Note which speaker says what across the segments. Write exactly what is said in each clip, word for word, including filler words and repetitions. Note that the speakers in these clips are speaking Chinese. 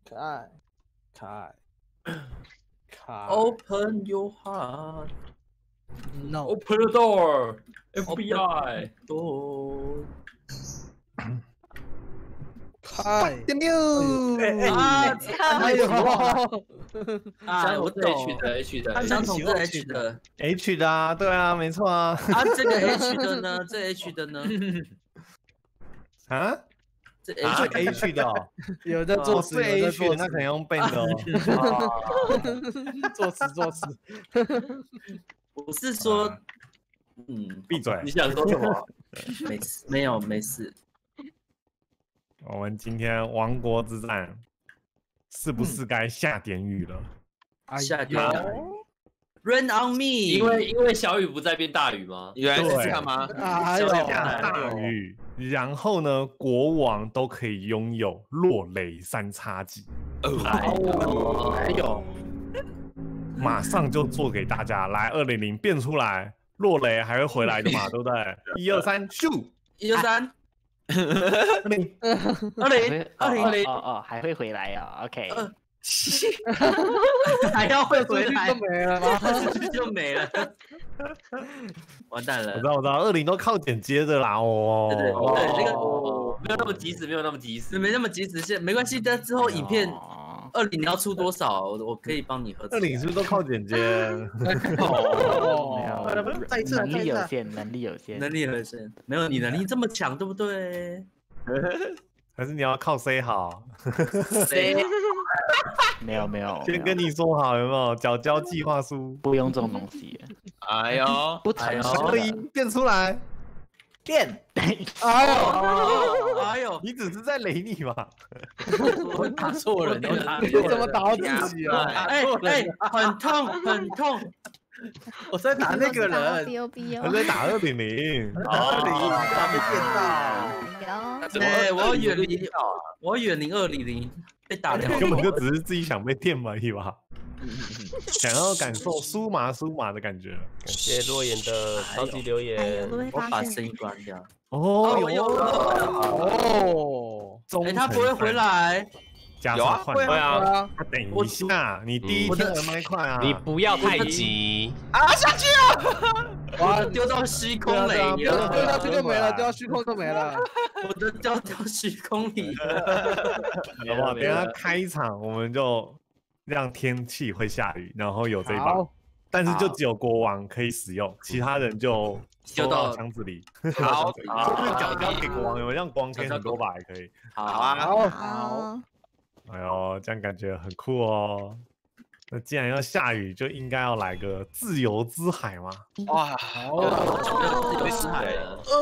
Speaker 1: 可爱，可爱，可爱。
Speaker 2: Open your heart,
Speaker 1: No，
Speaker 2: open the door, F B I door。
Speaker 1: 嗨，
Speaker 3: 点六，
Speaker 2: 啊
Speaker 1: 哎呦，
Speaker 2: 啊，我
Speaker 4: 是
Speaker 2: 懂
Speaker 4: H 的 H 的，
Speaker 2: 相同是 H 的
Speaker 3: H 的啊，对啊，没错啊。
Speaker 2: 啊，这个 H 的呢？这 H 的呢？
Speaker 3: 啊，
Speaker 2: 这
Speaker 3: 啊
Speaker 2: H 的
Speaker 3: H 的哦，
Speaker 1: 有在作词，
Speaker 3: 哦是
Speaker 1: 有在
Speaker 3: H
Speaker 1: 作词
Speaker 3: 的，那可能用背的哦。
Speaker 1: 作词作词。
Speaker 2: 我是说，嗯，
Speaker 3: 闭嘴！
Speaker 4: 你想说什么？
Speaker 2: 没事，没有没事。
Speaker 3: 我们今天亡国之战，是不是该下点雨了？
Speaker 1: 哎
Speaker 2: 下点
Speaker 1: 呦，
Speaker 2: Rain on me，
Speaker 4: 因为因为小雨不再变大雨吗？
Speaker 5: 原来是这样吗？
Speaker 1: 哎呦，
Speaker 3: 下大雨，然后呢，国王都可以拥有落雷三叉戟，
Speaker 4: 哎呦，
Speaker 1: 还有，
Speaker 3: 马上就做给大家。来，二零零变出来，落雷还会回来的嘛，对不对？一二三，咻！
Speaker 2: 一二三，
Speaker 3: 二零，
Speaker 2: 二零二零二零，
Speaker 6: 哦哦，还会回来啊 ？OK，
Speaker 2: 还要会回来
Speaker 1: 就，没了吗？
Speaker 2: 就没了，完蛋了
Speaker 3: 我知。道，我知道，二零都靠剪接的啦，哦。
Speaker 2: 对对对，那个
Speaker 4: 哦，没有那么及时，没有那么及时。
Speaker 2: 没那么及时性，没关系。但之后影片
Speaker 6: 哦
Speaker 2: 二零你要出多少，我我可以帮你合作。
Speaker 3: 二零是不是都靠剪接？
Speaker 1: 哦，
Speaker 6: 没有，
Speaker 1: 再一次，
Speaker 6: 能力
Speaker 1: 再一次，
Speaker 6: 有限，能力有限。
Speaker 2: 能力很深，没有你能力这么强，对不对？
Speaker 3: 还是你要靠 say 好？
Speaker 2: 谁？
Speaker 6: 没有没有，
Speaker 3: 先跟你说好，有没有？缴交计划书。
Speaker 6: 不用这种东西，
Speaker 5: 哎呦，
Speaker 6: 不成熟
Speaker 3: 二零变出来，
Speaker 1: 变，哎呦，
Speaker 2: 哎呦，
Speaker 3: 你只是在雷你嘛？
Speaker 2: 我打错了，你打
Speaker 1: 你怎么打到自己啊？
Speaker 2: 哎哎，很痛很痛，
Speaker 1: 我在打那个人，
Speaker 7: ，B O B
Speaker 3: 我
Speaker 7: O，
Speaker 3: 在打二零零。
Speaker 1: 二零还没变到。
Speaker 7: 有，
Speaker 2: 哎，我要远离，我要远离二零零，被打两
Speaker 3: 根本就只是自己想被电而已吧？想要感受酥麻酥麻的感觉。
Speaker 5: 感谢洛言的超级留
Speaker 7: 哎呦，
Speaker 5: 言
Speaker 7: 会。不会
Speaker 2: 我
Speaker 7: 发现？
Speaker 2: 把声音关掉。
Speaker 3: 哦
Speaker 2: 有有，
Speaker 1: 哦，
Speaker 3: 忠
Speaker 2: 哎，他不会回来，
Speaker 3: 加
Speaker 5: 有啊会
Speaker 3: 速换代。
Speaker 5: 啊，
Speaker 1: 对啊，
Speaker 3: 等一下，你第一天的麦块啊！
Speaker 5: 你不要太急。
Speaker 1: 哇，
Speaker 2: 丢到虚空
Speaker 1: 对啊
Speaker 2: 里
Speaker 1: 对啊丢
Speaker 2: 了，
Speaker 1: 下去就没了，丢到虚空就没了。
Speaker 2: 我都掉到虚空里了。
Speaker 3: 好不好？等一下开一场，我们就让天气会下雨，然后有这一把，
Speaker 1: 好，
Speaker 3: 但是就只有国王可以使用，其他人就收到箱子里。
Speaker 5: 好，
Speaker 3: 就是脚交给国王，有没有让国王可以很多把也可以。
Speaker 2: 好
Speaker 5: 好啊，
Speaker 1: 好，
Speaker 7: 好，
Speaker 3: 哎呦，这样感觉很酷哦。那既然要下雨，就应该要来个自由之海嘛。
Speaker 5: 哇，
Speaker 1: 好，
Speaker 5: 会死海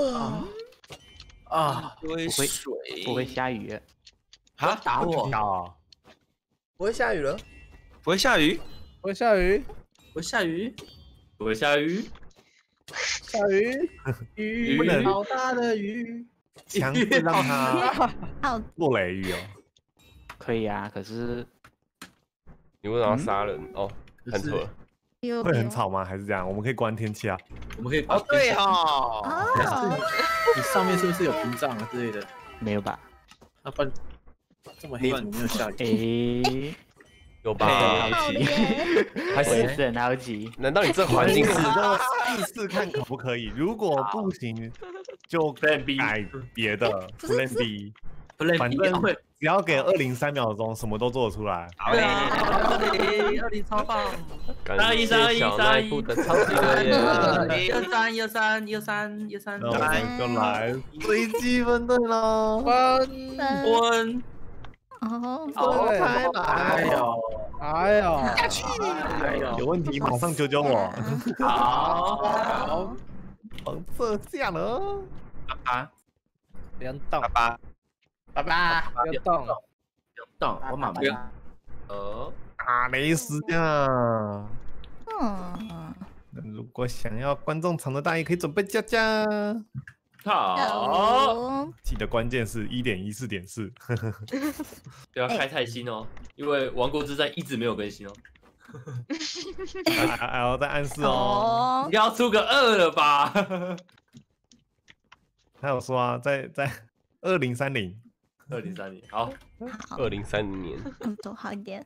Speaker 2: 啊！
Speaker 5: 堆
Speaker 6: 不会
Speaker 5: 水，
Speaker 6: 不会下雨，
Speaker 2: 不要打我！
Speaker 3: 要
Speaker 1: 不会下雨了，
Speaker 5: 不会下雨，
Speaker 1: 不会下雨，
Speaker 2: 我下雨，
Speaker 4: 不会下雨，
Speaker 1: 下雨，雨
Speaker 3: 不能
Speaker 1: 好大的雨，
Speaker 3: 强制让它
Speaker 7: 好，
Speaker 3: 落雷雨哦。
Speaker 6: 可以啊。可是
Speaker 5: 你为什么要杀人？哦，看错了。
Speaker 7: 有
Speaker 3: 会很吵吗？还是这样？我们可以关天气啊。
Speaker 2: 我们可以
Speaker 5: 哦，对哈，
Speaker 7: 哦，
Speaker 1: 你上面是不是有屏障啊之类的？
Speaker 6: 没有吧？
Speaker 1: 那不然这么黑，怎么没有下雨？
Speaker 6: 诶，
Speaker 5: 有
Speaker 6: 我也
Speaker 5: 吧？
Speaker 6: 很好奇，
Speaker 7: 好的耶，
Speaker 5: 还是？
Speaker 6: 我也是很好奇。
Speaker 5: 难道你这环境是？
Speaker 3: 都试试看可不可以？如果不行，就
Speaker 4: Plan B
Speaker 3: 改别的 Plan B。
Speaker 2: 不累，
Speaker 3: 反正
Speaker 2: 一定会。
Speaker 3: 只要给二零三秒钟，什么都做得出来。
Speaker 2: 对啊，二零二零超棒！
Speaker 5: 感谢小奈布的超级留言。
Speaker 2: 一二三，一二三，一二三，一二三，
Speaker 3: 那我们就来随机分队喽。
Speaker 1: 分，
Speaker 2: 温，
Speaker 7: 哦，
Speaker 1: 对，
Speaker 3: 开来，
Speaker 1: 哎呦，哎呦，
Speaker 3: 哎呦，有问题马上救救我。
Speaker 2: 好，
Speaker 1: 好，
Speaker 3: 黄色下了，
Speaker 2: 啊，
Speaker 1: 不要动，
Speaker 5: 爸，
Speaker 2: 爸爸，
Speaker 1: 不要动，
Speaker 2: 动，我妈妈。
Speaker 5: 呃，
Speaker 3: 打雷时间啊！
Speaker 7: 嗯，
Speaker 3: 那如果想要观众场的大爷可以准备加加，
Speaker 4: 好，
Speaker 7: 有，
Speaker 3: 记得关键是一点一四点四。
Speaker 4: 不要开太新哦，因为《王国之战》一直没有更新哦。
Speaker 3: 还还要再暗示哦。
Speaker 7: 哦
Speaker 4: 应，该要出个二了吧？
Speaker 3: 他有说啊，在在二零三零，
Speaker 4: 二零三零，好，
Speaker 7: 好，
Speaker 5: 二零三零年，
Speaker 7: 嗯，走好一点。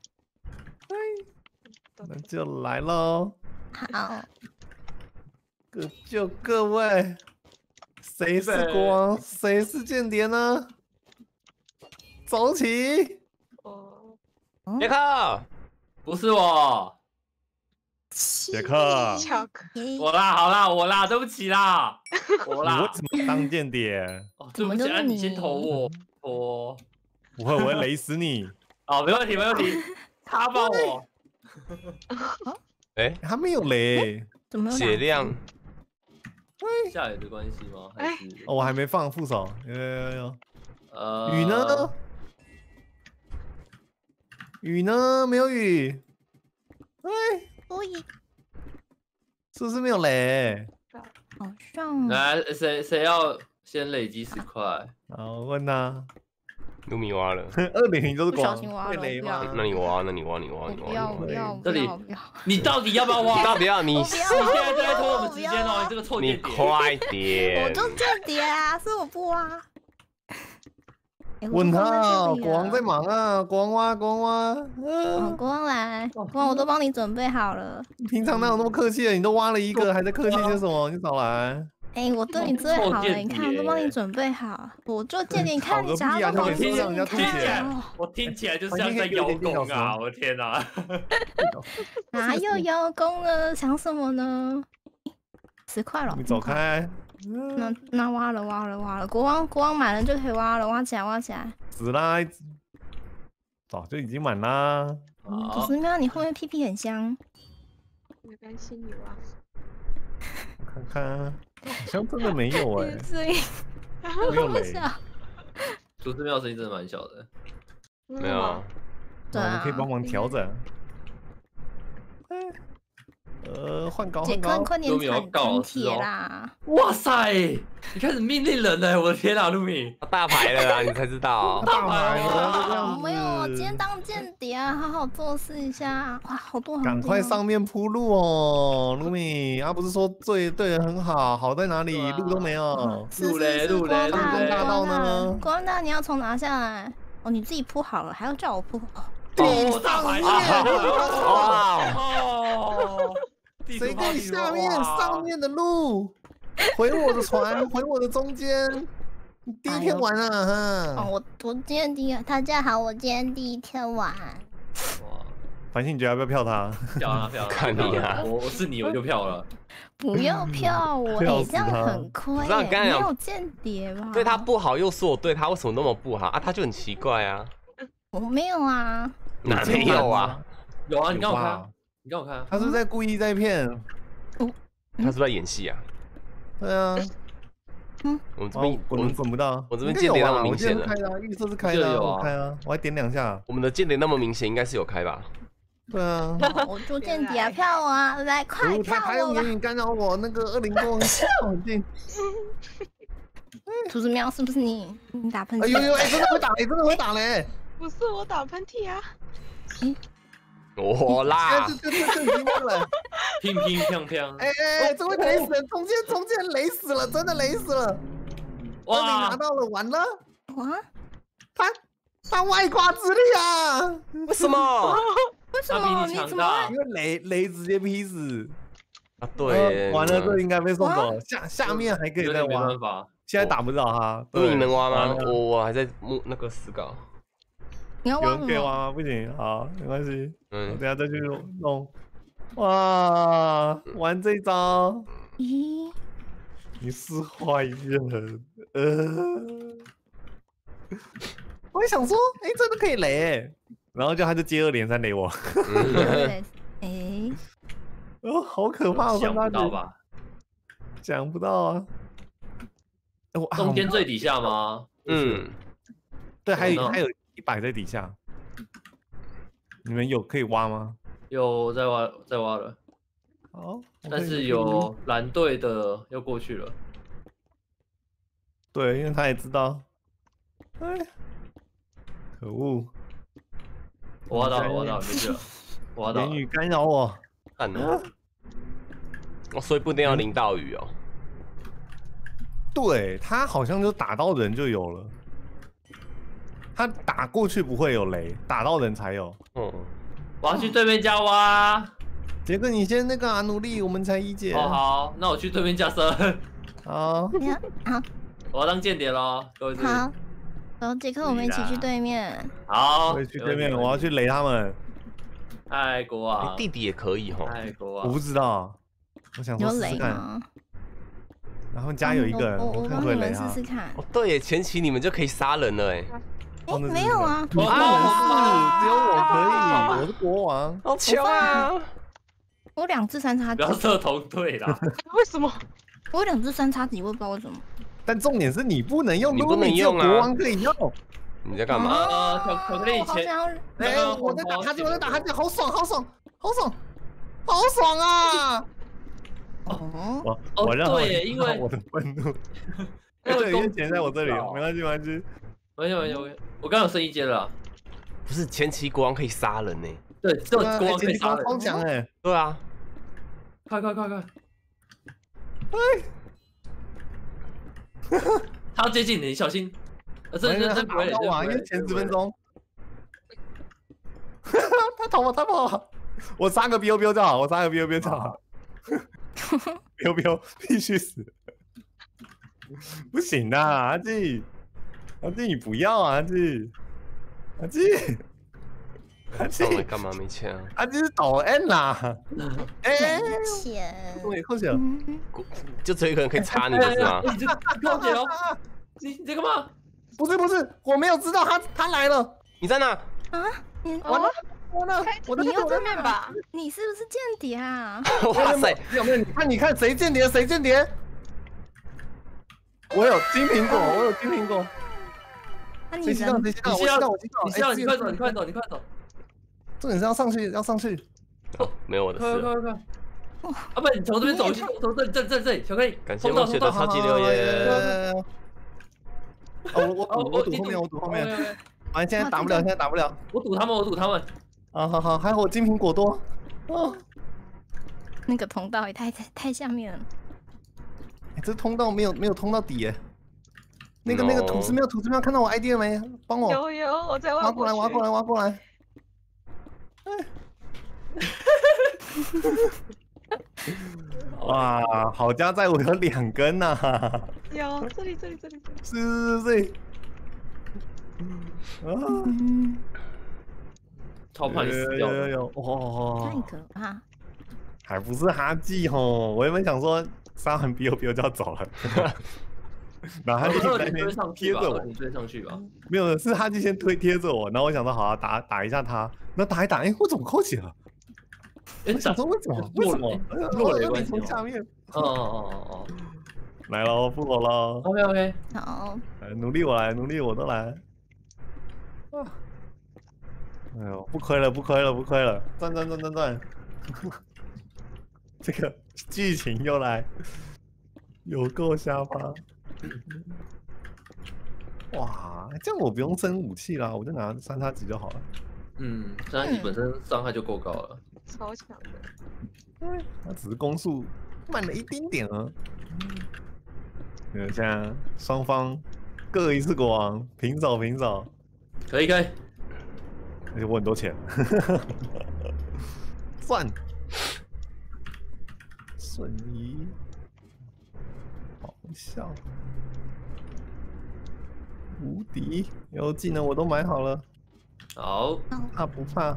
Speaker 3: 那就来喽，
Speaker 7: 好，
Speaker 3: 各就各位，谁是国王，谁是间谍呢？走起！
Speaker 8: 哦，
Speaker 5: 杰克，
Speaker 4: 不是我，
Speaker 3: 杰克，
Speaker 8: 巧克力，
Speaker 4: 我啦，好啦，我啦，对不起啦，我
Speaker 3: 你为
Speaker 4: 啦，
Speaker 3: 什么当间谍？
Speaker 4: 哦，对不起，啊，
Speaker 7: 怎么都是
Speaker 4: 你先
Speaker 7: 你
Speaker 4: 投我，我，
Speaker 3: 不会，我会雷死你！
Speaker 4: 哦，没问题，没问题，插爆我，
Speaker 5: 哎，
Speaker 3: 他没有雷，
Speaker 7: 怎么有两
Speaker 5: 血量，
Speaker 4: 下雨的关系吗？还是
Speaker 3: 哦，我还没放副手，有有有有。
Speaker 4: 呃，
Speaker 3: 雨呢？雨呢？没有雨。哎，
Speaker 7: 可以？
Speaker 3: 是不是没有雷？
Speaker 7: 好像
Speaker 4: 来，谁谁要先累积十块？
Speaker 3: 好，问他，
Speaker 5: 卢米挖了，
Speaker 3: 二零零都是
Speaker 7: 不小
Speaker 3: 光，
Speaker 7: 心挖了
Speaker 3: 会雷
Speaker 7: 不要
Speaker 3: 吗？
Speaker 5: 那你挖，那你挖，你挖，你挖，
Speaker 7: 我不要，
Speaker 5: 你挖。
Speaker 7: 不要，
Speaker 4: 这里
Speaker 7: 不要，不要，
Speaker 4: 你到底要不要挖？
Speaker 5: 到底要你
Speaker 7: 我不要
Speaker 4: 你现在就在拖我们时间哦，你这个臭
Speaker 5: 你
Speaker 4: 间谍！
Speaker 5: 快
Speaker 7: 我
Speaker 5: 点！
Speaker 7: 就间谍啊，是我不挖。哎我
Speaker 3: 问
Speaker 7: 就放在
Speaker 3: 他，
Speaker 7: 这里
Speaker 3: 国王在
Speaker 7: 了。
Speaker 3: 忙啊，国王挖，国王挖。
Speaker 7: 哦，
Speaker 3: 嗯，
Speaker 7: 国王来，国王我都帮你准备好了。
Speaker 3: 平常哪有那么客气的？你都挖了一个，还在客气些什么？你少来。
Speaker 7: 哎，我对你最好了，
Speaker 4: 臭间
Speaker 7: 你看我都帮你准备好。我就间谍，你看你
Speaker 3: 好个屁啊
Speaker 7: 想要帮我
Speaker 3: 就没说让人家
Speaker 7: 你看
Speaker 3: 吐血
Speaker 7: 哦
Speaker 4: 我听起来就像在邀功啊！我的天哪！
Speaker 7: 哪有邀功了？想什么呢？十块了，
Speaker 3: 你走开。
Speaker 7: 那那挖了挖了挖了，国王国王满了就可以挖了，挖起来挖起来。
Speaker 3: 死啦！早就已经满啦。
Speaker 7: 嗯，
Speaker 4: 好
Speaker 7: 九十秒，你后面屁屁很香。
Speaker 8: 没关系，你挖。
Speaker 3: 看看，好像真的没有哎、
Speaker 7: 所以
Speaker 3: 没有雷。
Speaker 7: 笑。
Speaker 4: 主寺庙声音真的蛮小的。
Speaker 5: 没有啊，
Speaker 7: 对啊
Speaker 3: 我们可以帮忙调整。哎呃，换高
Speaker 7: 杰
Speaker 3: 换高。
Speaker 7: 克快点
Speaker 4: 都没有
Speaker 7: 铲
Speaker 4: 告老
Speaker 7: 铲铁
Speaker 4: 师哦
Speaker 7: 啦！
Speaker 4: 哇塞！你开始命令人了，我的天啊，露米！
Speaker 5: 大牌了啦，你才知道。
Speaker 3: 大牌了，就这样子。
Speaker 7: 没有，我今天当间谍啊，好好做事一下。哇，好多行
Speaker 3: 赶快
Speaker 7: 情哦
Speaker 3: 上面铺路哦，卢米。啊，不是说对对的很好，好在哪里？
Speaker 4: 对啊
Speaker 3: 路都没有。
Speaker 7: 是
Speaker 4: 路嘞
Speaker 7: 是是
Speaker 4: 路嘞
Speaker 7: 光大
Speaker 4: 路嘞
Speaker 3: 大道呢
Speaker 7: 光大光大，你要从哪下来？哦，你自己铺好了，还要叫我铺？哦
Speaker 4: 哦，大牌
Speaker 5: 哇，
Speaker 4: 哦！地图
Speaker 3: 谁跟你
Speaker 4: 炮地图炮
Speaker 3: 下面
Speaker 4: 哇
Speaker 3: 上面的路？回我的船，回我的中间。你第一天玩啊，
Speaker 7: 哦，
Speaker 3: 哈。
Speaker 7: 我我今天第一，大家好，我今天第一天玩。
Speaker 4: 哇，
Speaker 3: 繁星，你觉得要不要票他？
Speaker 4: 漂亮漂亮！
Speaker 5: 看你啊
Speaker 4: 我我是你我就票了。
Speaker 7: 不要票我，哎，
Speaker 3: 票死
Speaker 7: 这样
Speaker 3: 他
Speaker 7: 很亏
Speaker 5: 不是啊
Speaker 7: 耶，没
Speaker 5: 刚才讲
Speaker 7: 有间谍吧？
Speaker 5: 对他不好又说我对他，为什么那么不好啊？他就很奇怪啊，
Speaker 7: 我没有啊。
Speaker 5: 哪没有啊？
Speaker 4: 有啊，你刚我看
Speaker 3: 吧
Speaker 4: 啊，你刚我看啊。
Speaker 3: 他是不是在故意在骗？
Speaker 5: 他是不是在演戏啊？
Speaker 3: 对啊，哦
Speaker 5: 我们这边，我们
Speaker 3: 滚滚不到。
Speaker 5: 我这边
Speaker 3: 应该有
Speaker 5: 间谍那么
Speaker 3: 啊我记得
Speaker 5: 明显了
Speaker 3: 是开的啊，预设是开的啊，
Speaker 4: 这有啊
Speaker 3: 我开啊，我还点两下。
Speaker 5: 我们的间谍那么明显，应该是有开吧？
Speaker 3: 对啊，
Speaker 7: 我就间谍啊票啊，来快
Speaker 3: 哦他
Speaker 7: 票我吧
Speaker 3: 还用言！语干扰我，那个二零光靠很近。
Speaker 7: 兔子喵是不是你？你打喷
Speaker 3: 哎呦呦，
Speaker 7: 嚏？
Speaker 3: 哎，真的会打嘞，真的会打嘞！
Speaker 8: 不是我打喷嚏啊！
Speaker 5: 我啦
Speaker 3: 哎，，这这这这已经那个了。
Speaker 4: 乒乒乓乓，
Speaker 3: 哎哎哎，这会雷死人，中间中间雷死了，真的雷死了。二零拿
Speaker 4: 哇！
Speaker 3: 到了，完了，
Speaker 7: 哇，
Speaker 3: 他他外挂之力啊！
Speaker 5: 为什么？
Speaker 7: 为什
Speaker 4: 他比
Speaker 7: 么
Speaker 4: 你强大
Speaker 7: 你怎么会？
Speaker 3: 因为雷雷直接劈死。
Speaker 5: 啊，对，
Speaker 3: 呃完了，这应该被送走。下下面还可以再挖
Speaker 4: 有点没办，法。
Speaker 3: 现在打不到他。
Speaker 5: 那你能挖吗？
Speaker 3: 完了
Speaker 5: 我我还在木那个死稿。
Speaker 3: 有
Speaker 7: 你要挖什么？
Speaker 3: 人可以挖吗？不行，好，没关系，我
Speaker 5: 嗯
Speaker 3: 等，下再去弄。哇，玩这招，
Speaker 7: 咦，
Speaker 3: 你是坏人。呃，我也想说，哎，真的可以雷欸，然后就他就接二连三雷我，
Speaker 5: 嗯
Speaker 7: 对哎，
Speaker 3: 哦，好可怕！我
Speaker 4: 想
Speaker 3: 看他
Speaker 4: 不到吧？
Speaker 3: 想不到啊。哎我啊
Speaker 4: 中间
Speaker 3: 我
Speaker 4: 最底下吗？
Speaker 5: 嗯，
Speaker 3: 对，还有
Speaker 4: 哦
Speaker 3: 还有一百在底下，你们有可以挖吗？
Speaker 4: 有在挖在挖了，
Speaker 3: 好，
Speaker 4: 但是有蓝队的又过去了。
Speaker 3: 对，因为他也知道。哎，可恶！
Speaker 4: 我挖到了，我挖到了，没事了，我挖到了。
Speaker 3: 言语干扰我。
Speaker 5: 看了。哦，所以不一定要淋到雨哦。
Speaker 3: 对他好像就打到人就有了。 他打过去不会有雷，打到人才有。
Speaker 5: 嗯，
Speaker 4: 我要去对面家挖。
Speaker 3: 杰哥，你先那个啊，努力，我们才一姐。
Speaker 4: 哦，好，那我去对面架生。
Speaker 3: 好，
Speaker 7: 你看，好，
Speaker 4: 我要当间谍喽，各位注意。
Speaker 7: 好，然后杰克，我们一起去对面。
Speaker 4: 好，
Speaker 3: 我也去对面，我要去雷他们。
Speaker 4: 爱国啊，
Speaker 5: 弟弟也可以哈。
Speaker 4: 爱国啊，
Speaker 3: 我不知道，我想说
Speaker 7: 有雷
Speaker 3: 试试看。
Speaker 7: 吗？
Speaker 3: 然后家有一个人，
Speaker 7: 我我
Speaker 3: 看
Speaker 7: 帮你们试
Speaker 3: 会雷他。
Speaker 7: 试看。
Speaker 5: 哦，对耶，前期你们就可以杀人了哎。
Speaker 7: 哎，没有啊，
Speaker 3: 不是，只有我可以，我是国王。
Speaker 5: 好巧啊！
Speaker 7: 我两只三叉戟
Speaker 4: 不，要设同队啦。
Speaker 8: 为什么？
Speaker 7: 我有两只三叉戟，我也不知道为什么。
Speaker 3: 但重点是你不能用，
Speaker 5: 你不能用啊
Speaker 3: 只有国王可以用。
Speaker 5: 你在干嘛？
Speaker 4: 呃，巧巧克力前，
Speaker 7: 我好想要，
Speaker 3: 哎，我在打哈欠，我在打哈欠，好爽，好爽，好爽，好爽啊！
Speaker 7: 哦，
Speaker 3: 我
Speaker 4: 哦
Speaker 3: 我让
Speaker 4: 对耶因为
Speaker 3: 我的愤怒，
Speaker 4: 因为
Speaker 3: 这有些钱在我这里，
Speaker 4: 公
Speaker 3: 没关系，没关系。
Speaker 4: 没有没有没有，我刚有升一阶了。
Speaker 5: 不是前期国王可以杀人呢。
Speaker 4: 对，这
Speaker 3: 对啊
Speaker 4: 国王可以
Speaker 3: 哎
Speaker 4: 杀人。
Speaker 3: 超强哎！
Speaker 5: 对啊，
Speaker 4: 快快快快！他要接近你，小心！呃，这这这不会，
Speaker 3: 打我啊，因为前十分钟。他逃跑，他跑！我杀个 biu biu 就好，我杀个 biu biu 就好。biu biu 必须死！不行的，阿纪，阿纪你不要啊，阿纪，阿纪，阿纪
Speaker 5: 上，来干嘛？没钱啊？
Speaker 3: 阿纪是导 N 啦！哎，
Speaker 7: 钱，
Speaker 3: 我扣血了。
Speaker 7: 嗯，
Speaker 5: 就只有一个人可以插你，不是吗？
Speaker 4: 你这空姐哦，你你在干嘛？
Speaker 3: 不是不是，我没有知道他他来了。
Speaker 5: 你在哪？
Speaker 7: 啊，你
Speaker 3: 完了完了，我的
Speaker 7: 你又
Speaker 8: 对面吧？
Speaker 7: 你是不是间谍啊？
Speaker 5: 哇塞！
Speaker 3: 有没有？你看你看谁间谍谁间谍？我有金苹果，我有金苹果。
Speaker 7: 那你
Speaker 3: 谁知道
Speaker 7: 人
Speaker 3: 谁知道？
Speaker 4: 你需要
Speaker 3: 我知道我知道。
Speaker 4: 你需要，
Speaker 3: 哎
Speaker 4: 你快走，你快走，你快走！
Speaker 3: 重点是要上去，要上去。
Speaker 5: 哦没有我的事了。
Speaker 4: 快快快快！啊不，你从这边走去，从这里这里这里这里，巧克力，
Speaker 5: 感谢
Speaker 4: 通道通道
Speaker 5: 梦雪的超级留言。
Speaker 3: 哦，我我
Speaker 4: 哦
Speaker 3: 堵我堵后面，我堵后面。啊，现在打不了，现在打不了。
Speaker 4: 我堵他们，我堵他们。
Speaker 3: 啊，好好，还好我金苹果多。哦，
Speaker 7: 那个通道也太太太下面了。
Speaker 3: 哎这通道没有没有通到底耶。那个那个
Speaker 5: No
Speaker 3: 土司没有土司没有看到我 I D 了没？帮我
Speaker 8: 有有，我在挖
Speaker 3: 挖过来，挖过来，挖过来。哇，好家在我有两根呐、啊！
Speaker 8: 有这里这里这里这里。
Speaker 3: 是是是。啊！
Speaker 7: 嗯，
Speaker 4: 超怕你死掉的。
Speaker 3: 有有有哇！
Speaker 7: 太可怕。
Speaker 3: 还不是哈记吼，我原本想说杀完 biu biu 就要走了，然后他就
Speaker 4: 二零
Speaker 3: 在那边
Speaker 4: 追上去吧，
Speaker 3: 贴着我，
Speaker 4: 二零追上去吧。
Speaker 3: 没有，是哈记先推贴着我，然后我想说好啊，打打一下他，然后打一打，哎，我怎么扣血了？
Speaker 4: 哎，
Speaker 3: 我想说为什么？为什么？
Speaker 4: 弱雷
Speaker 3: 我
Speaker 4: 关系哦
Speaker 3: 从下面
Speaker 4: 哦哦哦哦。
Speaker 3: 来喽，复活喽！
Speaker 4: OK OK。
Speaker 7: 好，
Speaker 3: 来努力我来，努力我都来。啊！哎呦，不亏了，不亏了，不亏了，赚赚赚赚赚！这个剧情又来，有够瞎发！哇，这样我不用升武器啦，我就拿三叉戟就好了。
Speaker 4: 嗯，三叉戟本身伤害就够高了。
Speaker 8: 超强的。
Speaker 3: 嗯，它只是攻速慢了一丁点啊。嗯，现在双方各一次国王，平手平手。
Speaker 4: 可以可以。
Speaker 3: 而且我很多钱，算瞬移，好笑，无敌，有技能我都买好了，
Speaker 4: 好，
Speaker 3: 怕不怕？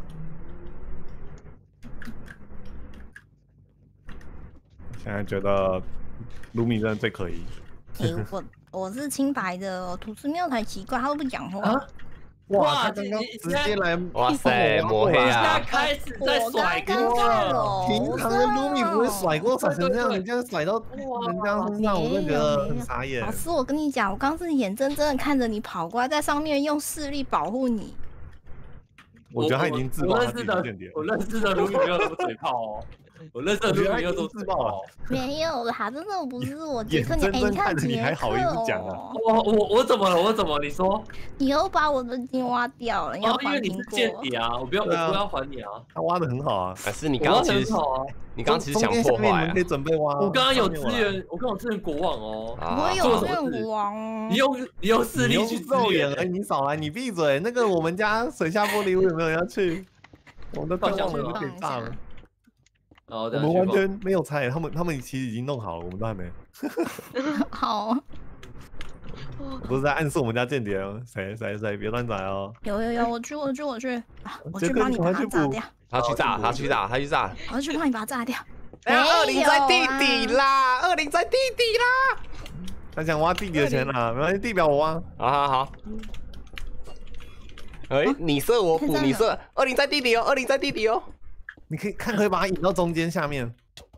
Speaker 3: 现在觉得卢米真的最可疑。
Speaker 7: 诶，我我是清白的哦，土司庙才奇怪，他都不讲话。
Speaker 4: 啊
Speaker 3: 哇，他刚刚直接来，
Speaker 5: 哇塞，抹黑
Speaker 4: 现在
Speaker 5: 啊！
Speaker 4: 开始在甩
Speaker 7: 我刚刚
Speaker 4: 锅了。
Speaker 7: 在楼
Speaker 3: 平常的卢米不会甩锅甩成这样，
Speaker 4: 对对对
Speaker 3: 你这样甩到人家身上，我真的觉得很傻眼
Speaker 7: 老。师，我跟你讲，我刚是眼睁睁的看着你跑过来，在上面用视力保护你。
Speaker 3: 我觉得他已经自爆他自
Speaker 4: 我认识的
Speaker 3: 己的间谍，
Speaker 4: 我认识的卢米没有那么嘴炮哦。 我认识的
Speaker 3: 我觉得他
Speaker 4: 路米又都
Speaker 3: 自爆了。
Speaker 7: 没有啦，真的不是我杰
Speaker 3: 眼
Speaker 7: 克，你哎，
Speaker 3: 睁睁
Speaker 7: 你看
Speaker 3: 看着你
Speaker 7: 杰
Speaker 3: 还好意思
Speaker 7: 克
Speaker 3: 讲啊
Speaker 7: 哦，
Speaker 4: 我我我怎么了？我怎么？你说？
Speaker 7: 你又把我的金挖掉了，你要
Speaker 4: 哦，因
Speaker 7: 还
Speaker 4: 为你是
Speaker 7: 苹果。
Speaker 4: 间谍啊，我不要，我不
Speaker 3: 对啊
Speaker 4: 要还你啊！
Speaker 3: 他挖的很好啊。
Speaker 5: 还是你
Speaker 4: 我挖得
Speaker 5: 刚刚其实
Speaker 4: 很好啊，
Speaker 5: 你刚刚其实想
Speaker 3: 中间
Speaker 5: 破坏啊
Speaker 3: 下面你们可以？准备挖。
Speaker 4: 我刚刚有资
Speaker 3: 上面挖。
Speaker 4: 源，我刚刚有资源国王哦。
Speaker 5: 啊
Speaker 7: 我有任
Speaker 4: 做什么事
Speaker 7: 国王哦
Speaker 4: 你，用你用势
Speaker 3: 你用
Speaker 4: 力去支
Speaker 3: 肉眼而已，
Speaker 4: 援，
Speaker 3: 你少来，你闭嘴！那个我们家水下玻璃屋有没有人要去？我们都快忘了，都给炸了。
Speaker 4: 然后
Speaker 3: 我们完全没有猜，他们他们其实已经弄好了，我们都还没。
Speaker 7: 好，
Speaker 3: 我不是在暗示我们家间谍哦，谁谁谁，别乱来哦。
Speaker 7: 有有有，我去我去我去，啊我
Speaker 3: 杰克你
Speaker 7: 去帮你把
Speaker 3: 赶快去补
Speaker 7: 它炸掉，
Speaker 5: 他去炸，他去炸，他去炸。
Speaker 7: 我要去帮你把它炸掉。
Speaker 5: 哎呀，二零在地
Speaker 7: 没有
Speaker 5: 底啦，二零在地底啦。
Speaker 3: 他想挖弟弟的钱啦，没关系，地表我挖。
Speaker 5: 好好好。哎，你射我补，你射，二零在地底哦，二零在地底哦。
Speaker 3: 你可以看，可以把它引到中间下面。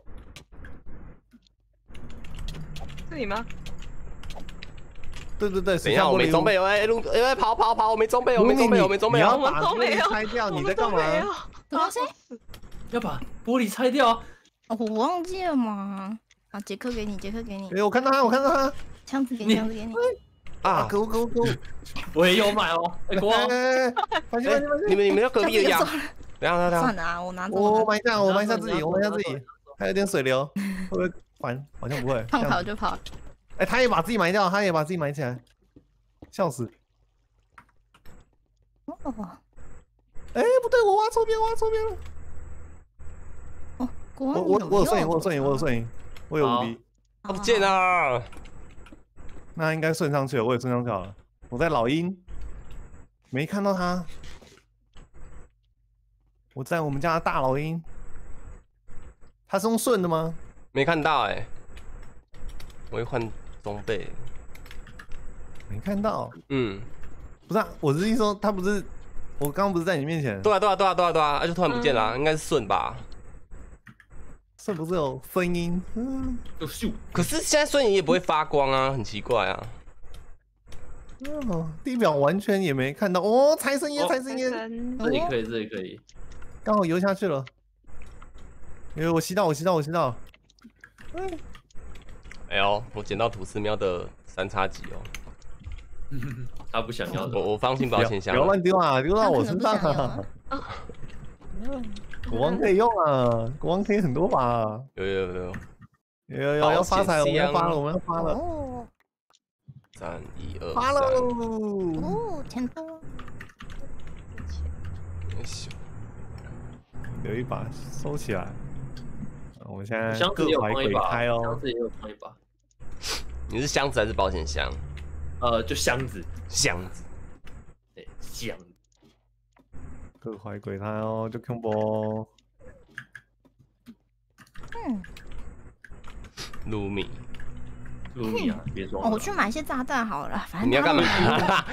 Speaker 8: 是你吗？
Speaker 3: 对对对，
Speaker 5: 等一下，我没装备，哎，路，哎，跑跑跑，我没装备，我没装备，我没装备
Speaker 3: 你要
Speaker 5: 哦。
Speaker 3: 把玻璃拆掉，你在干嘛？
Speaker 7: 什么东西？
Speaker 4: 要把玻璃拆掉。
Speaker 7: 哦我忘记了嘛。啊，杰克给你，杰克给你，
Speaker 3: 哎，我看到他，我看到他。
Speaker 7: 枪子给你，枪子给你。
Speaker 5: 啊，
Speaker 3: 可恶可恶可恶！
Speaker 4: 我也有买哦。哎，国王，
Speaker 3: 哎，放心放心放心。
Speaker 5: 你们你们要隔壁的呀？
Speaker 7: 这样子
Speaker 5: 等下等下等下，
Speaker 7: 算了啊，我拿走。
Speaker 3: 我
Speaker 7: 我拿走
Speaker 3: 埋一下，我埋一下自己，我埋一下自己，还有点水流，会不会烦？好像不会。
Speaker 7: 放
Speaker 3: 这样子
Speaker 7: 跑就跑。
Speaker 3: 哎，他也把自己埋掉，他也把自己埋起来，笑死！
Speaker 7: 哦，
Speaker 3: 哎，不对，我挖错边，挖错边了。
Speaker 7: 哦，国王
Speaker 3: 我我我有摄影，
Speaker 7: 用
Speaker 3: 我有摄影，我有摄影，我有无敌。
Speaker 5: 他不见。了。
Speaker 3: 那应该顺上去了，我也顺上去了。我在老鹰，没看到他。我在我们家的大老鹰，他是用顺的吗？
Speaker 5: 没看到哎，我会换装备。
Speaker 3: 没看到。
Speaker 5: 嗯，
Speaker 3: 不是、啊，我是意思说他不是，我刚刚不是在你面前，
Speaker 5: 对啊对啊对啊对啊对啊，那就突然不见了，应该是顺吧？
Speaker 3: 顺不是有声音？嗯，
Speaker 4: 就咻，
Speaker 5: 可是现在瞬影也不会发光啊，很奇怪啊。
Speaker 3: 哦，地表完全也没看到哦，财神爷，
Speaker 4: 哦
Speaker 3: 财神爷，
Speaker 8: 神
Speaker 4: 这里可以，这里可以。
Speaker 3: 刚好游下去了。因为我吸到，我吸到，我吸到。嗯，
Speaker 5: 哎呦，我捡到土司喵的三叉戟哦，
Speaker 4: 他不想要的。
Speaker 5: 我我放进保险箱
Speaker 3: 不要。乱丢啊，丢到我身上
Speaker 7: 他可能
Speaker 3: 啊
Speaker 7: 不想。
Speaker 3: 国王可以用啊，国王可以很多把啊。
Speaker 5: 有有有有，
Speaker 3: 有有有要发财，我们要发了，
Speaker 5: 保险箱
Speaker 3: 我们要发了，
Speaker 7: 哦
Speaker 5: 三一二
Speaker 3: 发
Speaker 5: 三。
Speaker 3: 喽！
Speaker 7: 哦，钱多。
Speaker 5: 哎咻
Speaker 3: 留一把收起来。我们现在
Speaker 4: 箱子
Speaker 3: 各怀
Speaker 4: 也有放一把，
Speaker 3: 鬼胎哦
Speaker 4: 箱。子也有放一把。
Speaker 5: 你是箱子还是保险箱？
Speaker 4: 呃，就箱子，
Speaker 5: 箱子。
Speaker 4: 对，箱子。
Speaker 3: 各怀鬼胎哦，就 combo。
Speaker 7: 嗯，
Speaker 5: 卢米，
Speaker 4: 露米啊，别说
Speaker 7: 哦，我去买一些炸弹好了，反正
Speaker 5: 你要干嘛？
Speaker 7: 啊，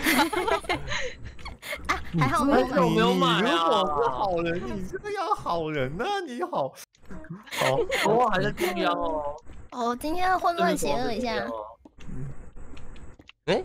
Speaker 7: 还好没有买。
Speaker 4: 我没有买啊
Speaker 3: 你如果是好人，你这个要好人呢、你好，好，
Speaker 4: 国王还在中央哦。
Speaker 7: 哦，今天混乱邪恶一下。
Speaker 5: 哎，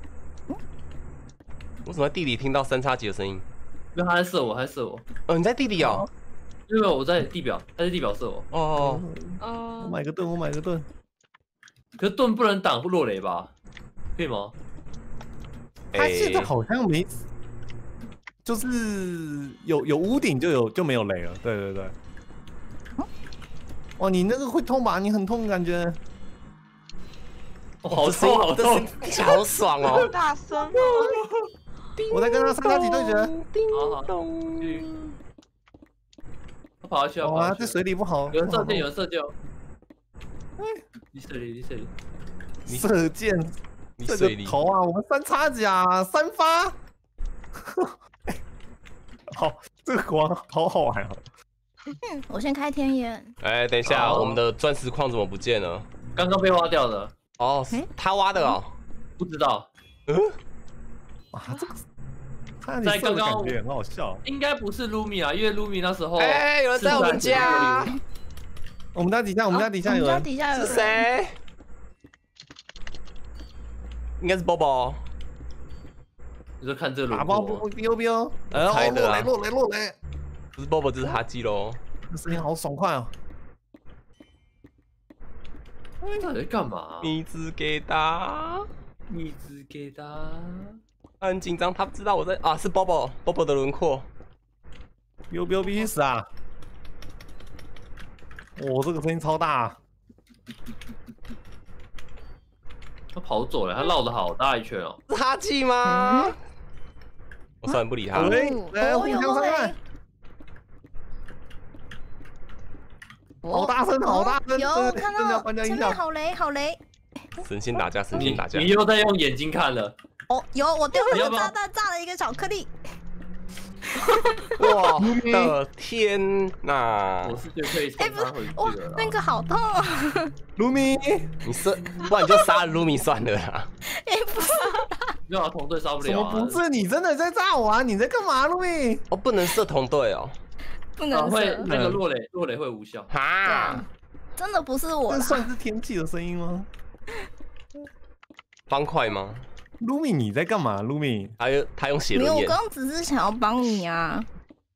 Speaker 5: 我怎么在地里听到三叉戟的声音？
Speaker 4: 因为他在射我，他在射我。
Speaker 5: 哦，你在地里哦。
Speaker 4: 因为我在地表，他在地表射我。
Speaker 5: 哦，
Speaker 3: 我
Speaker 8: 哦，
Speaker 3: 买个盾，我买个盾。
Speaker 4: 可是盾不能挡落雷吧？可以吗？
Speaker 3: 他现在
Speaker 5: 哎，
Speaker 3: 好像没，就是有有屋顶就有就没有雷了。对对对。哇，你那个会痛吧？你很痛感觉。
Speaker 4: 哦好痛，好痛！
Speaker 5: 这是好爽
Speaker 8: 好
Speaker 5: 哦！
Speaker 8: 大声哦！
Speaker 3: 我在跟他三叉戟对决。
Speaker 4: 好好，去。他跑下去了，跑
Speaker 3: 哇，
Speaker 4: 下去了。
Speaker 3: 这水里不好。
Speaker 4: 有人射箭，有
Speaker 3: 有
Speaker 4: 人射箭。你这里，你这里。
Speaker 3: 射箭。这
Speaker 5: 你水里
Speaker 3: 个头啊，我们三叉戟啊，三发。好，这个国王好好玩啊！
Speaker 7: 嗯，我先开天眼。
Speaker 5: 哎，等一下，
Speaker 4: 好
Speaker 5: 我们的钻石矿怎么不见了？
Speaker 4: 刚刚被挖掉的，
Speaker 5: 哦
Speaker 7: 诶，
Speaker 5: 他挖的哦。
Speaker 4: 不知道，
Speaker 5: 嗯，
Speaker 3: 哇，这个看你
Speaker 4: 在
Speaker 3: 射的
Speaker 4: 刚刚
Speaker 3: 感觉很好笑。
Speaker 4: 应该不是 Lumi 啊，因为 Lumi 那时候
Speaker 5: 哎，有人在我们家，
Speaker 3: 我们家底下，我们家底下
Speaker 7: 我们家
Speaker 3: 有人。
Speaker 7: 底下有人。
Speaker 5: 是谁？应该是 Bobo。
Speaker 4: 你说看这个
Speaker 3: 打包
Speaker 4: 轮廓
Speaker 3: 不标标。呃，
Speaker 5: 猜的啊
Speaker 3: 落雷落雷落雷，
Speaker 5: 不是 Bobo 就是哈基喽。
Speaker 3: 这声音好爽快哦！
Speaker 4: 到底在干嘛？
Speaker 5: 米子给他，
Speaker 4: 一直给他。
Speaker 5: 他很紧张，他不知道我在啊，是 Bobo Bobo 的轮廓。
Speaker 3: biu biu 必须死啊！我、哦、这个声音超大。
Speaker 4: 他跑走了，他绕了好大一圈哦。
Speaker 5: 是哈气吗？嗯、我算不理他了。
Speaker 3: 来，来，互相伤害。好大声，好大声！
Speaker 7: 有看到前面好雷，好雷！
Speaker 5: 神仙打架，神仙打架！
Speaker 4: 你又在用眼睛看了。
Speaker 7: 哦，有，我丢了个炸弹，炸了一个巧克力。
Speaker 5: 我的天哪！
Speaker 4: 我是最可以送他回去
Speaker 7: 哇，那个好痛啊！
Speaker 3: 卢米，
Speaker 5: 你射，不然你就杀了卢米算了啦。
Speaker 7: 哎，不是，
Speaker 4: 没有啊，同队杀不了。
Speaker 3: 怎么不是？你真的在炸我啊？你在干嘛，卢米？
Speaker 5: 哦，不能射同队哦。
Speaker 7: 不能
Speaker 4: 会那个落雷，落雷会无效。
Speaker 5: 哈，
Speaker 7: 真的不是我。
Speaker 3: 这算是天气的声音吗？
Speaker 5: 方块吗？
Speaker 3: 卢米，你在干嘛？卢米，
Speaker 5: 他用他用血轮眼。
Speaker 7: 没有，我刚刚只是想要帮你啊。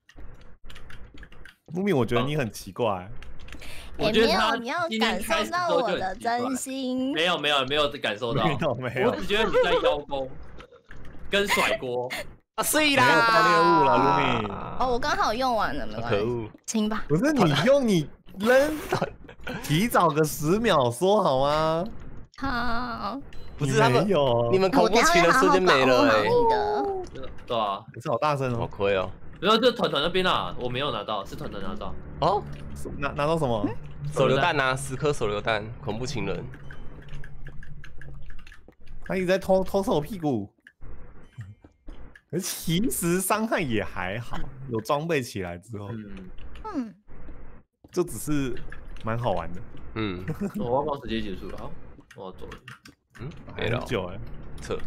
Speaker 3: 卢米，我觉得你很奇怪。
Speaker 4: 我觉得他
Speaker 7: 你要感受到我的真心。
Speaker 4: 没有没有没有感受到，
Speaker 3: 没有没有。
Speaker 4: 我只觉得你在邀功跟甩锅。
Speaker 5: 啊，碎啦！
Speaker 3: 没有爆猎物了，卢米。
Speaker 7: 哦，我刚好用完了，没关系。可恶，亲吧。
Speaker 3: 不是你用你扔，提早个十秒说好吗？
Speaker 7: 好。
Speaker 5: 不是他们有，你们恐怖情人瞬间没了哎。
Speaker 4: 对啊，
Speaker 3: 可是好大声哦，
Speaker 5: 好亏哦。
Speaker 4: 没有，这团团那边啊，我没有拿到，是团团拿到。
Speaker 5: 哦，
Speaker 3: 拿拿到什么？
Speaker 5: 手榴弹啊，十颗手榴弹，恐怖情人。
Speaker 3: 他一直在偷偷射我屁股。可其实伤害也还好，有装备起来之后，嗯嗯，就只是蛮好玩的。
Speaker 5: 嗯，
Speaker 4: 我要帮直接结束了，好，我要走了。
Speaker 3: 嗯，没了，久哎，
Speaker 5: 撤。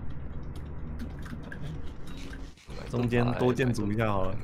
Speaker 3: 中间多建筑一下好了。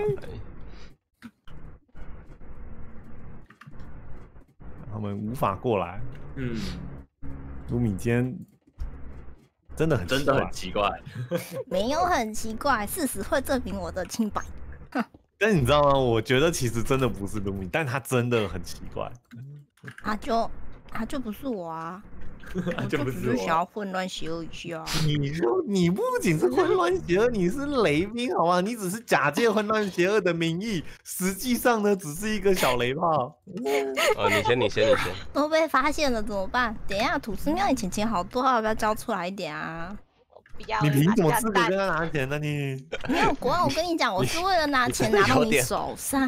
Speaker 3: 他们无法过来。嗯，卢米今天。真的很
Speaker 4: 真的很奇怪，
Speaker 7: 没有很奇怪，事实会证明我的清白。
Speaker 3: 但你知道吗？我觉得其实真的不是卢米，但他真的很奇怪。
Speaker 7: 他就他就不是我啊，我就只是想要混乱邪恶一下。
Speaker 3: 你说你不仅是混乱邪恶，你是雷兵好吗？你只是假借混乱邪恶的名义，实际上呢只是一个小雷炮。
Speaker 5: 哦，你先，你先，你先。
Speaker 7: 都被发现了怎么办？等一下，吐司庙以前钱好多，要不要交出来一点啊？
Speaker 8: 不要。
Speaker 3: 你凭什么资格跟他拿钱呢？你
Speaker 7: 没有国王，我跟你讲，我是为了拿钱拿到你手上。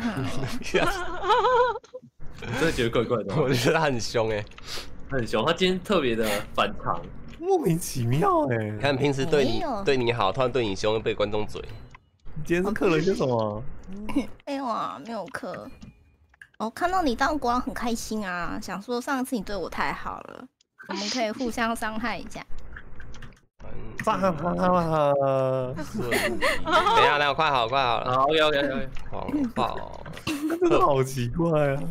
Speaker 4: 真的觉得怪怪的，
Speaker 5: 我觉得他很凶哎，
Speaker 4: 他很凶，他今天特别的反常，
Speaker 3: 莫名其妙哎。
Speaker 5: 你看平时对你对你好，突然对你凶，被观众嘴。
Speaker 3: 你今天是刻了些什么？
Speaker 7: 没有啊，没有刻。哦，看到你当国王很开心啊，想说上次你对我太好了，我们可以互相伤害一下。
Speaker 3: 炸他了！
Speaker 5: 等一下，等一下，快好，快好了。
Speaker 4: 好 ，OK OK OK。
Speaker 5: 狂暴，
Speaker 3: 真的好奇怪啊！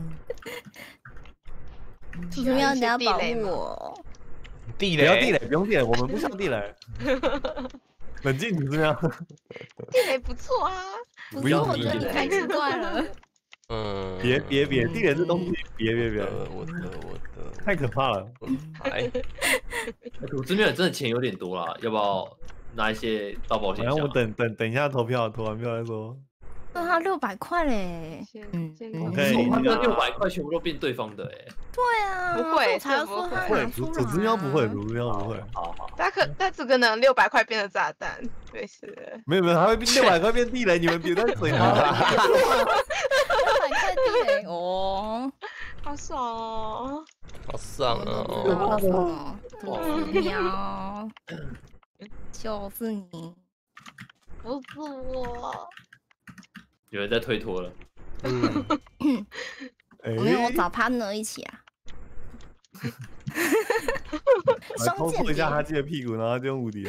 Speaker 7: 吐司庙，你要保护我。
Speaker 5: 地
Speaker 3: 雷，不要地雷，不用地雷，我们不需要地雷。冷静，吐司庙。
Speaker 8: 地雷不错啊。
Speaker 7: 不用，我觉得你太奇怪了。
Speaker 5: 嗯，
Speaker 3: 别别别，地雷这东西，别别别，
Speaker 5: 我的我的，
Speaker 3: 太可怕了。
Speaker 5: 哎，
Speaker 4: 吐司庙真的钱有点多啦，要不要拿一些到保险箱？
Speaker 3: 然后我等等等一下投票，投完票再说。
Speaker 7: 那他六百块嘞，
Speaker 8: 嗯，
Speaker 3: 可以，
Speaker 4: 他那六百块全部都变对方的哎。
Speaker 7: 对啊，
Speaker 8: 不会，
Speaker 7: 才说他
Speaker 3: 不会，吐司庙不会，吐司庙不会。
Speaker 4: 好好，
Speaker 8: 他可他只可能六百块变成炸弹，对是。
Speaker 3: 没有没有，他会六百块变地雷，你们别再嘴他。
Speaker 7: 六百块地雷哦，
Speaker 8: 好爽哦，
Speaker 5: 好爽哦，
Speaker 7: 好爽哦，吐司庙，就是你，
Speaker 8: 就是我。
Speaker 4: 有人在推脱了。
Speaker 5: 嗯，
Speaker 7: 我没有，我找 partner 一起啊。
Speaker 3: 来偷戳一下哈基的屁股，然后就用无敌了。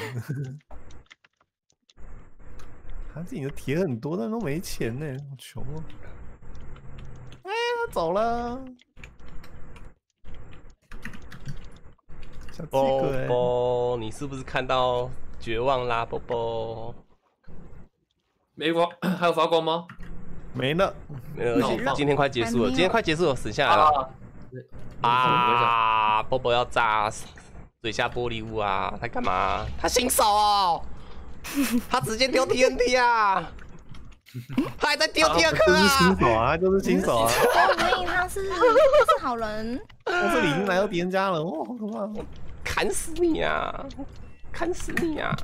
Speaker 3: 哈基你的铁很多，但都没钱呢，好穷哦。哎，他走了。小
Speaker 5: 波波，你是不是看到绝望啦，波波？
Speaker 4: 没光，还有发光吗？
Speaker 3: 没了，
Speaker 5: 没有，今天快结束了，今天快结束了，死下来了。 啊！波波要炸水下玻璃屋啊！他干嘛？他新手哦，他直接丢 T N T 啊！他还在丢第二颗
Speaker 3: 就是新
Speaker 5: 啊！
Speaker 3: 手啊，就是新手啊！
Speaker 7: 所以他是他是好人。
Speaker 3: 我这里已经来到敌人家了，哇，好可怕！
Speaker 5: 砍死你啊！砍死你啊！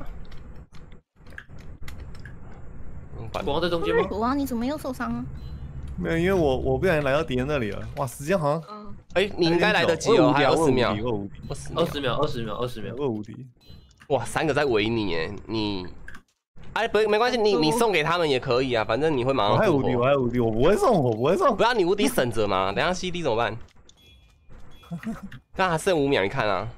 Speaker 4: 国王在中间吗？
Speaker 7: 国王，你怎么又受伤啊？
Speaker 3: 没有，因为我我不小心来到敌人那里了。哇，时间好像
Speaker 8: 嗯，
Speaker 5: 哎，你应该来得及哦，还有二十秒，
Speaker 3: 二无敌，
Speaker 5: 二十
Speaker 4: 二十秒，二十秒，二十秒。
Speaker 3: 二无敌。
Speaker 5: 哇，三个在围你哎，你，哎，不，没关系，你你送给他们也可以啊，反正你会马上
Speaker 3: 我还无敌，我还无敌，我不会送，我不会送。
Speaker 5: 不要你无敌省着嘛，等下 C D 怎么办？刚还剩五秒，你看啊。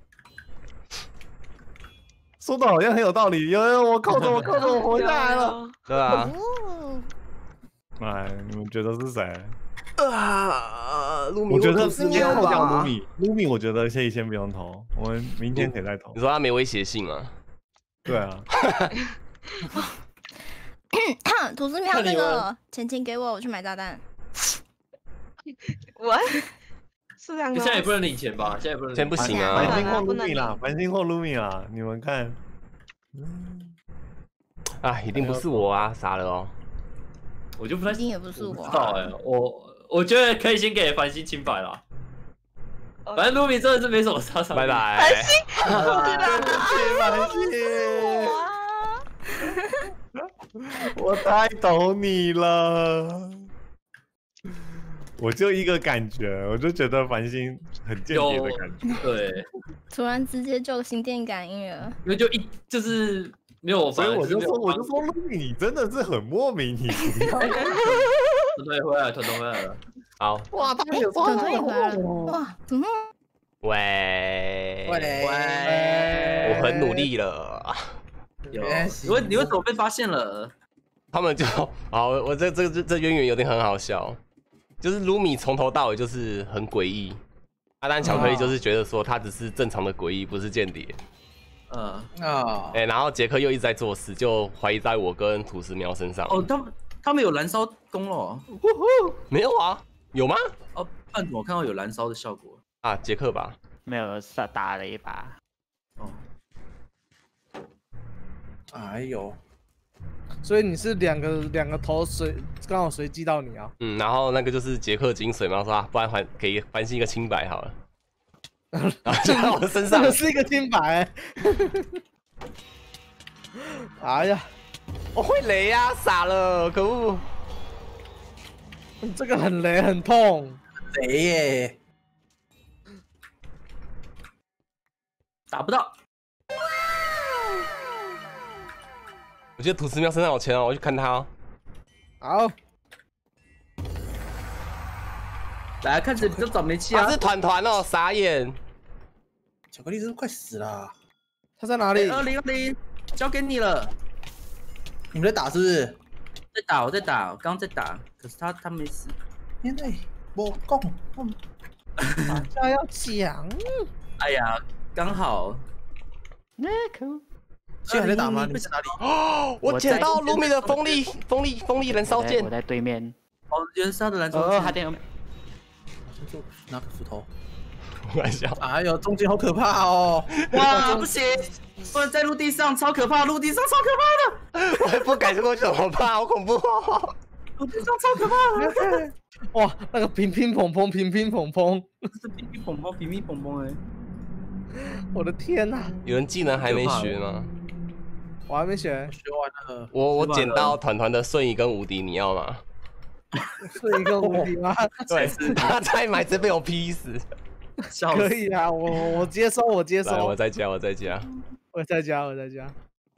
Speaker 3: 说的好像很有道理，有有，我靠着我靠着我活下来了。
Speaker 5: 对啊。
Speaker 7: 哦，
Speaker 3: 哎，你们觉得是谁？
Speaker 5: 啊，卢米，
Speaker 3: 我觉得直接扣掉卢
Speaker 5: 吧。
Speaker 3: 米，卢米我觉得可以先不用投，我们明天可以再投
Speaker 5: 你。说他没威胁性吗？
Speaker 3: 对啊，
Speaker 7: 吐司喵那个钱钱给我，我去买炸弹。
Speaker 8: 我是这样的吗。
Speaker 4: 现在也不能领钱吧？现在也不能领
Speaker 5: 现在不行啊
Speaker 3: 繁星或
Speaker 8: 不能
Speaker 3: 卢米啦，繁星或卢米啦，你们看。
Speaker 5: 啊，一定不是我啊，傻了哦。
Speaker 4: 我就不太
Speaker 7: 一定也不是我啊
Speaker 4: 不知道哎，我我觉得可以先给繁星清白啦。
Speaker 8: 哦
Speaker 4: 反正卢米真的是没什么杀伤力。
Speaker 5: 拜拜。
Speaker 8: 繁星，我知道
Speaker 3: 繁星，
Speaker 7: 我啊，
Speaker 3: 我太懂你了。我就一个感觉，我就觉得繁星很间谍的感觉。
Speaker 4: 对，
Speaker 7: 突然直接就心电感应了。
Speaker 4: 因为就一就是没有，
Speaker 3: 所以我就说，我就
Speaker 4: 说，
Speaker 3: 说，卢米你真的是很莫名其妙。
Speaker 4: 团队回来，团队回来了。
Speaker 5: 好，
Speaker 3: 哇，他
Speaker 7: 哎，
Speaker 3: 有
Speaker 7: 团队也回来了。哇，怎么？
Speaker 5: 喂
Speaker 9: 喂，
Speaker 5: 我很努力了。
Speaker 4: 有，
Speaker 9: 没关系
Speaker 4: 你为你为什么被发现了？
Speaker 5: 他们就好，我我这这这这渊源有点很好笑，就是卢米从头到尾就是很诡异，阿丹巧克力就是觉得说他只是正常的诡异，不是间谍。
Speaker 4: 嗯，
Speaker 9: 啊
Speaker 5: 哎、，然后杰克又一直在做事，就怀疑在我跟土司喵身上。
Speaker 2: 哦，他们他们有燃烧功了哦，
Speaker 5: 没有啊？有吗？
Speaker 2: 哦，半我看到有燃烧的效果。
Speaker 5: 啊，杰克吧。
Speaker 6: 没有是打了一把。
Speaker 2: 哦，
Speaker 9: 哎呦，
Speaker 1: 所以你是两个两个头随刚好随机到你啊？
Speaker 5: 嗯，然后那个就是杰克金水嘛，说啊，不然还给繁星一个清白好了。然后就在我身上
Speaker 1: 这个，是一个清白、哎呀，
Speaker 5: 我会雷呀、傻了，可恶！
Speaker 1: 这个很雷很痛。
Speaker 9: 雷耶！
Speaker 2: 打不到，
Speaker 5: 我觉得土司喵身上有钱哦，我去看他哦。
Speaker 1: 好，
Speaker 2: 来看着比较倒霉气啊
Speaker 5: 他是！团团哦，傻眼。
Speaker 9: 巧克力是不是快死了啊？
Speaker 1: 他在哪里？
Speaker 2: 二零二零交给你了，
Speaker 9: 你们在打是不是？
Speaker 2: 在打，我在打，我刚刚在打，可是他他没死。
Speaker 9: 现在我讲，
Speaker 1: 大家要讲。
Speaker 2: 哎呀，刚好。
Speaker 9: 现在还在打吗？
Speaker 2: 二零一
Speaker 9: 你们在哪里？
Speaker 5: 哦，我捡到卢米的锋利锋利锋利燃烧剑
Speaker 6: 我在我。在对面。
Speaker 2: 哦，原来是他的燃烧
Speaker 6: 哦，
Speaker 2: 剑
Speaker 6: 他电
Speaker 9: 就拿个斧头。
Speaker 5: 开玩笑。
Speaker 9: 哎呦，中间好可怕哦！
Speaker 2: 哇，不行，不能在陆地上，超可怕，陆地上超可怕的，
Speaker 5: 我还不敢过去，怎么办？好恐怖哦！
Speaker 2: 陆地上超可怕的。
Speaker 1: 哇，那个乒乒乓乓，乒乒乓乓，
Speaker 2: 是乒乒乓乓，乒乒乓乓哎！
Speaker 1: 我的天哪、
Speaker 5: 有人技能还没学吗？
Speaker 1: 我还没学，
Speaker 9: 学完了，
Speaker 5: 我我捡到团团的瞬移跟无敌，你要吗？
Speaker 1: 是一个无敌吗？
Speaker 5: 对，他再买直接被我劈死。
Speaker 2: 笑死！
Speaker 1: 可以啊，我我接收，我接
Speaker 5: 来，我
Speaker 1: 收，
Speaker 5: 在家，我在家，
Speaker 1: 我在家，我在家。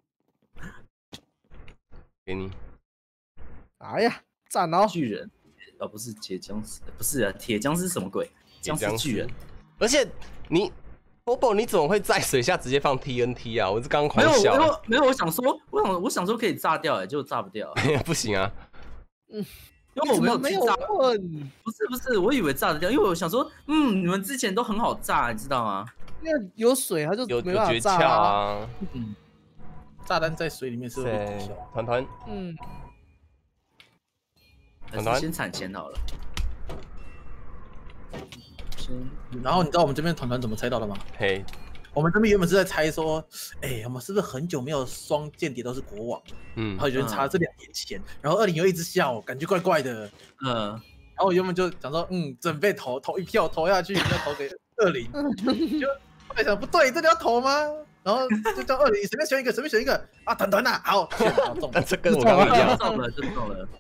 Speaker 5: 给你。
Speaker 1: 哎呀，赞哦！
Speaker 2: 巨人，哦，不是铁僵尸，不是啊，铁僵尸什么鬼？僵尸巨人。
Speaker 5: 而且你，Bobo，你怎么会在水下直接放 T N T 啊？我是刚刚
Speaker 2: 没有，
Speaker 5: 狂笑
Speaker 2: 没，有，没有。我想说，我想，我想说可以炸掉，哎，结果炸不掉，
Speaker 5: 不行啊！
Speaker 2: 因为我没有
Speaker 1: 没有
Speaker 2: 去炸。
Speaker 1: 问，
Speaker 2: 不是不是，我以为炸得掉，因为我想说，嗯，你们之前都很好炸，你知道吗？
Speaker 1: 因为有水，它就
Speaker 5: 有
Speaker 1: 没办法
Speaker 5: 有诀窍
Speaker 1: 炸啊。
Speaker 5: 啊！
Speaker 9: 嗯，炸弹在水里面是会
Speaker 5: 对
Speaker 9: 抵消。，
Speaker 5: 团团，
Speaker 1: 嗯，
Speaker 2: 还是先产钱好了。 先，
Speaker 9: 然后你知道我们这边团团怎么猜到的吗？
Speaker 5: 嘿，
Speaker 9: 我们这边原本是在猜说，哎，我们是不是很久没有双间谍都是国王？
Speaker 5: 嗯
Speaker 9: 然，后有人查是两年前，然后二零又一直笑，感觉怪怪的。
Speaker 2: 嗯，
Speaker 9: 然后我原本就想说，嗯，准备投投一票投下去，要投给二零。就后来想不对，这里要投吗？然后就叫二零，随便选一个，随便选一个啊，团团呐，好，选好中。
Speaker 5: 这跟我刚刚一样。
Speaker 2: 中了就中了。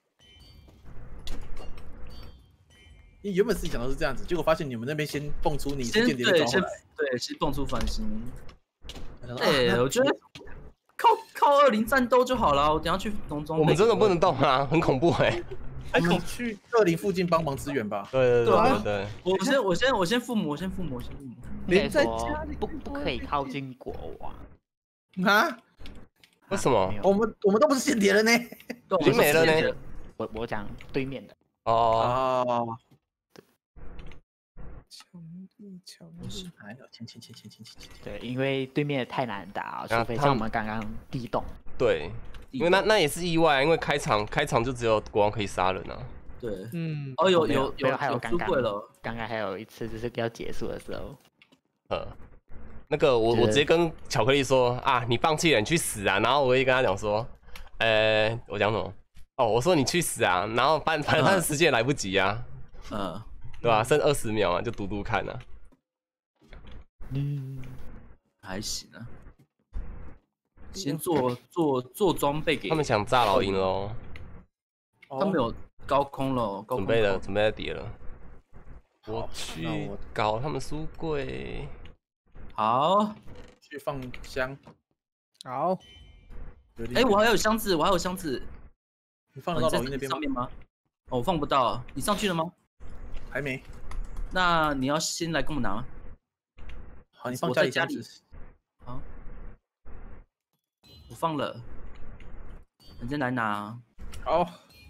Speaker 9: 你原本自己想的是这样子，结果发现你们那边先蹦出你是
Speaker 2: 先
Speaker 9: 间谍的
Speaker 2: 对，先
Speaker 9: 招来。
Speaker 2: 对，先蹦出繁星。
Speaker 9: 哎
Speaker 2: 哎，我觉得靠靠二零战斗就好了。我等下去农庄。
Speaker 5: 我们真的不能动啊，很恐怖哎。
Speaker 9: 还可以去二零附近帮忙支援吧。
Speaker 5: 对对对对对。
Speaker 2: 我先我先我先父母，我先父母，我先父母。
Speaker 6: 应该说不不可以靠近国王
Speaker 9: 啊？
Speaker 5: 为什么？
Speaker 9: 我们我们都不是间谍了呢。
Speaker 5: 已经没了呢。
Speaker 6: 我我讲对面的。
Speaker 5: 哦。
Speaker 9: 哦。
Speaker 1: 强力强力，
Speaker 9: 哎呦，前前前前前前前。
Speaker 6: 对，因为对面太难打，除非像我们刚刚地洞。
Speaker 5: 对，因为那那也是意外，因为开场开场就只有国王可以杀人啊。
Speaker 2: 对，
Speaker 1: 嗯，
Speaker 2: 哦，有有
Speaker 6: 有还有
Speaker 2: 有
Speaker 6: 刚刚刚刚还有一次就是要结束的时候，
Speaker 5: 呃，那个我我直接跟巧克力说啊，你放弃了，你去死啊！然后我也跟他讲说，呃，我讲什么？哦，我说你去死啊！然后反反正他的时间也来不及啊，
Speaker 2: 嗯，
Speaker 5: 对吧？剩二十秒啊，就赌赌看啊。
Speaker 2: 嗯，还行啊。先做做做装备给
Speaker 5: 他们想炸老鹰喽，
Speaker 2: 他们有高空了，
Speaker 5: 准备了，准备要叠了。我去搞他们书柜。
Speaker 2: 好，
Speaker 9: 去放箱。
Speaker 1: 好。
Speaker 2: 哎，我还有箱子，我还有箱子。
Speaker 9: 你放得到老鹰那边
Speaker 2: 上面吗？哦，我放不到。你上去了吗？
Speaker 9: 还没。
Speaker 2: 那你要先来跟我拿吗？
Speaker 9: 好，你放家里箱子。
Speaker 2: 好。我放了，你先来拿。
Speaker 9: 好，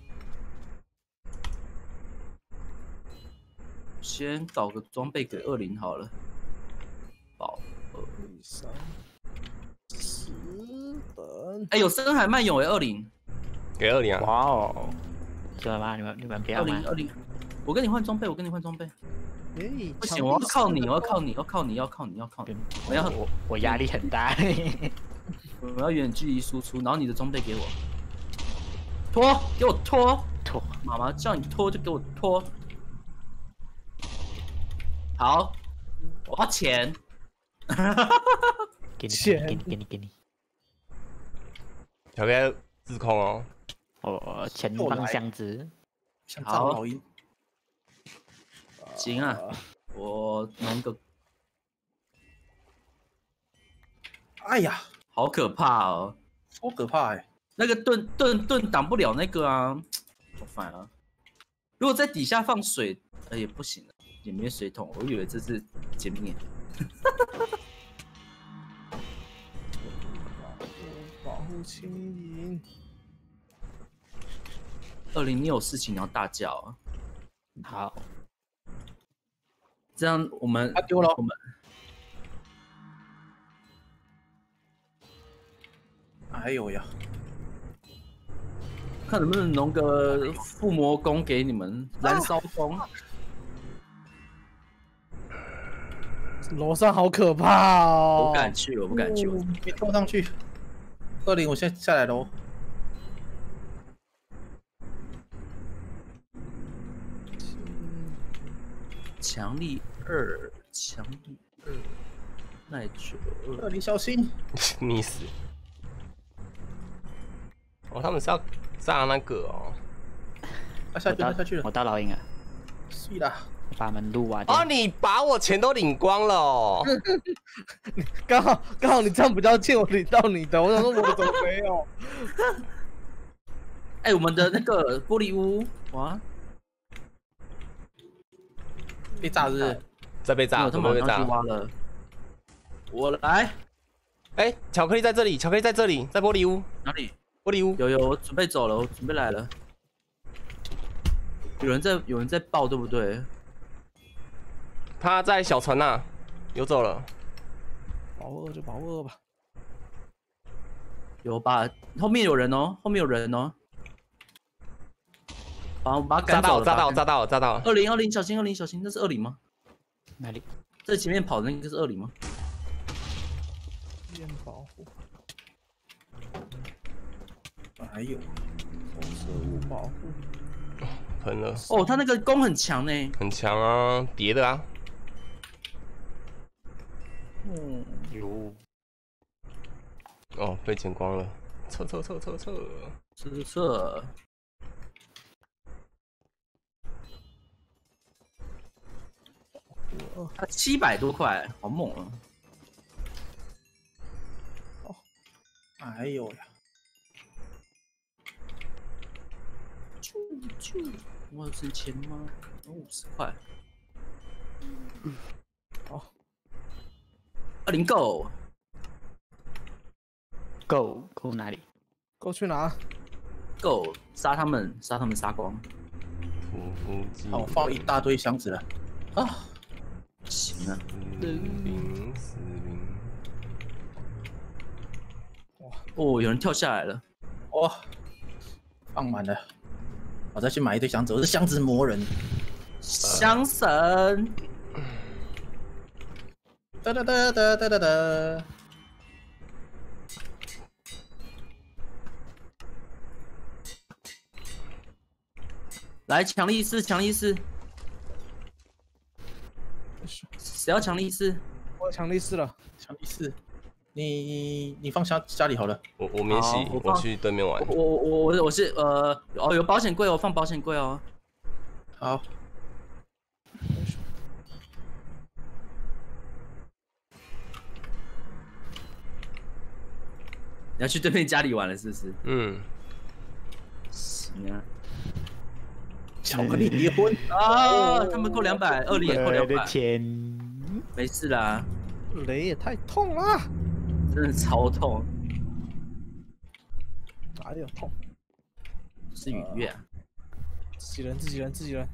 Speaker 2: 先搞个装备给二零好了。宝二
Speaker 1: 三十本。
Speaker 2: 哎，有深海漫游哎，二零。
Speaker 5: 给二零啊！
Speaker 6: 哇哦，知道吗？你们你们不要吗？
Speaker 2: 二零，我跟你换装备，我跟你换装备。
Speaker 1: 哎，
Speaker 2: 不行，我要靠你，我要靠你，要靠你，要靠你，要靠你。我要
Speaker 6: 我我压力很大。
Speaker 2: 我要远距离输出，然后你的装备给我，拖，给我拖
Speaker 6: 拖，
Speaker 2: 妈妈叫你拖就给我拖。好，我要钱。
Speaker 6: 给你
Speaker 1: 钱，
Speaker 6: 给你给你给你。
Speaker 5: 小哥自控哦。
Speaker 6: 我前方箱子。
Speaker 2: 好。
Speaker 9: 老鹰。
Speaker 2: 行啊，我弄个。
Speaker 9: 哎呀！
Speaker 2: 好可怕哦！
Speaker 9: 超可怕哎、欸！
Speaker 2: 那个盾盾盾挡不了那个啊，好烦啊！如果在底下放水，呃也不行了，也没水桶，我以为这是歼灭。
Speaker 1: 保护轻盈。
Speaker 2: 二零，你有事情你要大叫啊！
Speaker 6: 好，
Speaker 2: 这样我们
Speaker 9: 他丢了，
Speaker 2: 我们。
Speaker 9: 哎呦呀！
Speaker 2: 看能不能弄个附魔弓给你们，燃烧弓。
Speaker 1: 楼上好可怕哦！
Speaker 2: 我不敢去，我不敢去。
Speaker 9: 哦、别跳上去。二零，我现在下来喽。
Speaker 2: 强力二，强力二，耐久二。
Speaker 9: 二零小心！
Speaker 5: 溺死。哦，他们是要炸那个哦。
Speaker 9: 啊，下去了，下去了。
Speaker 6: 我到老鹰了。
Speaker 9: 是啦。
Speaker 6: 把门路啊！
Speaker 5: 哦，你把我钱都领光了哦。
Speaker 1: 刚好刚好你这样比较近，我领到你的。我想说我怎么没有？
Speaker 2: 哎，我们的那个玻璃屋，哇，
Speaker 9: 被炸是？
Speaker 5: 在被炸，
Speaker 2: 他们
Speaker 5: 被炸。
Speaker 2: 挖了。我来。
Speaker 5: 哎，巧克力在这里，巧克力在这里，在玻璃屋。
Speaker 2: 哪里？
Speaker 5: 玻璃屋。
Speaker 2: 有有，我准备走了，我准备来了。有人在，有人在爆，对不对？
Speaker 5: 他在小船那，游走了。
Speaker 1: 保二就保二吧。
Speaker 2: 有吧？后面有人哦，后面有人哦。把我把他赶
Speaker 5: 走了。炸到，炸到，
Speaker 2: 炸
Speaker 5: 炸到，炸到。
Speaker 2: 二零二零，小心二零，小心，那是二零吗？
Speaker 6: 哪里？
Speaker 2: 这前面跑的那个是二零吗？
Speaker 1: 边保护，
Speaker 9: 还有
Speaker 1: 生物保护。
Speaker 5: 喷了，
Speaker 2: 哦，他那个弓很强呢。
Speaker 5: 很强啊，叠的啊。
Speaker 2: 嗯，
Speaker 6: 有。
Speaker 5: 哦，被剪光了，撤撤撤撤撤。
Speaker 2: 是是。他七百多块，好猛啊！
Speaker 9: 哎呦呀！
Speaker 2: 啾啾，我有值钱吗？有五十块。
Speaker 1: 好，
Speaker 2: 二零 Go
Speaker 6: Go Go 哪里
Speaker 1: ？Go 去哪
Speaker 2: ？Go 杀他们，杀他们杀光。
Speaker 5: 屠夫机。
Speaker 9: 哦，放一大堆箱子了啊！
Speaker 2: 行啊。
Speaker 5: 零四零。
Speaker 2: 哇哦，有人跳下来了。
Speaker 9: 哇，放满了，我再去买一堆箱子，我是箱子魔人。
Speaker 2: 箱神。
Speaker 9: 哒哒哒哒哒哒哒。
Speaker 2: 来，强力士，强力士。谁要强力士？
Speaker 1: 我强力士了，
Speaker 9: 强力士。你你放家家里好了。
Speaker 5: 我我免洗，
Speaker 2: 我
Speaker 5: 我去对面玩。
Speaker 2: 我我我我我是呃哦有保险柜哦，放保险柜哦。
Speaker 9: 好。
Speaker 2: 你要去对面家里玩了是不是？
Speaker 5: 嗯。
Speaker 2: 行啊。
Speaker 9: 巧克力离婚
Speaker 2: 啊！他们扣两百，二零也扣两百。
Speaker 6: 钱。
Speaker 2: 没事啦。
Speaker 1: 雷也太痛了，
Speaker 2: 真的超痛。
Speaker 1: 哪里有痛？
Speaker 2: 是愉悦啊！
Speaker 1: 自己人，自己人，自己人。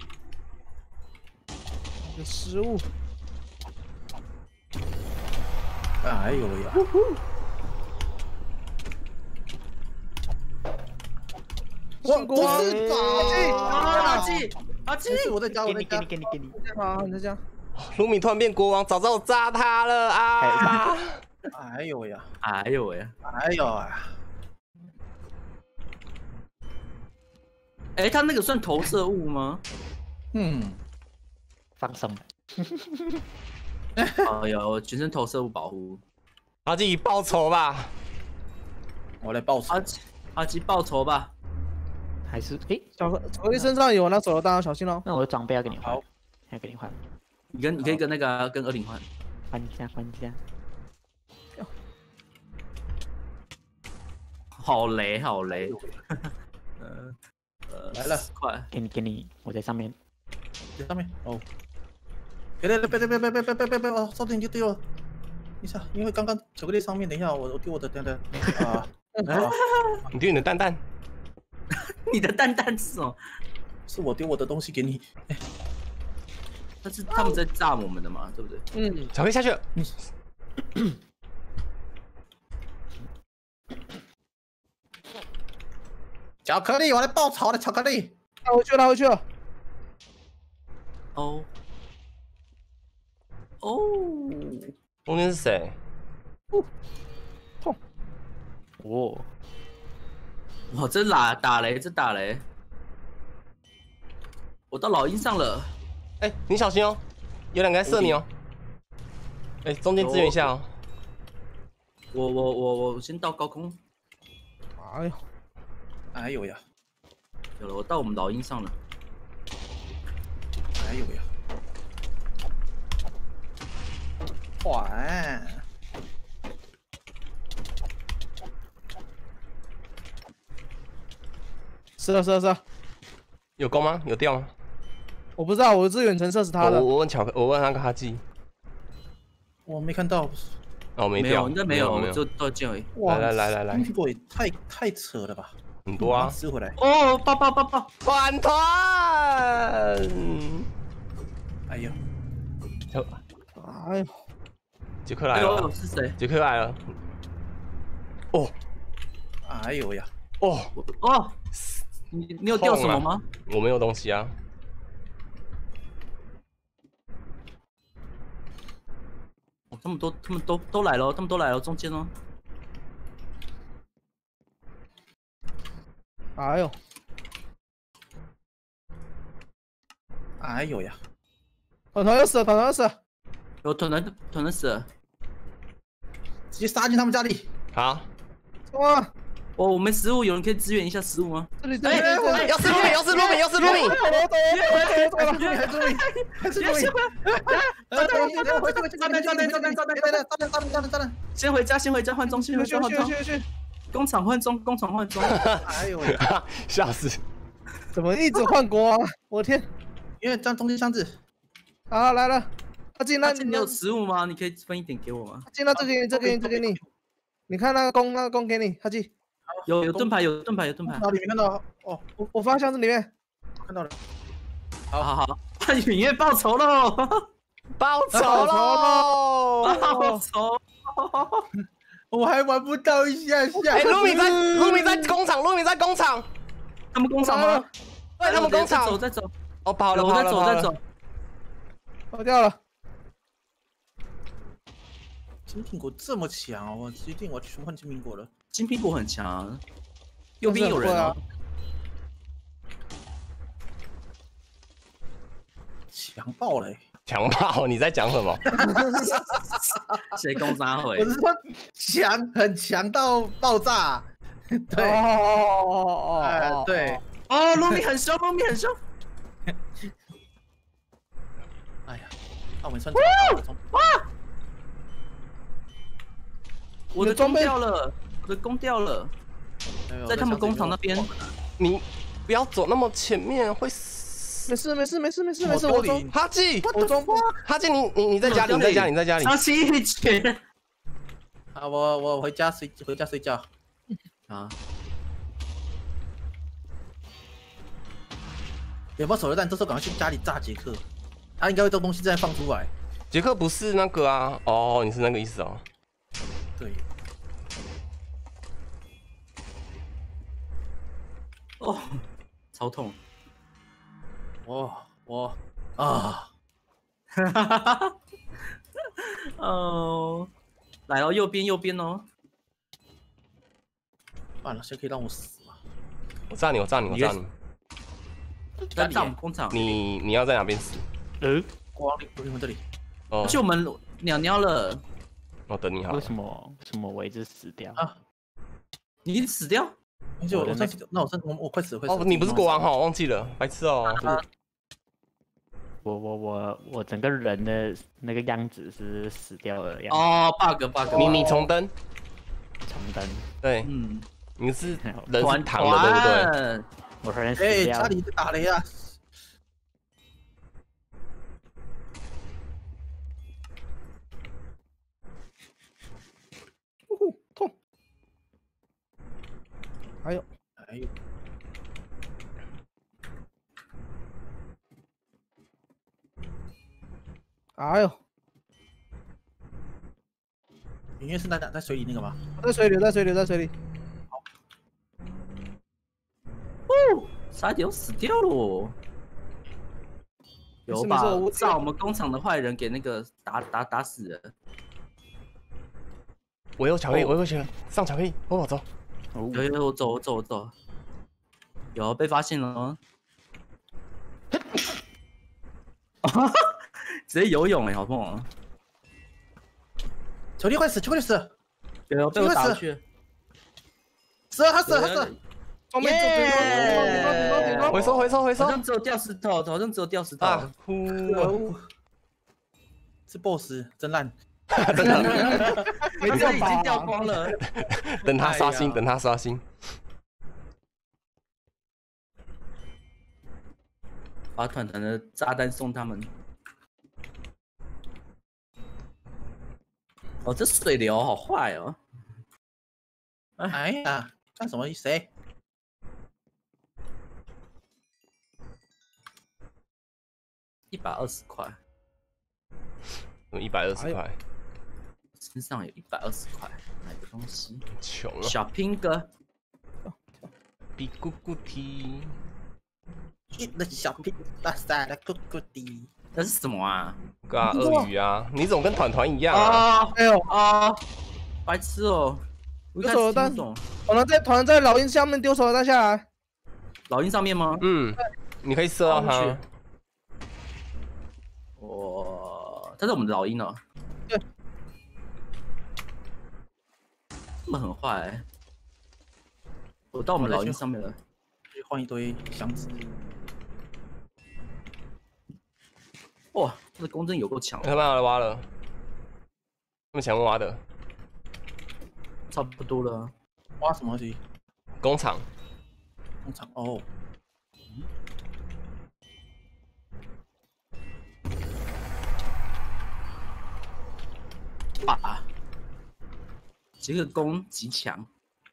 Speaker 1: 一个失误。
Speaker 9: 哎呦呀！
Speaker 1: 我不是
Speaker 2: 阿基，阿基，
Speaker 9: 我在家，我在家，
Speaker 6: 给你给你给你。
Speaker 1: 好，你在家。
Speaker 5: 卢米突然变国王，早知道我炸他了啊！
Speaker 9: 哎呦呀！
Speaker 2: 哎呦喂！
Speaker 9: 哎呦呀！
Speaker 2: 哎，他那个算投射物吗？
Speaker 9: 嗯，
Speaker 6: 放松。
Speaker 2: 哎呦，全身投射物保护。
Speaker 5: 阿基报仇吧！
Speaker 9: 我来报仇。
Speaker 2: 阿基，阿基报仇吧！
Speaker 6: 还是哎，
Speaker 1: 巧克巧克力身上有那手榴弹，要小心哦。
Speaker 6: 那我的装备要跟你换，要跟你换。
Speaker 2: 你跟你可以跟那个跟二零换。
Speaker 6: 换一下，换一下。
Speaker 2: 好雷，好雷。呃呃，
Speaker 9: 来了，
Speaker 2: 快！
Speaker 6: 给你给你，我在上面。
Speaker 9: 在上面哦。别别别别别别别别别别别哦！差点就丢了。等一下，因为刚刚巧克力上面，等一下我我丢我的蛋蛋啊！
Speaker 5: 你丢你的蛋蛋。
Speaker 2: 你的蛋蛋是什么？
Speaker 9: 是我丢我的东西给你。哎，
Speaker 2: 但是他们在炸我们的嘛，对不对？
Speaker 1: 嗯，
Speaker 5: 巧克力下去了。
Speaker 9: 巧克力，我来报仇了！巧克力，
Speaker 1: 拉回去，拉回去了。
Speaker 2: 哦哦，
Speaker 5: 中间是谁？
Speaker 1: 痛！
Speaker 6: 哦，
Speaker 2: 哇，这打打雷，这打雷！我到老鹰上了。
Speaker 5: 哎、欸，你小心哦，有两个在射你哦。哎、欸，中间支援一下哦。
Speaker 2: 我我我我先到高空。
Speaker 1: 哎呦，
Speaker 9: 哎呦呀！
Speaker 2: 有了，我到我们老鹰上了。
Speaker 9: 哎呦呀！缓。
Speaker 1: 是啊是啊是啊。
Speaker 5: 有攻吗？有掉吗？
Speaker 1: 我不知道，我是远程射死他的。
Speaker 5: 我我问巧克，我问那个哈基。
Speaker 9: 我没看到。
Speaker 5: 哦，没掉，
Speaker 2: 应该没有，就到这而已。
Speaker 9: 哇，
Speaker 5: 来来来来来，
Speaker 9: 苹果也太太扯了吧！
Speaker 5: 很多啊，
Speaker 9: 吃回来。
Speaker 2: 哦，爆爆爆爆！
Speaker 5: 团团！
Speaker 9: 哎呦，
Speaker 1: 哎呦，
Speaker 5: 杰克来了！
Speaker 2: 是谁？
Speaker 5: 杰克来了！哦，
Speaker 9: 哎呦呀！
Speaker 5: 哦
Speaker 2: 哦，你你有掉什么吗？
Speaker 5: 我没有东西啊。
Speaker 2: 他们都他们都都来了，他们都来了，中间哦。
Speaker 1: 哎呦，
Speaker 9: 哎呦呀，
Speaker 1: 团团要死了，团团要死了，
Speaker 2: 有团团团团死了。
Speaker 9: 直接杀进他们家里。
Speaker 5: 好，
Speaker 1: 冲啊！
Speaker 2: 哦，我没食物，有人可以支援一下食物吗？
Speaker 1: 这里这里这里，
Speaker 5: 要是卢米，要是卢米，要是卢米，
Speaker 1: 我走我走我走我走了，
Speaker 9: 还是你，还是你，还是你！炸弹！炸弹！回去回去！炸弹！炸弹！炸弹！炸弹！炸弹！炸弹！炸弹！炸弹！
Speaker 2: 先回家，先回家换装，先回
Speaker 1: 去
Speaker 2: 家换装。
Speaker 1: 去去去！
Speaker 2: 工厂换装，工厂换装。
Speaker 9: 哎呦，
Speaker 5: 吓死！
Speaker 1: 怎么一直换国王？我天！
Speaker 9: 因为装中间箱子。
Speaker 1: 好来了，阿进那
Speaker 2: 你有食物吗？你可以分一点给我吗？
Speaker 1: 阿进那这给你，这给你，这给你。你看那个弓，那个弓给你，阿进。
Speaker 2: 有有盾牌，有盾牌，有盾牌。
Speaker 9: 哪里没看到？哦，
Speaker 1: 我我放箱子里面，
Speaker 9: 看到了。
Speaker 2: 好好好，他影院报仇喽！
Speaker 5: 报仇喽！
Speaker 2: 报仇！
Speaker 9: 我还玩不到一下下。
Speaker 5: 哎，卢米在，卢米在工厂，卢米在工厂。
Speaker 2: 他们工厂吗？
Speaker 5: 对，他们工厂。
Speaker 2: 走，再走。
Speaker 5: 哦，跑了，
Speaker 2: 我再走，再走。
Speaker 1: 跑掉了。
Speaker 9: 金苹果这么强哦，我决定我去换金苹果了。
Speaker 2: 金苹果很强，右边有人哦。
Speaker 9: 强爆嘞！
Speaker 5: 强爆！你在讲什么？
Speaker 2: 谁攻杀回？
Speaker 9: 我是说强，很强到爆炸。对，
Speaker 1: 哦哦哦
Speaker 9: 哦，对，
Speaker 2: 哦，卢米很凶，卢米很凶。
Speaker 9: 哎呀，澳门穿
Speaker 2: 哇！我的弓掉了，我的弓掉了，在他们工厂那边。
Speaker 5: 你不要走那么前面，会死。
Speaker 1: 没事没事没事没事没事，我中
Speaker 5: 哈基，
Speaker 1: 我中
Speaker 5: 哈基，你你你在家里，你在家里，你在家里。
Speaker 2: 哈基一拳。
Speaker 9: 啊，我我回家睡回家睡觉。
Speaker 2: 啊。
Speaker 9: 有没有手榴弹？这时候赶快去家里炸杰克，他应该会这东西再放出来。
Speaker 5: 杰克不是那个啊，哦，你是那个意思哦。
Speaker 9: 对。
Speaker 2: 哦，超痛。
Speaker 9: 我我啊，
Speaker 2: 哈哈哈哈！哦，来了，右边右边哦。
Speaker 9: 完了，谁可以让我死吗？
Speaker 5: 我炸你，我炸你，我炸你。
Speaker 2: 在炸我们工厂。
Speaker 5: 你你要在哪边死？
Speaker 6: 呃，
Speaker 9: 国王，我们这里。
Speaker 5: 哦，
Speaker 2: 去我们鸟鸟了。
Speaker 5: 我等你好。
Speaker 6: 为什么？为什么我一直死掉
Speaker 9: 啊？
Speaker 2: 你死掉？
Speaker 9: 就我上那我上我我快死了，快死了。
Speaker 5: 哦，你不是国王哈，忘记了，白痴哦。
Speaker 6: 我我我我整个人的那个样子是死掉了样。
Speaker 2: 哦 ，bug bug。
Speaker 5: 你你重登。
Speaker 6: 重登。
Speaker 5: 对，
Speaker 2: 嗯，
Speaker 5: 你是人是躺的，对不对？
Speaker 6: 我突然死掉。
Speaker 9: 哎，家里在打雷啊！
Speaker 1: 痛！哎呦，
Speaker 9: 哎呦！
Speaker 1: 哎呦！
Speaker 9: 里面是在在水里那个吗？
Speaker 1: 在水里，在水里，在水里。
Speaker 2: 哦，差点死掉了。有把炸我们工厂的坏人给那个打打打死了。
Speaker 5: 我有巧克力，我有巧克力，上巧克力，我跑走。
Speaker 2: 有有，我走我走我走。有被发现了。直接游泳哎，好痛啊！
Speaker 9: 球力快死，球力死！
Speaker 2: 有被我打过去。
Speaker 9: 死了，他死了，他死了！
Speaker 1: 耶！
Speaker 5: 回收，回收，回收！
Speaker 2: 好像只有掉石头，好像只有掉石头。
Speaker 5: 啊！呼！
Speaker 9: 是 boss，真烂。
Speaker 2: 真的，没错，已经掉光了。
Speaker 5: 等他刷新，等他刷新。
Speaker 2: 把团团的炸弹送他们。哦，这水流好坏哦！
Speaker 9: 哎呀，干什么？谁？
Speaker 2: 一百二十块。
Speaker 5: 一百二十块。
Speaker 2: 身上有一百二十块，买个东西。
Speaker 5: 穷啊！
Speaker 2: 小拼哥。
Speaker 5: 比咕咕蹄。
Speaker 9: 一个小屁大赛的咕咕滴。
Speaker 2: 那是什么啊？
Speaker 5: 对啊，鳄鱼啊，你怎么跟团团一样啊？
Speaker 2: 啊，
Speaker 1: 哎呦，
Speaker 2: 啊，白痴哦！我一开始听不懂，
Speaker 1: 团团在团团在老鹰下面丢手榴弹下来，
Speaker 2: 老鹰上面吗？
Speaker 5: 嗯，你可以射到
Speaker 2: 好
Speaker 5: 它。
Speaker 2: 哇，他是我们的老鹰哦。
Speaker 1: 对，
Speaker 2: 他们很坏、欸。我到我们老鹰上面了，
Speaker 9: 去换一堆箱子。
Speaker 2: 哇，这个弓针有够强、
Speaker 5: 他们要来挖了，他们想挖的
Speaker 2: 差不多了。
Speaker 9: 挖什么东西？
Speaker 5: 工厂。
Speaker 9: 工厂哦。
Speaker 2: 啊！这个弓极强。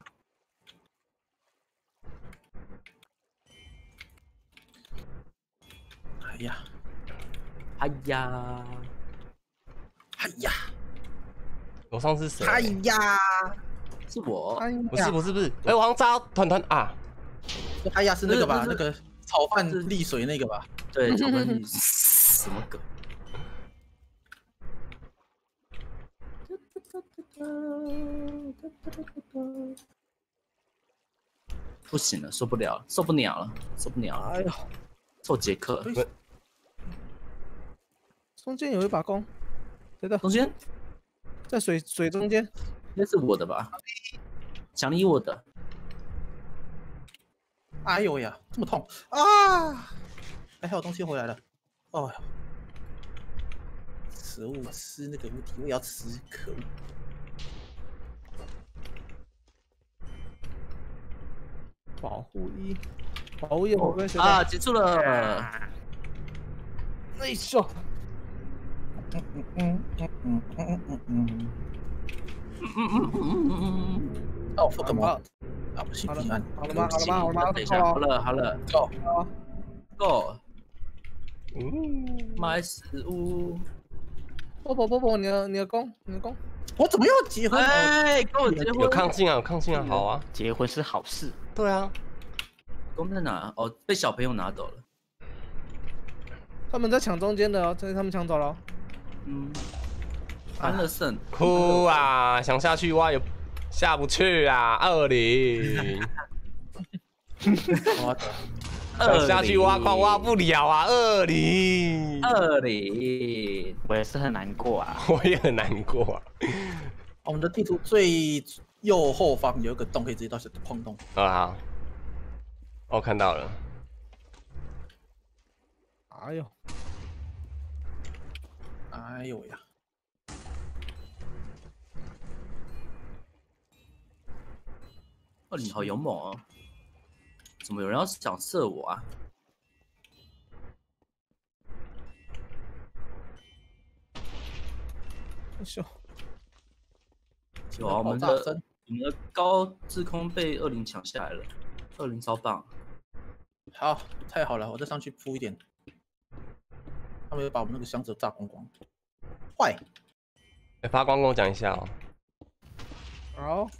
Speaker 9: 哎呀，
Speaker 2: 哎呀，
Speaker 9: 哎呀，
Speaker 5: 楼上是谁？
Speaker 9: 哎呀，
Speaker 2: 是我。
Speaker 1: 哎呀
Speaker 5: 不是不是不是，哎，我好像扎到团团啊！
Speaker 9: 哎呀是那个吧？
Speaker 2: 那是
Speaker 9: 那个炒饭沥水那个吧？
Speaker 2: 对，炒饭沥什么梗？不行了，受不了了，受不了了，受不了了！
Speaker 1: 哎呦，
Speaker 2: 臭杰克，
Speaker 1: 中间有一把弓，谁的？
Speaker 2: 中间
Speaker 1: 在水水中间，
Speaker 2: 应该是我的吧？强力我的。
Speaker 9: 哎呦呀，这么痛啊！哎，还有东西回来了。哦呀，可恶，吃那个物体我也要吃，可恶！
Speaker 1: 保护衣，保护衣会不会谁的？
Speaker 2: 啊，结束了。
Speaker 1: 哎呦，
Speaker 9: 嗯嗯嗯嗯嗯嗯嗯嗯嗯。
Speaker 2: 嗯嗯嗯嗯嗯。
Speaker 9: 哦，fuck 么？啊，不行，平安。
Speaker 1: 好了吗？好了吗？好了吗？
Speaker 2: 等一下，好了好了
Speaker 9: ，Go
Speaker 2: Go。
Speaker 5: 嗯，
Speaker 2: 买食物。
Speaker 1: 波波波波，你的你的弓，你的弓。
Speaker 9: 我怎么又结婚？
Speaker 2: 哎，跟我结婚。
Speaker 5: 有抗性啊，有抗性啊，好啊。
Speaker 6: 结婚是好事。
Speaker 5: 对啊。
Speaker 2: 弓在哪？哦，被小朋友拿走了。
Speaker 1: 他们在抢中间的哦，这是他们抢走了。
Speaker 2: 嗯。安乐胜。
Speaker 5: 哭啊！想下去挖也下不去啊！二零。想下去挖矿挖不了啊！二零。
Speaker 2: 二零。
Speaker 6: 我也是很难过啊。
Speaker 5: 我也很难过啊。
Speaker 9: 我们的地图最右后方有一个洞，可以直接到矿洞。
Speaker 5: 啊好。哦，看到了。
Speaker 1: 哎呦，
Speaker 9: 哎呦呀！
Speaker 2: 哦，你好勇猛哦！怎么有人要想射我啊？
Speaker 1: 哎呦，
Speaker 2: 有啊，我们的我们的高制空被二零抢下来了，二零超棒。
Speaker 9: 好，太好了，我再上去铺一点。他们要把我们那个箱子炸光光，坏！
Speaker 5: 哎，发光跟我讲一下哦。
Speaker 1: 好。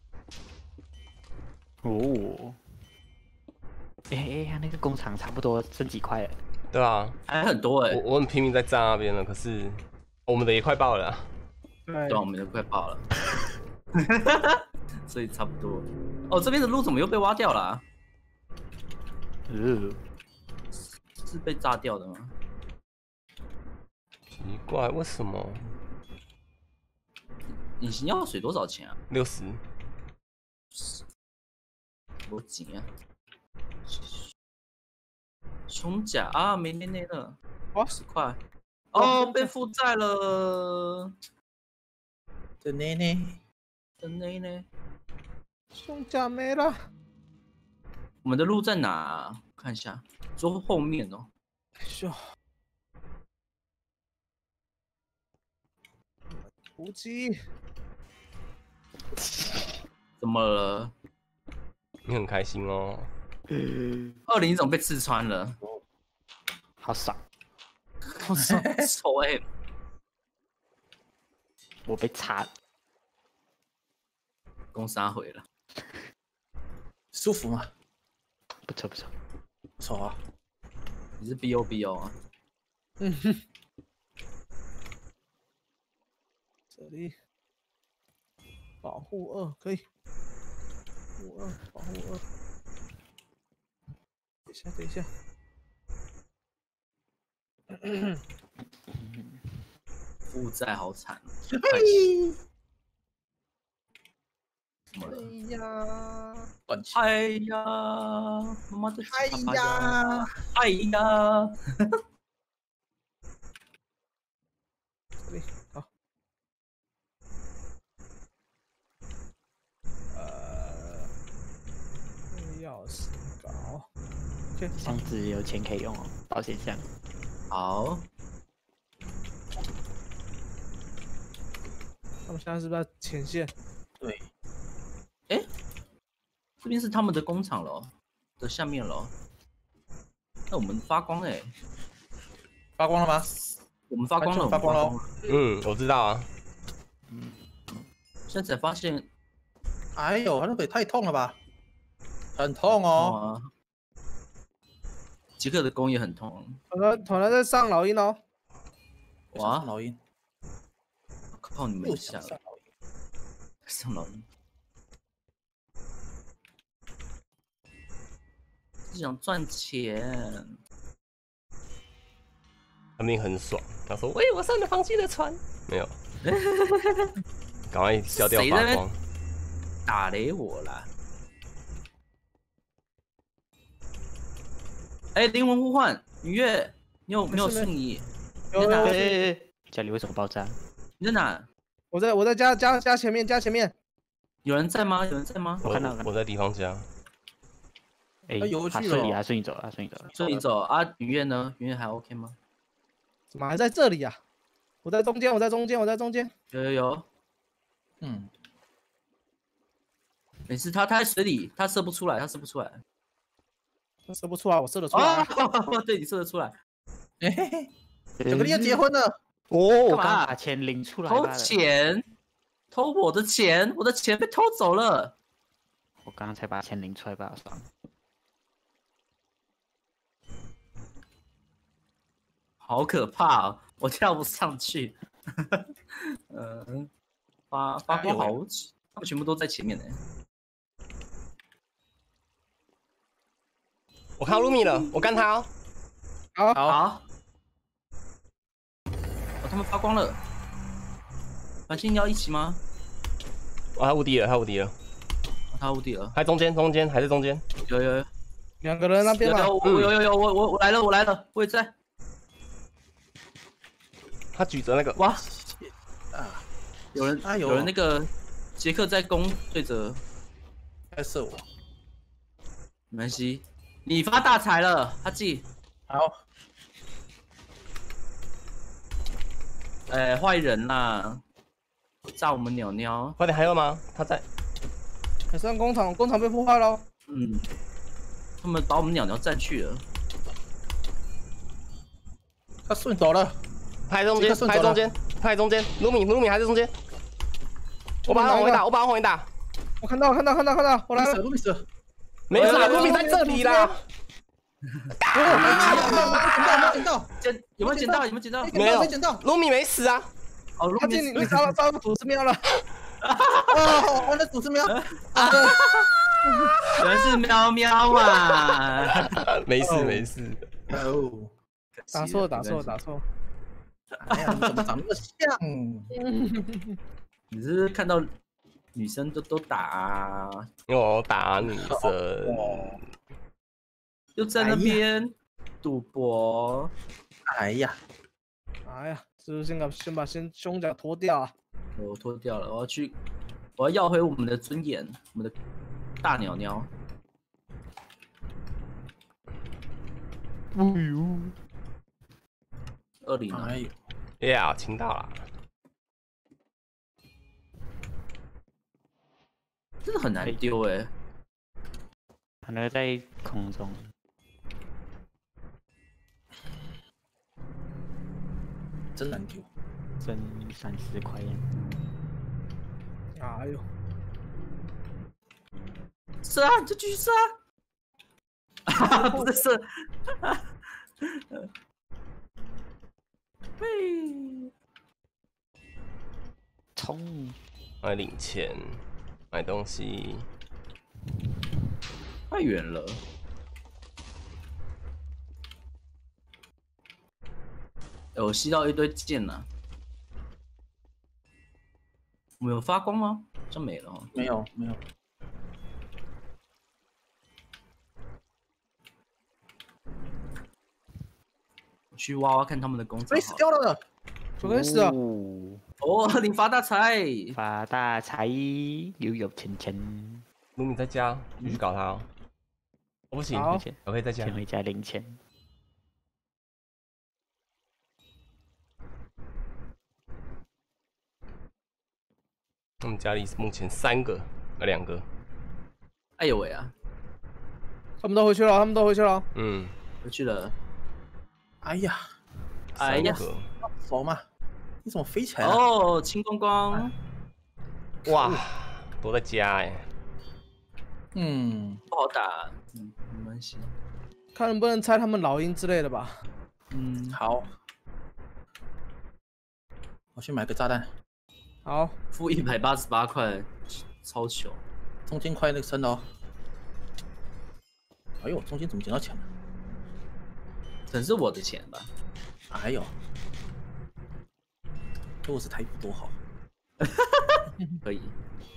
Speaker 6: 哦。哎哎呀，那个工厂差不多剩几块了。
Speaker 5: 对啊，
Speaker 2: 还很多哎、
Speaker 5: 欸。我我很拼命在炸那边了，可是我们的也快爆了、啊。
Speaker 2: 对，我们的快爆了。所以差不多。哦，这边的路怎么又被挖掉了、啊？
Speaker 6: 呃，
Speaker 2: 是被炸掉的吗？
Speaker 5: 奇怪，为什么？
Speaker 2: 隐形药水多少钱啊？
Speaker 5: 六十。
Speaker 2: 多紧啊！胸甲啊，没内内了，
Speaker 1: 哇，
Speaker 2: 十块。哦，被负债了。
Speaker 9: 这内内，
Speaker 2: 这内内，
Speaker 1: 胸甲没了。
Speaker 2: 我们的路在哪、啊？看一下，桌后面哦。
Speaker 1: 哎呦，无极，
Speaker 2: 怎么了？
Speaker 5: 你很开心哦。
Speaker 2: 二零怎么被刺穿了？
Speaker 6: 好爽！
Speaker 2: 好爽，丑哎！
Speaker 6: 我被插了，
Speaker 2: 攻杀回了，
Speaker 9: 舒服吗？
Speaker 6: 不错不错，
Speaker 9: 不错啊。
Speaker 2: 你是 B O B O 啊？
Speaker 1: 嗯哼，这里保护二可以，保护二，保护二。等一下，等一下。
Speaker 2: 负债好惨。怎么了？
Speaker 1: 哎呀，
Speaker 9: 乱七
Speaker 2: 哎呀，妈妈的！
Speaker 9: 哎呀，
Speaker 2: 哎呀！
Speaker 1: 这里好。呃，钥匙搞。OK，
Speaker 6: 箱子有钱可以用哦，保险箱。
Speaker 2: 好，
Speaker 1: 他们现在是不是在前线？
Speaker 9: 对，
Speaker 2: 哎，这边是他们的工厂了，的下面了。那我们发光哎，
Speaker 9: 发光了吗？
Speaker 2: 我们发光了，我们
Speaker 9: 发光了。
Speaker 5: 嗯，我知道啊。
Speaker 2: 嗯，现在才发现，
Speaker 9: 哎呦，那个也太痛了吧，很痛哦。
Speaker 2: 哇，杰克的弓也很痛。
Speaker 1: 团团团团在上老鹰哦。
Speaker 2: 哇，
Speaker 9: 老鹰，
Speaker 2: 靠你们一下了，上老鹰。只想赚钱。
Speaker 5: 他们很爽，他说：“喂，我上了房间的船。”没有，赶快消掉发光。
Speaker 2: 打雷我啦！哎、欸，灵魂互换，雨月，你有没有瞬移？
Speaker 1: 有有有。
Speaker 6: 家里为什么爆炸？
Speaker 2: 你在哪？
Speaker 1: 我在我在家家家前面家前面。
Speaker 2: 有人在吗？有人在吗？
Speaker 5: 我看到我在地方家。
Speaker 6: 哎，
Speaker 9: 游
Speaker 6: 他顺利啊，顺利走啊，顺利走。
Speaker 2: 顺利走啊！雨月呢？雨月还 OK 吗？
Speaker 1: 怎么还在这里呀、啊？我在中间，我在中间，我在中间。
Speaker 2: 有有有。
Speaker 9: 嗯，
Speaker 2: 没事，他他在水里，他射不出来，他射不出来。
Speaker 1: 他射不出来，我射得出来、啊。
Speaker 2: 哦，对你射得出来。
Speaker 9: 嘿嘿嘿，整个人要结婚了。
Speaker 6: 哦，我刚把钱领出来。
Speaker 2: 偷钱，偷我的钱，我的钱被偷走了。
Speaker 6: 我刚刚才把钱领出来吧，算了。
Speaker 2: 好可怕哦！我跳不上去。嗯，发发光好，他们全部都在前面呢。
Speaker 5: 我看到露米了，我干他哦。
Speaker 1: 好，
Speaker 2: 好。哦，他们发光了。繁星要一起吗？
Speaker 5: 哦，他无敌了，他无敌了。
Speaker 2: 哦、他无敌了。
Speaker 5: 还中间，中间还是中间。
Speaker 2: 有有有。
Speaker 1: 两个人那边嘛。
Speaker 2: 有有有有有，我我我来了，我来了，我也在。
Speaker 5: 他举着那个
Speaker 2: 哇啊！有人
Speaker 9: 啊有
Speaker 2: 有人那个杰克在攻对着，
Speaker 9: 在射我。
Speaker 2: 没关系，你发大财了，哈记。
Speaker 9: 好。
Speaker 2: 哎、欸，坏人啦！炸我们鸟鸟！
Speaker 5: 快点，还有吗？他在。
Speaker 1: 海上工厂，工厂被破坏喽。
Speaker 2: 嗯，他们把我们鸟鸟占去了。
Speaker 9: 他顺走了。
Speaker 5: 拍中间，拍中间，拍中间，卢米，卢米还在中间。我把他往回打，我把他往回打。
Speaker 1: 我看到，看到，看到，看到，我来了。
Speaker 9: 卢米死，
Speaker 5: 没事，卢米在这里啦。
Speaker 9: 捡到，
Speaker 2: 捡有没有捡到？有没有捡到？
Speaker 5: 没有，
Speaker 9: 没捡到。
Speaker 5: 卢米没死啊。
Speaker 2: 哦，卢米，
Speaker 1: 你你杀了杀了祖师庙了。
Speaker 9: 哦，我的祖师庙。
Speaker 2: 原来是喵喵啊！
Speaker 5: 没事没事。
Speaker 9: 哦，
Speaker 1: 打错了，打错了，打错了。
Speaker 9: 哎呀，你怎么长那么像？
Speaker 2: 你是不是看到女生都都打啊？
Speaker 5: 我打女生，
Speaker 2: 又在那边赌博。
Speaker 9: 哎呀，
Speaker 1: 哎呀，是不是先把先把先胸甲脱掉啊？
Speaker 2: 我脱掉了，我要去，我要要回我们的尊严，我们的大鸟鸟。
Speaker 6: 哎呦！
Speaker 2: 二零
Speaker 9: 哎呦，
Speaker 5: 呀，听到了，
Speaker 2: 真的很难丢哎、欸，
Speaker 6: 可能在空中，
Speaker 9: 真难丢，
Speaker 6: 真三十块钱。
Speaker 1: 哎呦，
Speaker 2: 射啊，你就继续射啊！不是射。 嘿，
Speaker 6: 冲！
Speaker 5: 买领钱，买东西。
Speaker 2: 太远了。欸我吸到一堆剑了、啊。我们有发光吗？好像没了、哦。
Speaker 9: 没有没有。
Speaker 2: 我去挖挖看他们的工厂。
Speaker 9: 哎，死掉了！
Speaker 1: 我跟死了。
Speaker 2: 哦，你发大财！
Speaker 6: 发大财，溜溜钱钱。
Speaker 5: 卢米在家，继续搞他哦。我不行，
Speaker 1: 好
Speaker 5: 我可以在家
Speaker 6: 钱。回家零钱。
Speaker 5: 我们家里目前三个，呃，两个。
Speaker 2: 哎呦喂啊！
Speaker 1: 他们都回去了，他们都回去了。
Speaker 5: 嗯，
Speaker 2: 回去了。
Speaker 9: 哎呀，
Speaker 2: 哎呀，
Speaker 9: 熟吗？你怎么飞起来了？
Speaker 2: 哦，青光光。
Speaker 5: 哇，都在家哎。
Speaker 9: 嗯，
Speaker 2: 不好打，嗯，没关系。
Speaker 1: 看能不能猜他们老鹰之类的吧。
Speaker 2: 嗯，
Speaker 9: 好。我去买个炸弹。
Speaker 1: 好，
Speaker 2: 付一百八十八块，超穷。
Speaker 9: 中间快那个升了哦。哎呦，中间怎么捡到钱了？
Speaker 2: 可能是我的钱吧。
Speaker 9: 哎呦，如果是台币多好。
Speaker 2: 可以。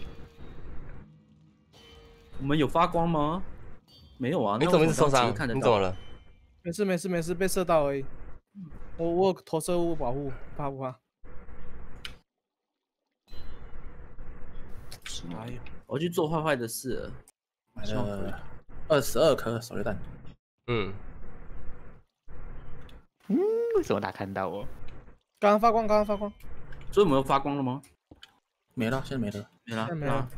Speaker 2: 我们有发光吗？没有啊。
Speaker 5: 你怎么一直受伤？你怎么了？
Speaker 1: 没事没事没事，被射到而已。我我有投射物保护，怕不怕？
Speaker 2: 哎呀，我要去做坏坏的事了。
Speaker 9: 买了二十二颗手榴弹。
Speaker 5: 嗯。
Speaker 6: 嗯，为什么他看到我？
Speaker 1: 刚刚发光，刚刚发光。
Speaker 2: 所以我们又发光了吗？
Speaker 9: 没了，现在没了，
Speaker 2: 没了，
Speaker 1: 没了。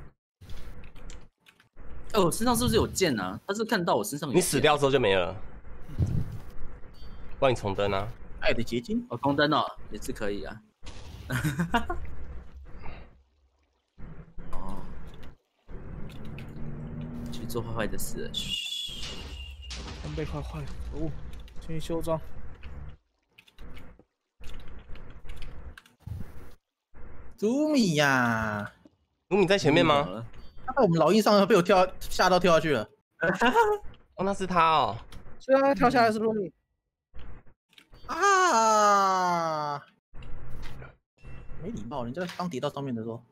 Speaker 2: 哎，我身上是不是有剑啊？他是看到我身上有。
Speaker 5: 你死掉之后就没了。帮你重登啊。
Speaker 9: 爱的结晶。
Speaker 2: 哦，空灯哦，也是可以啊。哦，去做坏坏的事了。嘘。
Speaker 1: 装备快坏，哦，先去修装。
Speaker 9: 朱米呀，
Speaker 5: 卢米在前面吗？
Speaker 9: 他在我们老鹰上被我跳吓到跳下去了。
Speaker 5: 哦，那是他哦。
Speaker 1: 虽然他跳下来是卢米。
Speaker 9: 啊！没礼貌，人家刚跌到上面的时候。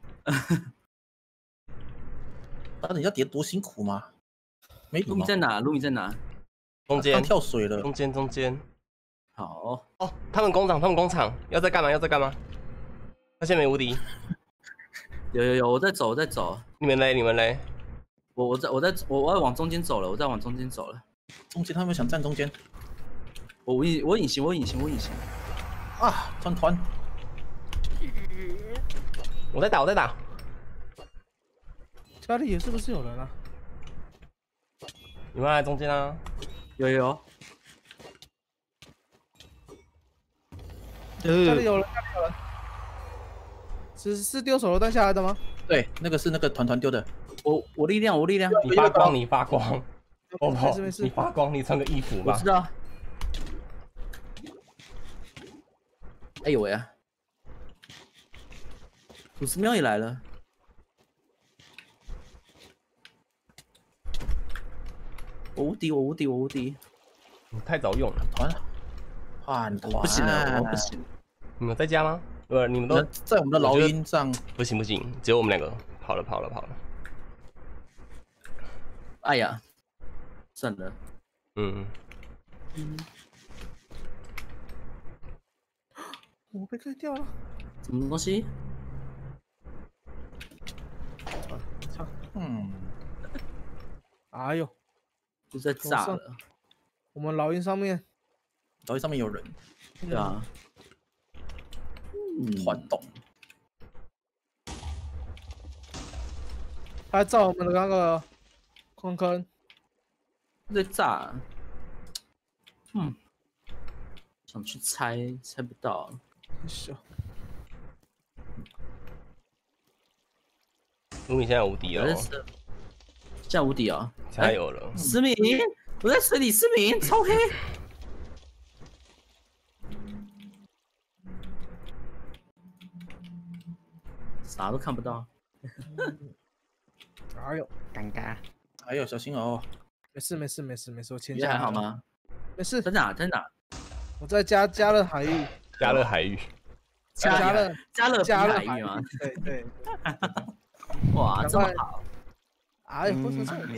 Speaker 9: 啊，人家跌多辛苦吗？没礼貌。
Speaker 2: 卢米在哪？卢米在哪？
Speaker 5: 中间。
Speaker 9: 刚跳水了。
Speaker 5: 中间中间。
Speaker 2: 好。
Speaker 5: 哦，他们工厂，他们工厂要在干嘛？要在干嘛？他现在没无敌。
Speaker 2: 有有有，我在走，我在走。
Speaker 5: 你们嘞？你们嘞？
Speaker 2: 我我在我在我我要往中间走了，我在往中间走了。
Speaker 9: 中间他们想站中间。
Speaker 2: 我隐我隐形，我隐形，我隐形。
Speaker 9: 啊，团团。
Speaker 5: 我在打，我在打。
Speaker 1: 家里也是不是有人啊？
Speaker 5: 你们来中间啊。
Speaker 2: 有有有。
Speaker 1: 家里有人，家里有人。是是丢手榴弹下来的吗？
Speaker 9: 对，那个是那个团团丢的。
Speaker 2: 我我力量，我力量。
Speaker 5: 你发光，你发光。哦
Speaker 1: 没事没事，
Speaker 5: 你发光，你穿个衣服吧。
Speaker 2: 我知道。哎呦喂啊！祖师庙也来了。我无敌，我无敌，我无敌！
Speaker 5: 你太早用了。
Speaker 9: 团，换团。
Speaker 2: 不行了，我不行。
Speaker 5: 你们在家吗？不是，你们都
Speaker 9: 在我们的老鹰上。
Speaker 5: 不行不行，只有我们两个。跑了跑了跑了。
Speaker 2: 哎呀，算了。
Speaker 5: 嗯。
Speaker 2: 嗯。
Speaker 1: 我被干掉了。
Speaker 2: 什么东西？
Speaker 1: 操！
Speaker 9: 嗯。
Speaker 1: 哎呦，
Speaker 2: 就在炸了。
Speaker 1: 我们老鹰上面，
Speaker 9: 老鹰上面有人。
Speaker 2: 对啊。
Speaker 9: 团动。
Speaker 1: 他照我们的那个矿坑。
Speaker 2: 在炸。嗯。想去猜，猜不到。
Speaker 1: 小。
Speaker 5: 卢米现在无敌了。
Speaker 2: 现在无敌啊！
Speaker 5: 加油了。
Speaker 2: 思敏，我在水里，思敏超黑。 啥都看不到。
Speaker 1: 哎呦，
Speaker 6: 尴尬。
Speaker 9: 哎呦，小心哦！
Speaker 1: 没事没事没事没事，我前
Speaker 2: 你
Speaker 1: 家
Speaker 2: 还好吗？
Speaker 1: 没事，
Speaker 2: 在哪？在哪？
Speaker 1: 我在加加勒海域，
Speaker 5: 加勒海域，
Speaker 1: 加勒
Speaker 2: 加勒
Speaker 1: 加勒
Speaker 2: 海域吗？
Speaker 1: 对对。
Speaker 2: 哇，
Speaker 1: 赶快
Speaker 2: 这么好！
Speaker 1: 哎呦，我
Speaker 6: 嗯
Speaker 1: 操！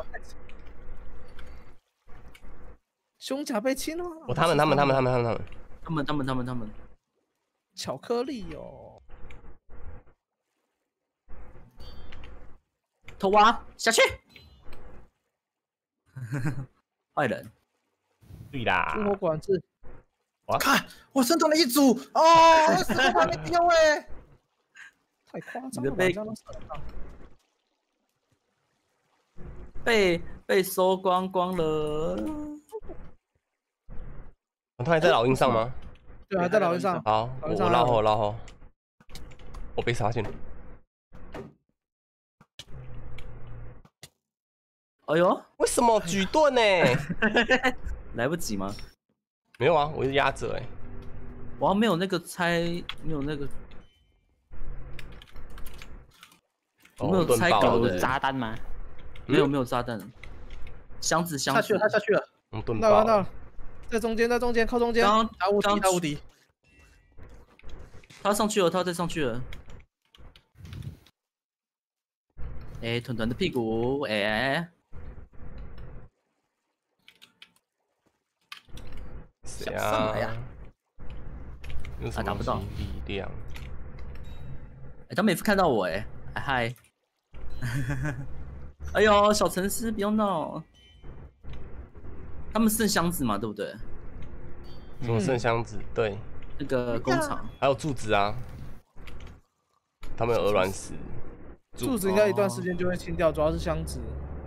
Speaker 1: 胸甲被亲了吗？
Speaker 5: 我他们他们他们他们他们他们，
Speaker 2: 他们他们他们他们，
Speaker 1: 巧克力哦，
Speaker 2: 偷挖下去。坏人，
Speaker 5: 对啦
Speaker 1: 生，活管制，
Speaker 9: 看我生存了一组哦，死活还没丢哎！
Speaker 1: 太夸张了吧，
Speaker 2: 你的被
Speaker 1: 这样都射得到。
Speaker 2: 被被收光光了。
Speaker 5: 我他还在老鹰上吗？
Speaker 1: 对，还在老鹰上。
Speaker 5: 好，我
Speaker 1: 老鹰上
Speaker 5: 我绕后绕后，我被发现了。
Speaker 2: 哎呦，
Speaker 5: 为什么举盾呢？
Speaker 2: 来不及吗？
Speaker 5: 没有啊，我是压着哎。
Speaker 2: 我还没有那个拆，没有那个，我没有拆稿
Speaker 6: 有
Speaker 2: 的，
Speaker 6: 炸弹吗？
Speaker 2: 没有没有炸弹，箱子箱子
Speaker 9: 下去了，他下去了，
Speaker 5: 嗯，盾
Speaker 1: 到了到
Speaker 5: 爆。
Speaker 1: 了，在中间在中间靠中间。
Speaker 2: 刚
Speaker 9: 他无敌，
Speaker 2: 刚
Speaker 9: 他无敌。
Speaker 2: 他上去了，他再上去了。哎，团团的屁股，哎，
Speaker 5: 谁
Speaker 9: 想上来
Speaker 5: 啊
Speaker 9: 呀？
Speaker 5: 有什么
Speaker 2: 啊打不到
Speaker 5: 东西力量？
Speaker 2: 哎，他们也看到我，哎，嗨，哎呦，小城市不要闹。他们剩箱子嘛，对不对？
Speaker 5: 什么圣箱子？对，
Speaker 2: 那个工厂，
Speaker 5: 还有柱子啊。他们有鹅卵石。
Speaker 1: 柱子应该一段时间就会清掉，主要是箱子。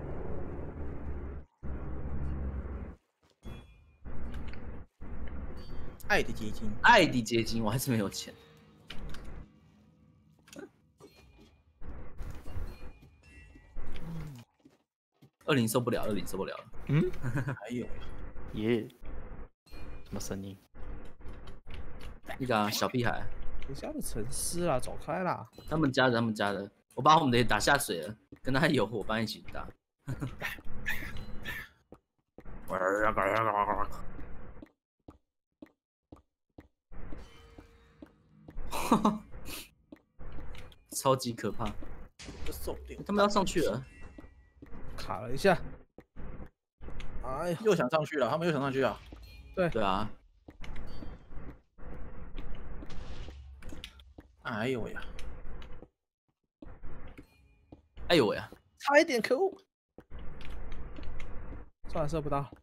Speaker 9: 爱的结晶，
Speaker 2: 爱的结晶，我还是没有钱。二零受不了，二零受不了了。
Speaker 6: 嗯，
Speaker 9: 还有
Speaker 6: 耶，什么声音？
Speaker 2: 那个、啊、小屁孩，
Speaker 1: 学校的沉思啦，走开啦！
Speaker 2: 他们家的，他们家的，我把我们的也打下水了，跟他有伙伴一起打。超级可怕！
Speaker 9: 受掉，
Speaker 2: 他们要上去了，
Speaker 1: 卡了一下。哎呀，
Speaker 9: 又想上去了，他们又想上去啊！
Speaker 2: 对啊，
Speaker 9: 哎呦喂呀！
Speaker 2: 哎呦喂呀！
Speaker 1: 差一点，可恶！算了，射不到。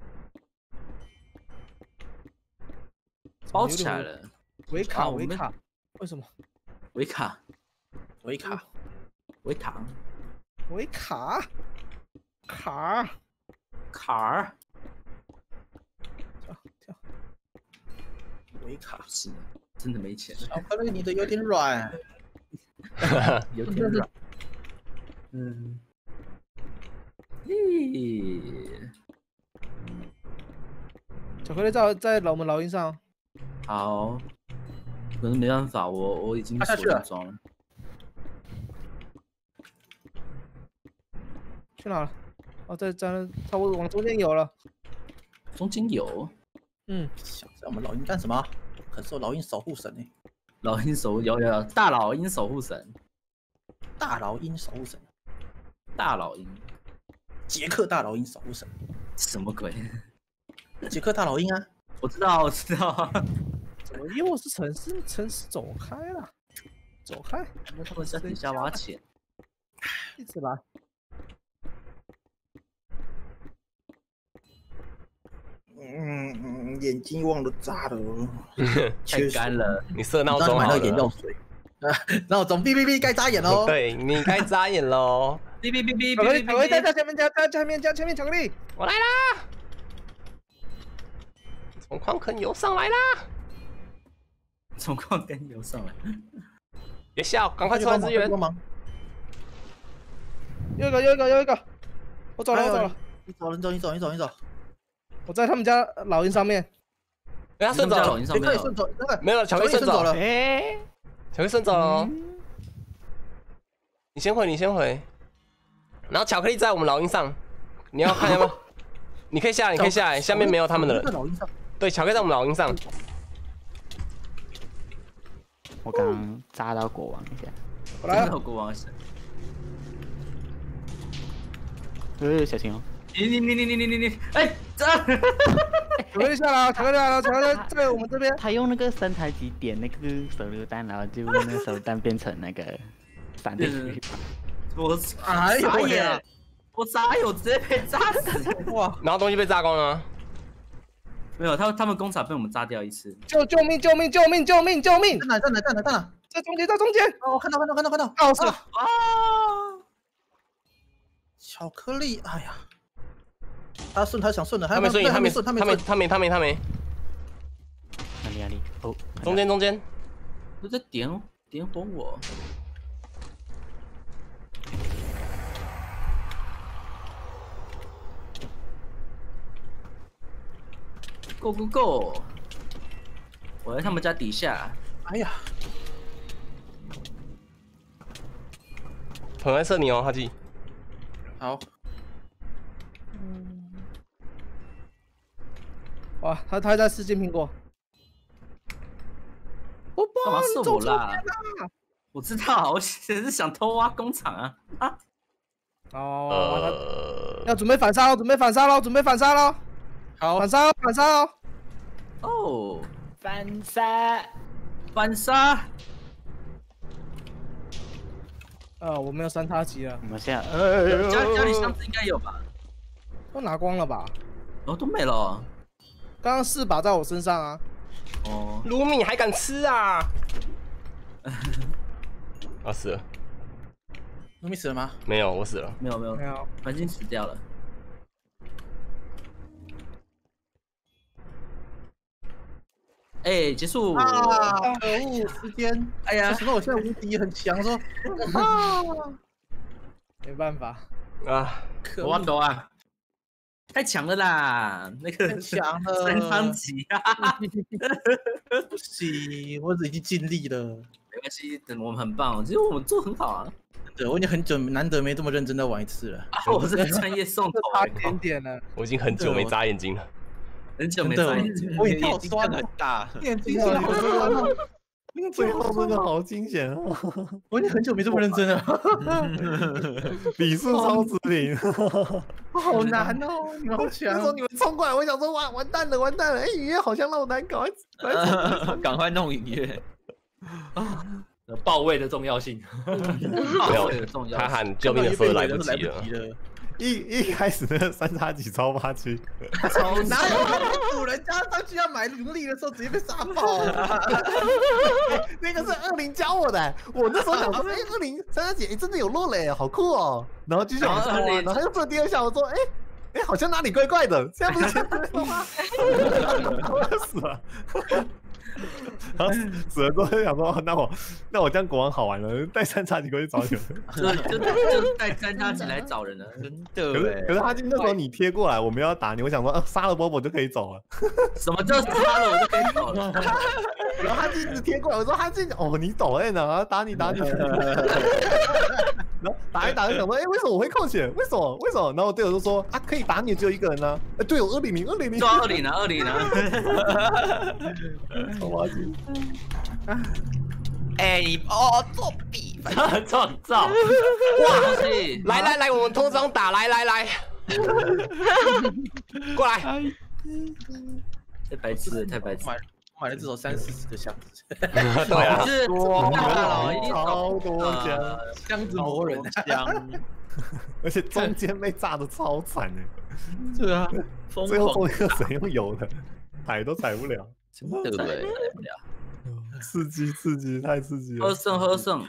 Speaker 2: 包起来了，
Speaker 1: 维卡，
Speaker 2: 啊我们
Speaker 1: 维卡，为什么？
Speaker 2: 维卡，
Speaker 9: 维卡，
Speaker 2: 维塔，
Speaker 1: 维卡，卡，
Speaker 2: 卡儿，
Speaker 1: 跳跳，
Speaker 9: 维卡，
Speaker 2: 是的，真的没钱，
Speaker 9: 巧克力你的有点软，
Speaker 2: 有点软。嗯，咦，
Speaker 1: 巧克力在在我们老鹰上。
Speaker 2: 好，可能没办法，我我已经锁
Speaker 9: 他下去了
Speaker 2: 定装了。
Speaker 1: 去哪了？哦，在在那，差不多往中间有了。
Speaker 2: 中间有
Speaker 1: 嗯，
Speaker 9: 想在我们老鹰干什么？可是我老鹰守护神哎，
Speaker 2: 老鹰守有有有大老鹰守护神，
Speaker 9: 大老鹰守护神，
Speaker 2: 大老鹰
Speaker 9: 捷克大老鹰守护神，
Speaker 2: 什么鬼？
Speaker 9: 捷克大老鹰啊！
Speaker 2: 我知道，我知道。
Speaker 1: 怎么又是城市？城市走开了，走开！
Speaker 2: 他们在底下挖钱，
Speaker 1: 一直来。
Speaker 9: 嗯嗯，眼睛忘了眨了，
Speaker 2: 太干了。
Speaker 5: 你设闹钟
Speaker 9: 买
Speaker 5: 好了。
Speaker 9: 了眼药水。啊，闹钟哔哔哔，该眨眼喽！
Speaker 5: 对你该眨眼喽。
Speaker 2: 哔哔哔哔
Speaker 1: 巧克力，
Speaker 2: 哔
Speaker 1: 巧克力在
Speaker 2: 哔哔。
Speaker 1: 在前面加，在前面加，前面巧克力。
Speaker 5: 我来啦！从矿坑游上来啦！
Speaker 2: 从矿坑游上来，
Speaker 5: 别笑，赶快出来支援！
Speaker 9: 帮忙！
Speaker 1: 又一个，又一个，又一个。我走了，
Speaker 9: 哎呦
Speaker 1: 我走了。
Speaker 9: 你走了，你走，你走，你走，你走。
Speaker 1: 我在他们家老鹰上面。
Speaker 5: 哎，他顺走了，
Speaker 2: 他们家老鹰上面有
Speaker 9: 你可以顺走，那个
Speaker 5: 没有，巧克力顺走了，
Speaker 6: 哎，
Speaker 5: 巧克力顺走了哦。 你先回，你先回。然后巧克力在我们老鹰上，你要看要不要？你可以下来，你可以下来，下面没有他们的人。对，巧克力在我们老鹰上。
Speaker 6: 我刚刚扎到国王一下。
Speaker 1: 我来
Speaker 2: 了，国王是。
Speaker 6: 呃，小心哦！
Speaker 2: 你你你你你你你你，哎，这。
Speaker 1: 巧克力下来了，巧克力来了，巧克力在我们这边。
Speaker 6: 他用那个三台机点那个手榴弹，然后就那个手榴弹变成那个闪电鱼。
Speaker 2: 我
Speaker 1: 哎
Speaker 2: 傻
Speaker 1: 呀！
Speaker 2: 眼，我傻眼，我直接被炸死！
Speaker 1: 哇！
Speaker 5: 然后东西被炸光了。
Speaker 2: 没有，他他们工厂被我们炸掉一次。
Speaker 1: 救救命！救命！救命！救命！救命！
Speaker 9: 在哪？在哪？在哪？在哪？
Speaker 1: 在中间，在中间！
Speaker 9: 哦，看到，看到，看到，看到！
Speaker 1: 搞死了！
Speaker 2: 啊！
Speaker 9: 巧克力，哎呀，他顺，他想顺的，
Speaker 5: 他没顺，他没
Speaker 9: 顺，
Speaker 5: 他没，他没，他没，他没。
Speaker 6: 哪里哪里？哦，
Speaker 5: 中间中间，
Speaker 2: 都在点点火我。Go go go！ 我在他们家底下。
Speaker 9: 哎呀，
Speaker 5: 很爱射你哦，哈基。
Speaker 9: 好。
Speaker 1: 哇，他他在试金苹果。我
Speaker 2: 干嘛射我啦？
Speaker 1: 啊、
Speaker 2: 我知道，我只是想偷挖工厂啊！啊！
Speaker 1: 哦，
Speaker 5: 呃，
Speaker 1: 要准备反杀喽！准备反杀喽！准备反杀喽！
Speaker 9: 好，
Speaker 1: 反杀！反杀喽！
Speaker 2: 哦，
Speaker 6: 反杀！
Speaker 2: 反杀！
Speaker 1: 呃，我没有三叉戟了。
Speaker 6: 我们现在，
Speaker 2: 呃，家家里箱子应该有吧？
Speaker 1: 都拿光了吧？
Speaker 2: 哦，都没了。
Speaker 1: 刚刚四把在我身上啊！
Speaker 2: 哦，
Speaker 5: 卢米还敢吃啊？啊死了！
Speaker 9: 卢米死了吗？
Speaker 5: 没有，我死了。
Speaker 2: 没有没有
Speaker 1: 没有，
Speaker 2: 环境死掉了。哎，结束！
Speaker 9: 啊，可恶，时间！
Speaker 2: 哎呀，
Speaker 9: 什么？我现在无敌，很强，说
Speaker 1: 啊，没办法
Speaker 5: 啊，
Speaker 2: 可恶啊！太强了啦！那个
Speaker 9: 太强了，
Speaker 2: 三仓级啊！
Speaker 9: 不行，我已经尽力了。
Speaker 2: 没关系，等我们很棒，其实我们做很好啊。
Speaker 9: 对，我已经很久难得没这么认真的玩一次了。
Speaker 2: 啊，我是专业送头，
Speaker 1: 差一点点了。
Speaker 5: 我已经很久没眨眼睛了，
Speaker 2: 很久没眨眼睛，
Speaker 9: 我眼睛酸很大，眼睛酸好酸哦。
Speaker 3: 最后真的好惊险哦！
Speaker 9: 我已经很久没这么认真了，
Speaker 3: 比数超值零，
Speaker 9: 好难哦！你们好强！
Speaker 3: 那时候你们冲过来，我想说哇，完蛋了，完蛋了！哎，雨夜好像让难搞，
Speaker 4: 赶快弄音乐。报位的重要性，
Speaker 5: 没有，他喊救命的时候来不及了。
Speaker 3: 一一开始那个三叉戟超八区，
Speaker 9: 哪有主人家上去要买奴隶的时候直接被杀爆了？
Speaker 3: 那个是二零教我的，我那时候想说，哎，二零三叉戟，哎，真的有落嘞，好酷哦！然后继续往下挖，然后又做第二下，我说，哎。哎，好像哪里怪怪的，现在不是前面吗？我要死了。然后死了之后就想说，那我那我这样国王好玩了，带三叉戟过去找你们。
Speaker 2: 就就就带三叉戟来找人了，
Speaker 4: 真的。
Speaker 3: 可是可是哈金那时候你贴过来，我们要打你，我想说，呃，杀了波波就可以走了。
Speaker 2: 什么叫杀了我就可以走了？
Speaker 3: 然后哈金一直贴过来，我说哈金，哦，你懂哎呢，打你打你。然后打一打就想说，哎，为什么我会扣血？为什么？为什么？然后我队友就说，啊，可以打你只有一个人呢。哎，队友二零零二零零。
Speaker 2: 抓二零啊，二零啊。
Speaker 3: 超垃圾。
Speaker 4: 哎，你哦，作弊，创造。
Speaker 2: 哇塞！
Speaker 5: 来来来，我们脱装打，来来来，过来。
Speaker 2: 太白痴了，太白痴。
Speaker 9: 买了至少三四十个箱子，
Speaker 5: 对啊，
Speaker 2: 是
Speaker 3: 超多箱，
Speaker 9: 箱子磨人
Speaker 4: 箱，
Speaker 3: 而且中间被炸的超惨哎。
Speaker 4: 对啊，
Speaker 3: 最后终于谁用油的，踩都踩不了，
Speaker 2: 真的踩不了。
Speaker 3: 刺激刺激，太刺激了。
Speaker 2: 喝剩喝剩，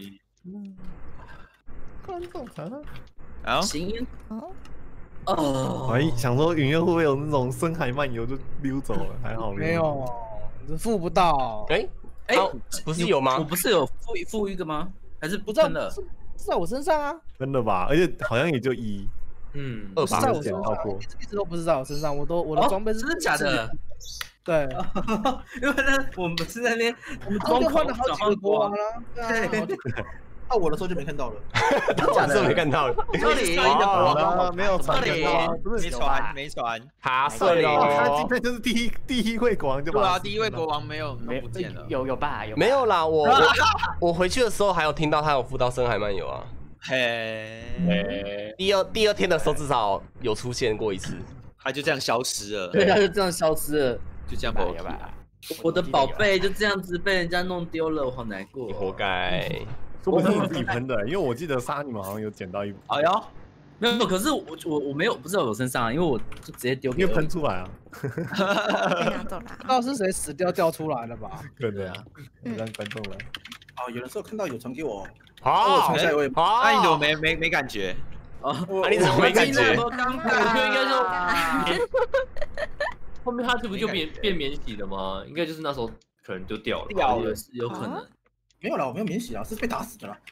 Speaker 3: 观众场
Speaker 4: 啊，
Speaker 2: 行哦。
Speaker 3: 哎，想说云月会不会有那种深海漫游就溜走了？还好
Speaker 1: 没有。付不到，
Speaker 5: 哎哎，不是有吗？
Speaker 2: 我不是有付付一个吗？还是不真的？
Speaker 1: 是在我身上啊，
Speaker 3: 真的吧？而且好像也就一，
Speaker 4: 嗯，
Speaker 3: 二把
Speaker 1: 在我身
Speaker 3: 捡到过，
Speaker 1: 一直都不是在我身上，我都我的装备是
Speaker 2: 真的假的？
Speaker 1: 对，
Speaker 2: 因为呢，我们是在那边，
Speaker 1: 我们中间换了好几个国王了，对啊，
Speaker 9: 到我的时候就没看到了。
Speaker 5: 我是没看到了。
Speaker 2: 这里
Speaker 3: 好了，没有
Speaker 2: 这
Speaker 3: 传
Speaker 2: 里
Speaker 3: 到，不是
Speaker 10: 没传没传，
Speaker 5: 他睡喽
Speaker 3: 他今。天就是第一第一位国王就把
Speaker 10: 对啊，第一位国王没有
Speaker 6: 没
Speaker 10: 不见了。
Speaker 6: 有有吧有吧
Speaker 5: 没有啦，我我我回去的时候还有听到他有辅导生还漫游啊。
Speaker 10: 嘿，
Speaker 5: 第二第二天的时候至少有出现过一次。
Speaker 10: 他就这样消失了，
Speaker 2: 对，他就这样消失了。
Speaker 10: 就这样
Speaker 6: 吧
Speaker 10: 不
Speaker 6: 有吧。
Speaker 2: 我的宝贝就这样子被人家弄丢了，我好难过
Speaker 5: 你。活该。
Speaker 3: 说不定你自己喷的，因为我记得杀你们好像有捡到一，
Speaker 2: 哎呦，没有，可是我我我没有，不是在我身上啊，因为我就直接丢给
Speaker 3: 因为喷出来啊，
Speaker 7: 被拿走了
Speaker 1: 不知。道是谁死掉掉出来了吧？
Speaker 3: 对对啊，让观众来。
Speaker 9: 哦，有人说看到有传给我，
Speaker 5: 好，
Speaker 9: 我传下来我也
Speaker 5: 好。
Speaker 10: 那你怎么没没没感觉？
Speaker 2: 啊，
Speaker 5: 啊你怎么没感觉？
Speaker 2: 我尴
Speaker 4: 我觉得应该就
Speaker 2: 尬。
Speaker 4: 免后面他这不就变变免洗了吗？应该就是那时候可能就掉了吧。
Speaker 2: 掉了是有可能。
Speaker 9: 没有啦，我没有免洗啊，是被打死的啦。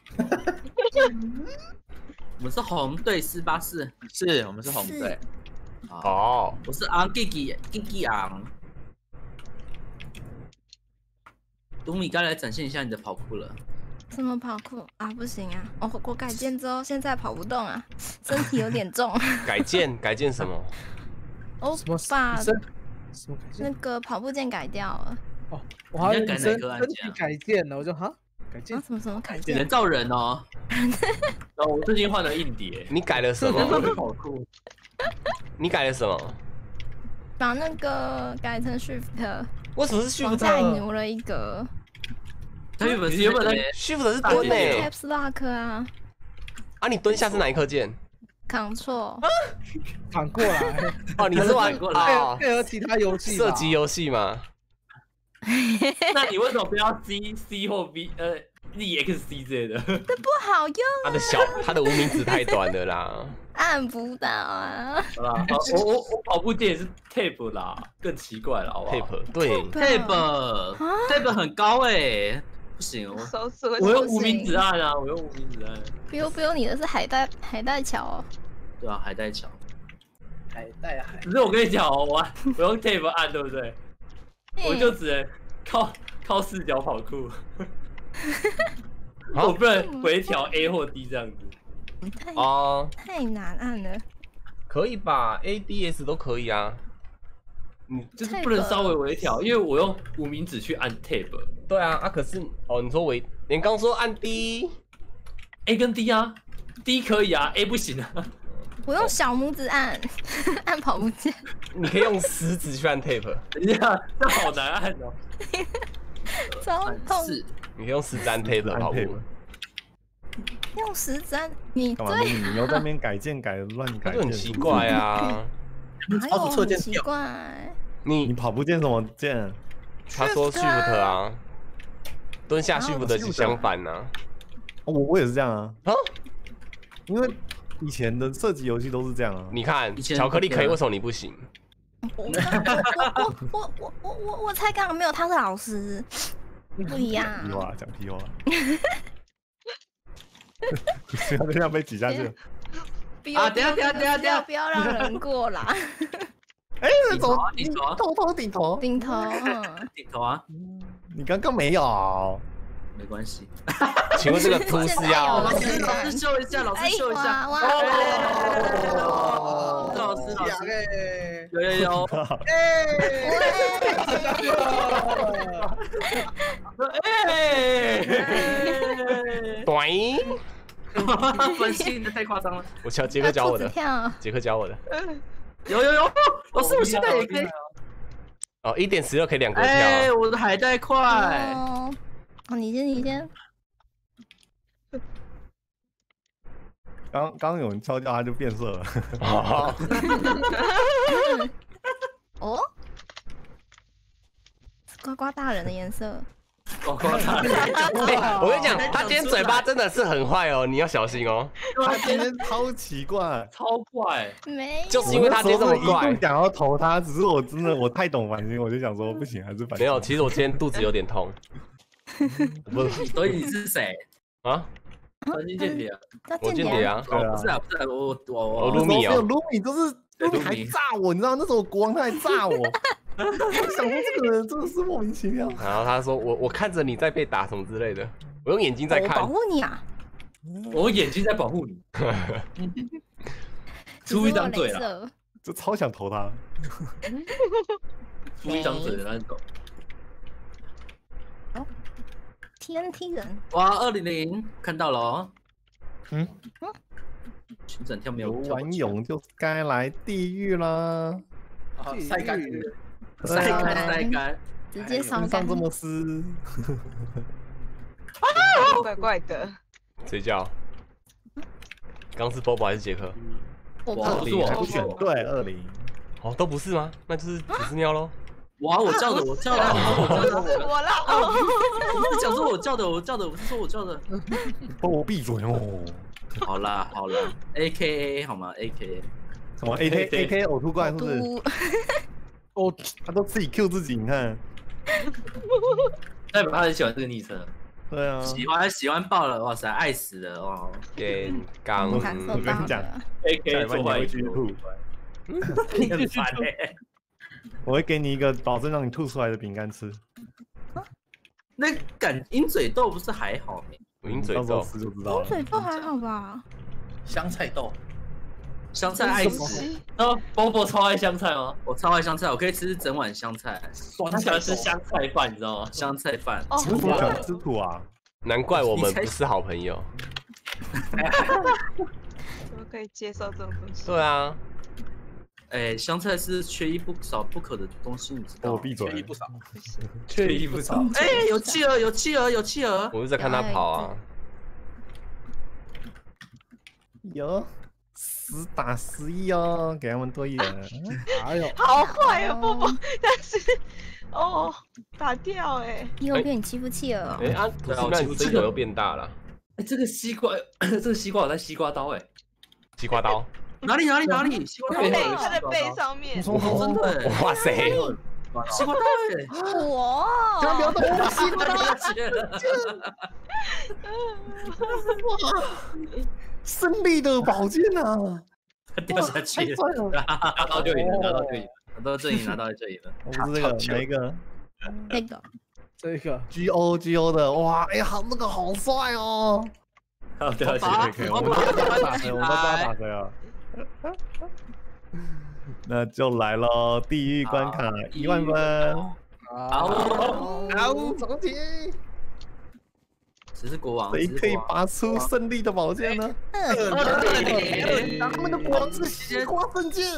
Speaker 2: 我们是红队四八四，
Speaker 10: 是我们是红队，
Speaker 5: 哦，
Speaker 2: 我是昂 Gigi Gigi 昂。卢米该来展现一下你的跑酷了。
Speaker 7: 什么跑酷啊？不行啊！我我改建之后，现在跑不动啊，身体有点重。
Speaker 5: 改建改建什么？
Speaker 7: 我
Speaker 1: 什么
Speaker 7: 把
Speaker 1: 身什么改
Speaker 7: 那
Speaker 1: 建？
Speaker 7: 个跑步键改掉了。
Speaker 1: 哦，我还以为
Speaker 2: 你在改哪
Speaker 1: 身身
Speaker 2: 个按键啊
Speaker 1: 体改建了，我就哈改建
Speaker 7: 啊，什么什么改
Speaker 2: 你
Speaker 7: 建
Speaker 2: 人？造人哦。
Speaker 4: 然后我最近换了硬碟，
Speaker 5: 你改了什么？
Speaker 2: 跑酷。
Speaker 5: 你改了什么？
Speaker 7: 把那个改成 Shift，
Speaker 5: 为什么是
Speaker 7: 往
Speaker 5: Shift？
Speaker 7: 下挪了一格。
Speaker 2: 他原本是
Speaker 4: 原本在
Speaker 5: Shift 是蹲呢、
Speaker 7: Caps Lock 啊
Speaker 5: 啊，你蹲下是哪一颗键？
Speaker 7: ，Control。
Speaker 1: 反过来，
Speaker 5: 哦，你是玩
Speaker 2: 反过
Speaker 1: 配
Speaker 2: 来
Speaker 5: 哦
Speaker 1: 合配合其他游戏吧
Speaker 5: 射击游戏吗？
Speaker 4: 那你为什么不要 C C 或 V 呃 E X C 之类的？
Speaker 7: 不好用，
Speaker 5: 他的小他的无名指太短了啦。
Speaker 7: 按不到啊。
Speaker 4: 好啦，好我我我跑步键也是 Tape 啦，更奇怪了，好不好
Speaker 5: Tape 对，
Speaker 2: Tab Tab 很高哎，不行，我
Speaker 8: 手指会
Speaker 4: 我用无名指按啊，我用无名指按。
Speaker 7: biu biu，你的是海带海带桥哦。
Speaker 2: 对啊，海带桥。
Speaker 9: 海带海，
Speaker 4: 只是我跟你讲哦，我按我用 Tape 按，对不对？我就只能靠靠视角跑酷，我不能回调 A 或 D 这样子。
Speaker 7: 太
Speaker 5: 哦，
Speaker 7: 太难按了。
Speaker 5: 可以吧 ？A D S 都可以啊。
Speaker 4: 嗯，就是不能稍微微调，因为我用无名指去按 Tab。
Speaker 5: 对啊，啊可是哦，你说微，你刚说按 D，A
Speaker 4: 跟 D 啊 ，D 可以啊 ，A 不行啊。
Speaker 7: 我用小拇指按按跑步键。
Speaker 5: 你可以用食指去按 Tape。
Speaker 4: 等一下，这好难按哦。
Speaker 7: 超痛。
Speaker 2: 是，
Speaker 5: 你可以用食指按 Tape 跑步。
Speaker 7: 用食指按，你
Speaker 3: 干嘛？
Speaker 7: 对，
Speaker 3: 你又在那边改建改乱改建，
Speaker 5: 就很奇怪啊。
Speaker 7: 哪有很奇怪？
Speaker 5: 你
Speaker 3: 你跑步键什么键？
Speaker 5: 他说 Shift 啊，蹲下 Shift 是相反啊。
Speaker 3: 我我也是这样啊
Speaker 5: 啊，
Speaker 3: 因为以前的射击游戏都是这样啊。
Speaker 5: 你看
Speaker 2: 以前
Speaker 5: 巧克力可以，为什么你不行？
Speaker 7: 我我我我我我我才刚刚没有，他是老师，不一样。
Speaker 3: 屁话，讲屁话。不要这样被挤下去。
Speaker 2: 啊等下等下等下等下
Speaker 7: 不要让人过啦。
Speaker 3: 哎，
Speaker 2: 走顶头啊，
Speaker 3: 头头顶头，
Speaker 7: 顶头，嗯，
Speaker 2: 顶头啊，
Speaker 3: 你刚刚没有。
Speaker 2: 没关系。
Speaker 5: 请问这个图是要？
Speaker 2: 老师老师秀一下，老师秀一下。
Speaker 7: 哇！
Speaker 2: 老师老师，有有有。
Speaker 4: 哎，
Speaker 5: 短。
Speaker 2: 分心的太夸张了。
Speaker 5: 我教杰克教我的，
Speaker 7: 跳
Speaker 5: 杰克教我的。
Speaker 2: 有有有，老师我现在也可以。
Speaker 5: 哦，一点十六可以两格跳。
Speaker 2: 哎，我的海带快。
Speaker 7: 哦，哦，你先，你先。
Speaker 3: 刚刚刚有人敲掉，他就变色了。
Speaker 7: 哦，呱呱大人的颜色。
Speaker 4: 呱呱大人。
Speaker 5: 我跟你讲，他今天嘴巴真的是很坏哦，你要小心哦。
Speaker 3: 他今天超奇怪，
Speaker 4: 超怪。
Speaker 7: 没，
Speaker 5: 就是因为他今天这么怪，
Speaker 3: 想要投他，只是我真的我太懂反星，我就想说不行，还是反星。
Speaker 5: 没有，其实我今天肚子有点痛。
Speaker 2: 不，所以你是谁
Speaker 5: 啊？
Speaker 4: 反星间谍啊，
Speaker 5: 我间谍啊，
Speaker 2: 不是啊，不是我我
Speaker 5: 我卢米哦，
Speaker 3: 卢米就是卢米还炸我，你知道那时候国王他还炸我，我想说这个人真的是莫名其妙。
Speaker 5: 然后他说我我看着你在被打什么之类的，我用眼睛在看。
Speaker 7: 我保护你啊！
Speaker 4: 我眼睛在保护你。出一张嘴了，
Speaker 3: 就超想投他。
Speaker 4: 出一张嘴的那种。
Speaker 7: T N T 人，
Speaker 2: 哇，二零零看到了哦。
Speaker 3: 嗯，
Speaker 2: 旋转跳没有
Speaker 3: 游完泳就该来地狱啦。
Speaker 9: 晒干，
Speaker 2: 晒干，晒干，
Speaker 7: 直接烧干。
Speaker 3: 上这么湿。
Speaker 8: 啊，怪怪的。
Speaker 5: 谁叫？刚是 Bobo 还是杰克？
Speaker 3: 二零还不选对，二零。
Speaker 5: 哦，都不是吗？那就是只是尿喽。
Speaker 2: 哇！我叫的，我叫的，我叫的，
Speaker 8: 是我啦！
Speaker 2: 我是讲说我叫的，我叫的，我是说我叫的。
Speaker 3: 帮我闭嘴哦！
Speaker 2: 好啦好啦 ，A K A 好吗 ？A K A
Speaker 3: 什么 A K A K 呕吐怪是不是？哦，他都自己 Q 自己，你看。
Speaker 4: 代表他很喜欢这个昵称。
Speaker 3: 对啊。
Speaker 2: 喜欢喜欢爆了，哇塞，爱死了哦！
Speaker 5: 给刚，
Speaker 3: 我跟你讲
Speaker 4: ，A K 做坏
Speaker 3: 去吐，
Speaker 2: 你很烦哎。
Speaker 3: 我会给你一个保证让你吐出来的饼干吃。
Speaker 2: 那感鹰嘴豆不是还好吗？
Speaker 5: 鹰嘴豆
Speaker 3: 吃就知道了。
Speaker 7: 鹰嘴豆还好吧？
Speaker 9: 香菜豆，
Speaker 2: 香菜爱死。
Speaker 4: 哦 ，Bobo 超爱香菜吗？
Speaker 2: 我超爱香菜，我可以吃整碗香菜。
Speaker 4: 他喜欢吃香菜饭，你知道吗？
Speaker 2: 香菜饭。
Speaker 3: 哦，喜欢吃土啊？
Speaker 5: 难怪我们不是好朋友。
Speaker 8: 怎么可以接受这种东西？
Speaker 5: 对啊。
Speaker 2: 哎，香菜是缺一不少不可的东西，你知道吗？
Speaker 3: 我闭嘴。
Speaker 9: 缺一不少，
Speaker 4: 缺一不少。
Speaker 2: 哎，有企鹅，有企鹅，有企鹅。
Speaker 5: 我是在看他跑啊。
Speaker 3: 有，十打十一哦，给他们多一人。
Speaker 9: 哎呦，
Speaker 8: 好坏哦，波波，但是哦，打掉哎。
Speaker 7: 你有被你欺负企鹅？
Speaker 5: 哎啊，不是，那这个又变大了。
Speaker 4: 哎，这个西瓜，这个西瓜有带西瓜刀哎，
Speaker 5: 西瓜刀。
Speaker 2: 哪里哪里哪里？西瓜刀
Speaker 8: 背，他的背上面。
Speaker 2: 真的，
Speaker 5: 哇塞！
Speaker 2: 西瓜刀哎！
Speaker 7: 哇！
Speaker 3: 千万不要动西瓜刀！哇！胜利的宝剑啊！
Speaker 2: 掉下去了，
Speaker 4: 拿到就赢了，拿到就赢了，
Speaker 2: 拿到这里，拿到这里了。
Speaker 3: 我不是这个，哪一个？
Speaker 7: 那个，
Speaker 9: 这个
Speaker 3: G O G O 的，哇！哎呀，那个好帅哦！
Speaker 4: 好，对，
Speaker 3: 可以可以，我们都打打折，我们都打折啊！ 那就来喽！地狱关卡一万分，
Speaker 2: 好，
Speaker 3: 好，总体，
Speaker 2: 谁是国王？
Speaker 3: 谁可以拔出胜利的宝剑呢？他们的国王是西瓜圣剑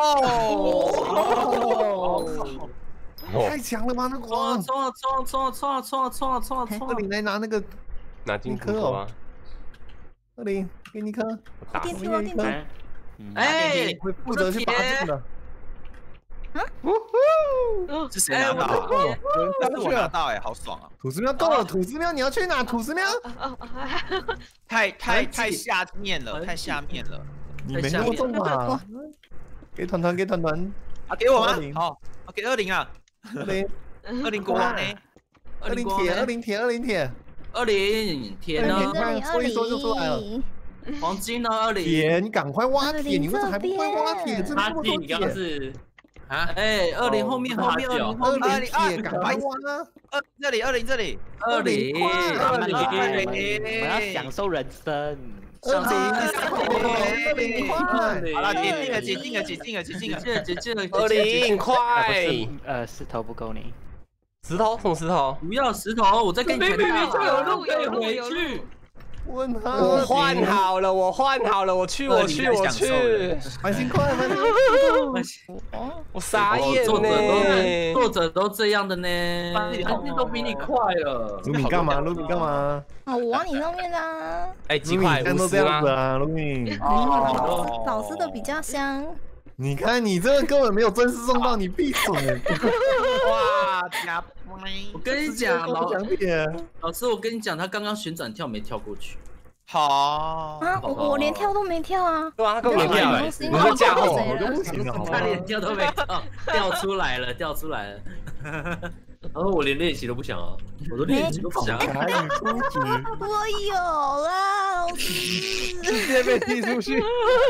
Speaker 3: 哦！太强了吧，那国王！
Speaker 2: 冲啊冲啊冲啊冲啊冲啊冲啊冲啊冲！
Speaker 3: 二零来拿那个
Speaker 5: 拿金颗头啊！
Speaker 3: 二零给你一颗，
Speaker 7: 电梯哦电梯。
Speaker 2: 哎，
Speaker 3: 会负责去拔剑的。
Speaker 10: 啊？是谁拿到？但是我拿到哎，好爽啊！
Speaker 3: 土司喵到了，土司喵你要去哪？土司喵？
Speaker 10: 太太太下面了，太下面了。
Speaker 3: 你没那么重吧？给团团，给团团。
Speaker 10: 啊，给我吗？好，给二零啊。
Speaker 3: 二零，
Speaker 10: 二零国王呢？
Speaker 3: 二零铁，二零铁，二零铁，
Speaker 2: 二零铁呢？
Speaker 3: 说一说就出来了。
Speaker 2: 黄金呢？二零
Speaker 3: 铁，你赶快挖铁！你为什么还不会挖铁？这么多
Speaker 4: 铁！你刚刚是
Speaker 2: 啊？哎，二零后面后面二零后面
Speaker 3: 二零铁，赶快挖！
Speaker 10: 二这里二零这里
Speaker 2: 二零
Speaker 6: 二零，我要享受人生。
Speaker 3: 二零二零块，
Speaker 10: 好了，解禁了，解禁了，解禁了，解禁了，
Speaker 2: 解禁了，
Speaker 5: 二零块。
Speaker 6: 呃，石头不够你。
Speaker 5: 石头？什么石头？
Speaker 2: 不要石头，我再给你全
Speaker 4: 套。就有路可以回去。
Speaker 3: 问他，
Speaker 5: 我换好了，我换好了，我去，我去，我去，
Speaker 3: 蛮辛快的，
Speaker 5: 我傻眼
Speaker 2: 呢，作者都这样的呢，
Speaker 4: 韩信都比你快了。
Speaker 3: 卢米干嘛？卢米干嘛？
Speaker 7: 啊，我往你上面啦。
Speaker 5: 哎，几块？
Speaker 3: 都这样子啊，卢米。
Speaker 7: 哦，老师的比较香。
Speaker 3: 你看，你这个根本没有真实送到，你闭嘴！
Speaker 10: 哇，假
Speaker 2: 我跟你讲，老
Speaker 3: 师，
Speaker 2: 老师，我跟你讲，他刚刚旋转跳没跳过去。
Speaker 10: 好
Speaker 7: 啊，我我连跳都没跳啊！
Speaker 5: 对啊，他根本没跳，你是架后，
Speaker 3: 我就不行了，
Speaker 2: 他连跳都没跳，掉出来了，掉出来了。
Speaker 4: 然后我连练习都不想啊，我都练习都不想。
Speaker 7: 我有啦，老师，
Speaker 9: 直接被踢出去。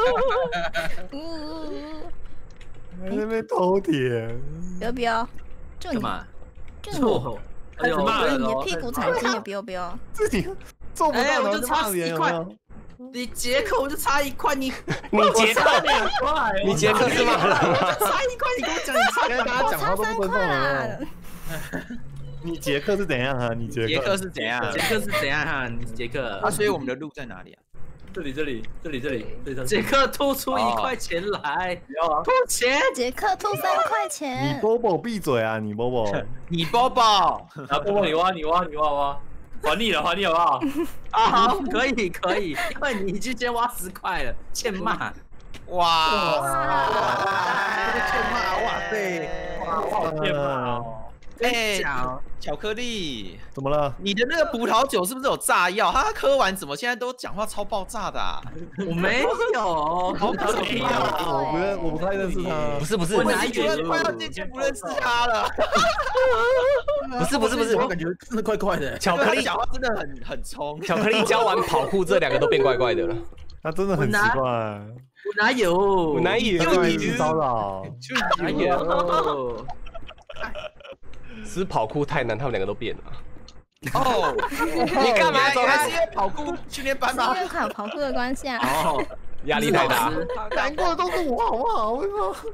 Speaker 3: 还在那边偷铁。
Speaker 7: 彪彪，就你
Speaker 2: 干嘛？
Speaker 7: 就你，
Speaker 2: 哎呦，
Speaker 7: 你的屁股踩进的彪彪。
Speaker 3: 自己做不到，
Speaker 2: 哎，我
Speaker 3: 然后
Speaker 2: 就差
Speaker 3: 骂别人
Speaker 2: 一块
Speaker 3: 有没有？
Speaker 2: 你杰克我就差一块，你
Speaker 5: 你杰克，你杰克是骂人吗？
Speaker 2: 差一块，你跟我讲，你差
Speaker 3: 现在大家讲话都不尊重了。
Speaker 7: 啊
Speaker 3: 你杰克是怎样啊？你杰
Speaker 10: 杰
Speaker 3: 克
Speaker 10: 克是怎样？
Speaker 2: 杰克是怎样哈？你杰克
Speaker 10: 啊，所以我们的路在哪里啊？
Speaker 4: 这里这里这里这里这里，
Speaker 2: 杰克吐出一块钱来，
Speaker 4: 不要啊！
Speaker 2: 吐钱，
Speaker 7: 杰克吐三块
Speaker 3: 你
Speaker 7: 钱，
Speaker 3: 波波闭嘴啊！你波波，
Speaker 10: 你包包，
Speaker 4: 啊，波波你挖你挖你挖挖，还你了还你好不好？
Speaker 2: 啊，好，可以可以，因为你已经先挖十块了，欠骂。
Speaker 10: 哇，
Speaker 9: 欠骂，哇塞，
Speaker 4: 好天啊！
Speaker 10: 哎，
Speaker 2: 讲
Speaker 10: 巧克力，
Speaker 3: 怎么了？
Speaker 10: 你的那个葡萄酒是不是有炸药？他喝完怎么现在都讲话超爆炸的啊？
Speaker 2: 我没有，好可
Speaker 10: 没有
Speaker 3: 我不认，我不太认识他
Speaker 5: 不。是不是，
Speaker 2: 我
Speaker 5: 不
Speaker 2: 哪有？
Speaker 10: 快要渐渐不认识他了。
Speaker 5: 是不是不是，
Speaker 9: 我感觉真的怪怪的。
Speaker 5: 巧克力
Speaker 10: 讲话真的很很冲。
Speaker 5: 巧克力教完跑酷，这两个都变怪怪的了。
Speaker 3: 他真的很奇怪，
Speaker 2: 我哪有？
Speaker 5: 我哪有？
Speaker 3: 他一直骚扰。
Speaker 2: 哪有？
Speaker 5: 是跑酷太难，他们两个都变了。
Speaker 10: 哦，
Speaker 5: 你干嘛走开？
Speaker 10: 还是因为跑酷训练班
Speaker 7: 是
Speaker 10: 吗？
Speaker 7: 因为考跑酷的关系啊。
Speaker 2: 哦，
Speaker 5: 压力太大。
Speaker 3: 难过的都是我，好不好？为什么？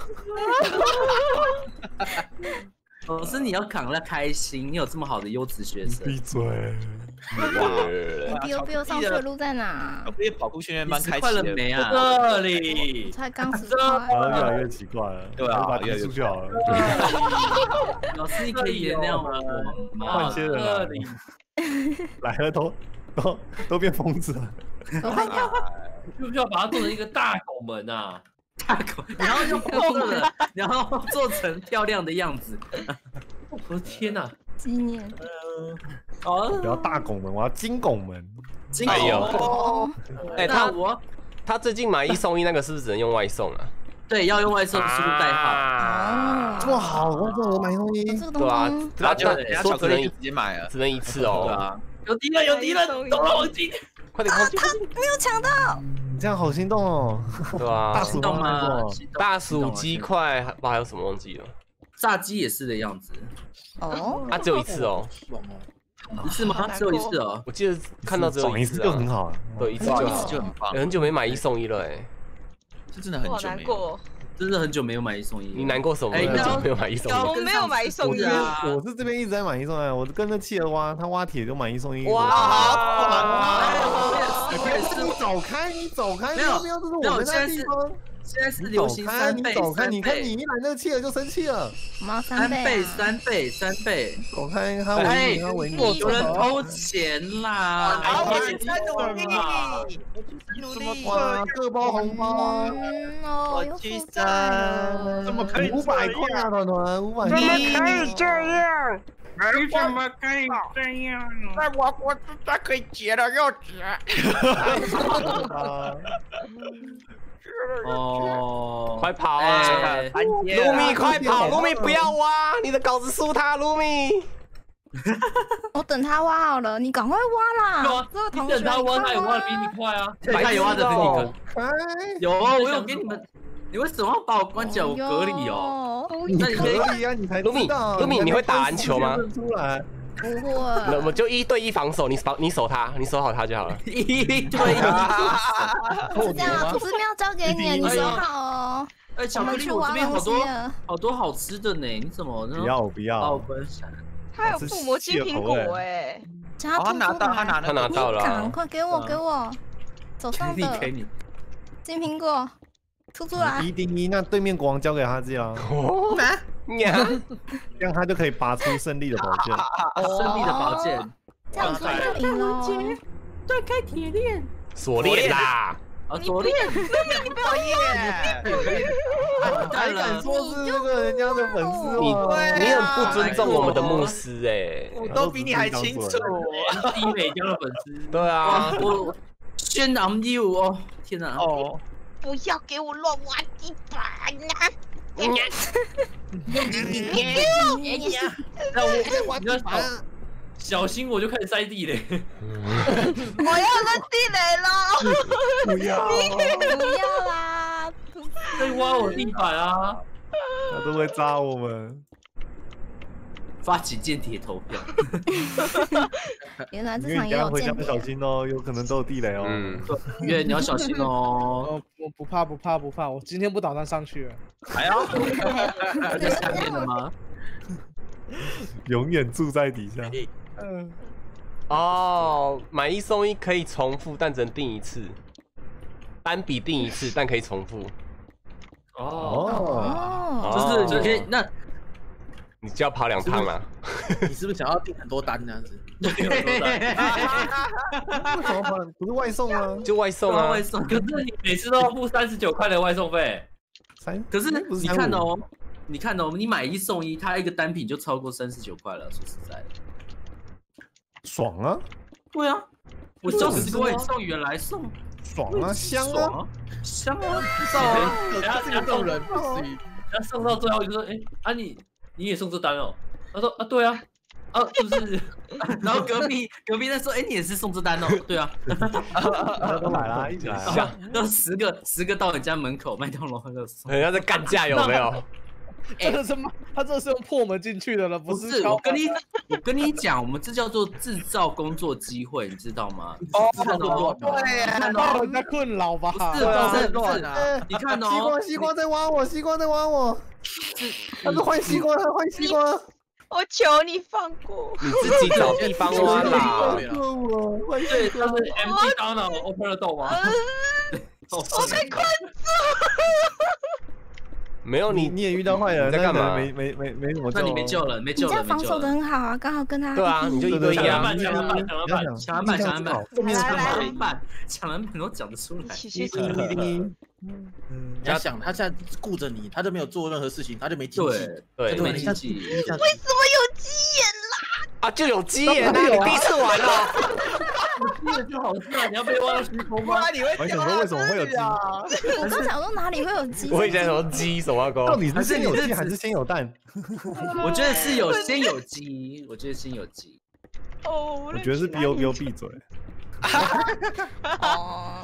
Speaker 2: 老师你要扛了开心，你有这么好的优质学生，
Speaker 3: 闭嘴！
Speaker 7: 你 biu biu 上去的路在哪？
Speaker 10: 我们跑酷训练班开
Speaker 2: 快了
Speaker 10: 启
Speaker 2: 没啊？
Speaker 4: 这里
Speaker 7: 才刚十
Speaker 3: 好
Speaker 7: 块。
Speaker 3: 像越来越奇怪了。
Speaker 10: 对啊
Speaker 3: 把它踢出去好了。
Speaker 2: 老师你可以原谅我吗？
Speaker 3: 换些人来
Speaker 4: 这里
Speaker 3: 来了都都都变疯子了。
Speaker 4: 需不需要把它做成一个大拱门啊？
Speaker 2: 大狗，然后用红色的，然后做成漂亮的样子。
Speaker 4: 我的天哪！
Speaker 7: 纪念。
Speaker 2: 哦，
Speaker 3: 不要大拱门，我要金拱门。
Speaker 2: 金
Speaker 5: 哎呦
Speaker 7: 哦，
Speaker 5: 哎，
Speaker 2: 那
Speaker 5: 他
Speaker 2: 我
Speaker 5: 他最近买一送一那个是不是只能用外送啊？
Speaker 2: 对要用外送输入代号。
Speaker 5: 啊
Speaker 7: 哦，
Speaker 3: 哇，好，我怎么买东西？
Speaker 7: 这个
Speaker 5: 对啊
Speaker 7: 东西，
Speaker 5: 他
Speaker 10: 就人家
Speaker 5: 说只能一
Speaker 10: 巧克力就直接买了。
Speaker 5: 只能一次
Speaker 2: 对
Speaker 5: 哦。
Speaker 2: 啊，
Speaker 4: 有敌人有敌人，懂了黄金。
Speaker 5: 快点快点，
Speaker 7: 没有抢到。
Speaker 3: 你这样好心动哦。
Speaker 5: 对吧
Speaker 3: 大？鼠
Speaker 2: 动吗？
Speaker 5: 大薯鸡块还还有什么忘记了？
Speaker 2: 炸鸡也是的样子，
Speaker 7: 哦，
Speaker 5: 啊，只有一次哦。
Speaker 2: 一次吗？只有一次哦。
Speaker 5: 我记得看到只有
Speaker 3: 爽一次
Speaker 5: 次啊
Speaker 3: 就很好了。
Speaker 5: 对，一次
Speaker 10: 哇，
Speaker 5: 就好
Speaker 10: 一次。就很棒
Speaker 5: 欸，很久没买一送一了哎，
Speaker 10: 这真的很
Speaker 8: 我好
Speaker 10: 久没有。
Speaker 8: 难过，
Speaker 2: 真的很久没有买一送一。
Speaker 5: 你难过什么？
Speaker 2: 哎
Speaker 5: 很久没有买一送
Speaker 2: 要
Speaker 5: 一。
Speaker 8: 我没有买一送一
Speaker 2: 啊！
Speaker 3: 我是这边一直在买一送一，我跟着企鹅挖，他挖铁就买一送一。
Speaker 5: 哇，
Speaker 2: 哎我也是，我也是。
Speaker 3: 你走开，你走开，
Speaker 2: 没有
Speaker 3: 要不要？这是我们那地方。
Speaker 2: 现在是
Speaker 3: 你
Speaker 2: 流行
Speaker 3: 走开，
Speaker 2: 三倍，
Speaker 3: 你走开，
Speaker 2: 三
Speaker 3: 你看你
Speaker 2: 倍，
Speaker 3: 一来那个企鹅就生气了。
Speaker 7: 我们要
Speaker 2: 三
Speaker 7: 三倍
Speaker 2: 倍，
Speaker 7: 啊。
Speaker 2: 三倍，三倍。
Speaker 3: 走开，他
Speaker 2: 哎
Speaker 3: 围你，他围你。
Speaker 2: 有人偷钱啦！
Speaker 10: 好，我
Speaker 2: 哎
Speaker 10: 现在努力，努力。
Speaker 3: 哇，各包红包，
Speaker 7: 嗯哦，又
Speaker 10: 去
Speaker 7: 负债了。
Speaker 9: 怎么可以
Speaker 3: 五百块啊，团团，五百块。
Speaker 10: 以这样？
Speaker 11: 为什么可以这样？
Speaker 10: 在我国之家可以结了又结。
Speaker 2: 哦，
Speaker 5: 快跑啊！
Speaker 2: 哎
Speaker 5: 卢米快跑！卢米不要挖，你的稿子输他，卢米。
Speaker 7: 我等他挖好了，你赶快挖啦！这个
Speaker 4: 你
Speaker 7: 同学，
Speaker 4: 等他挖，他也挖的比
Speaker 7: 你
Speaker 4: 你快啊！
Speaker 2: 对他有挖的比你
Speaker 5: 哦
Speaker 2: 快。有，我有给你们。你为什么要把我关起来？我隔离哦。
Speaker 7: 哦。
Speaker 3: 你可以啊，你才
Speaker 5: 卢米
Speaker 3: 知道。
Speaker 5: 卢米你会打篮球吗？
Speaker 3: 出来。
Speaker 7: 不
Speaker 5: 那我
Speaker 7: 会。
Speaker 5: 们就一对一防守，你守你守他，你守好他就好了。
Speaker 2: 一对一。
Speaker 7: 是这样啊，土司喵交给你，你收好哦。
Speaker 2: 哎，巧
Speaker 7: 我们
Speaker 2: 克力，我这
Speaker 7: 去挖东
Speaker 2: 边好多
Speaker 7: 西了。
Speaker 2: 好多好吃的呢，你怎么
Speaker 3: 不要不
Speaker 2: 把我
Speaker 3: 要，
Speaker 2: 分享？
Speaker 8: 他有附魔金苹果哎，
Speaker 7: 叫他
Speaker 10: 哦，他拿到，他拿
Speaker 5: 他拿到了啊。
Speaker 7: 赶快给我给我，手上
Speaker 2: 给你给
Speaker 7: 的
Speaker 2: 你。
Speaker 7: 金苹果，吐出来。
Speaker 3: 一定一，那对面国王交给他这样，
Speaker 5: 哦，呀，
Speaker 3: 这样他就可以拔出胜利的宝剑。
Speaker 2: 胜利的宝剑。
Speaker 7: 这样子就赢了。
Speaker 8: 对，开铁链，
Speaker 5: 锁链啦！
Speaker 2: 啊，左链。
Speaker 8: 你不要耶！
Speaker 3: 还敢说是那个人家的粉丝
Speaker 5: 你
Speaker 3: 吗？
Speaker 5: 你很不尊重我们的牧师哎。
Speaker 10: 我都比你还清楚。
Speaker 4: 低美江的粉丝，
Speaker 5: 对啊，
Speaker 2: 我宣昂 you 哦，天哪！
Speaker 10: 哦，
Speaker 8: 不要给我乱挖地板啊！
Speaker 4: 那我你要小小心，我就开始塞地雷。
Speaker 8: 我要扔地雷了！
Speaker 3: 不要，
Speaker 7: 不要啦！
Speaker 4: 在挖我地板啊！
Speaker 3: 他都会扎我们。
Speaker 2: 发起间谍投票。
Speaker 7: 原来这
Speaker 3: 因为你等下
Speaker 7: 场也有间
Speaker 3: 回家要小
Speaker 7: 谍。
Speaker 3: 心哦，有可能都有地雷哦。
Speaker 5: 嗯，
Speaker 2: 月你要小心哦。
Speaker 1: 哦，我不怕不怕不怕，我今天不打算上去了。
Speaker 2: 还要他在下面了吗？
Speaker 3: 永远住在底下。
Speaker 1: 嗯，
Speaker 5: 哦，买一送一可以重复，但只能订一次，单笔订一次，但可以重复。
Speaker 3: 哦，
Speaker 7: 哦，
Speaker 2: 就是你可以那。
Speaker 5: 你就要跑两趟啦。
Speaker 9: 你是不是想要订很多单这样子？
Speaker 3: 为什么跑？不是外送吗？
Speaker 5: 就外送啊，
Speaker 2: 外送。
Speaker 4: 可是你每次都要付三十九块的外送费。
Speaker 3: 三，
Speaker 2: 可是你看哦，你看哦，你买一送一，它一个单品就超过三十九块了。说实在的，
Speaker 3: 爽啊！
Speaker 2: 对啊，我叫十个外送员来送，
Speaker 3: 爽啊，香啊，
Speaker 2: 香啊，不知道啊，
Speaker 9: 然后这个动人不行，
Speaker 4: 然后送到最后就说，哎啊你你也送这单哦？他说啊对啊，啊是不是？
Speaker 2: 然后隔壁隔壁在说，哎你也是送这单哦？对啊，
Speaker 3: 都来了，一起来啊！
Speaker 2: 都十个十个到你家门口，麦当劳那个送，
Speaker 5: 人家在干架有没有？
Speaker 1: 真的是吗？他这是用破门进去的了，不是？
Speaker 2: 我跟你我跟你讲，我们这叫做制造工作机会，你知道吗？
Speaker 1: 哦，
Speaker 9: 对呀，
Speaker 1: 让人家困扰吧？
Speaker 2: 是是乱啊！你看哦，
Speaker 3: 西瓜西瓜在挖我，西瓜在挖我，他是换西瓜，他换西瓜。
Speaker 8: 我求你放过
Speaker 5: 你自己找地方挖啦。
Speaker 4: 对，他是 M G 刀呢 ，Open 了豆吗？
Speaker 8: 我被困住。
Speaker 5: 没有你，
Speaker 3: 你也遇到坏人，
Speaker 5: 在干嘛？
Speaker 3: 没没没没什么救，
Speaker 2: 那你没救了，没救了，
Speaker 7: 你这样防守的很好啊，刚好跟他。
Speaker 5: 对啊，你就一对一啊，
Speaker 4: 抢篮板，抢篮板，
Speaker 2: 抢篮板，抢篮板，
Speaker 7: 抢篮板，
Speaker 2: 抢篮板，抢篮板都讲得出来。
Speaker 9: 你要想，他现在顾着你，他就没有做任何事情，他就没经济，
Speaker 5: 对，
Speaker 2: 没经济。
Speaker 8: 为什么有鸡眼啦？
Speaker 5: 啊，就有鸡眼啊！你第一次玩哦。
Speaker 4: 鸡眼就好吃啊！你要被挖到虚空吗？
Speaker 3: 我想说为什么会有鸡？
Speaker 7: 我刚想说哪里会有鸡？
Speaker 5: 我以前说鸡什么狗？
Speaker 3: 到底是先有鸡还是先有蛋？
Speaker 2: 我觉得是有先有鸡，我觉得先有鸡。
Speaker 8: 哦，
Speaker 3: 我觉得是 B O B O 闭嘴。
Speaker 7: 哦。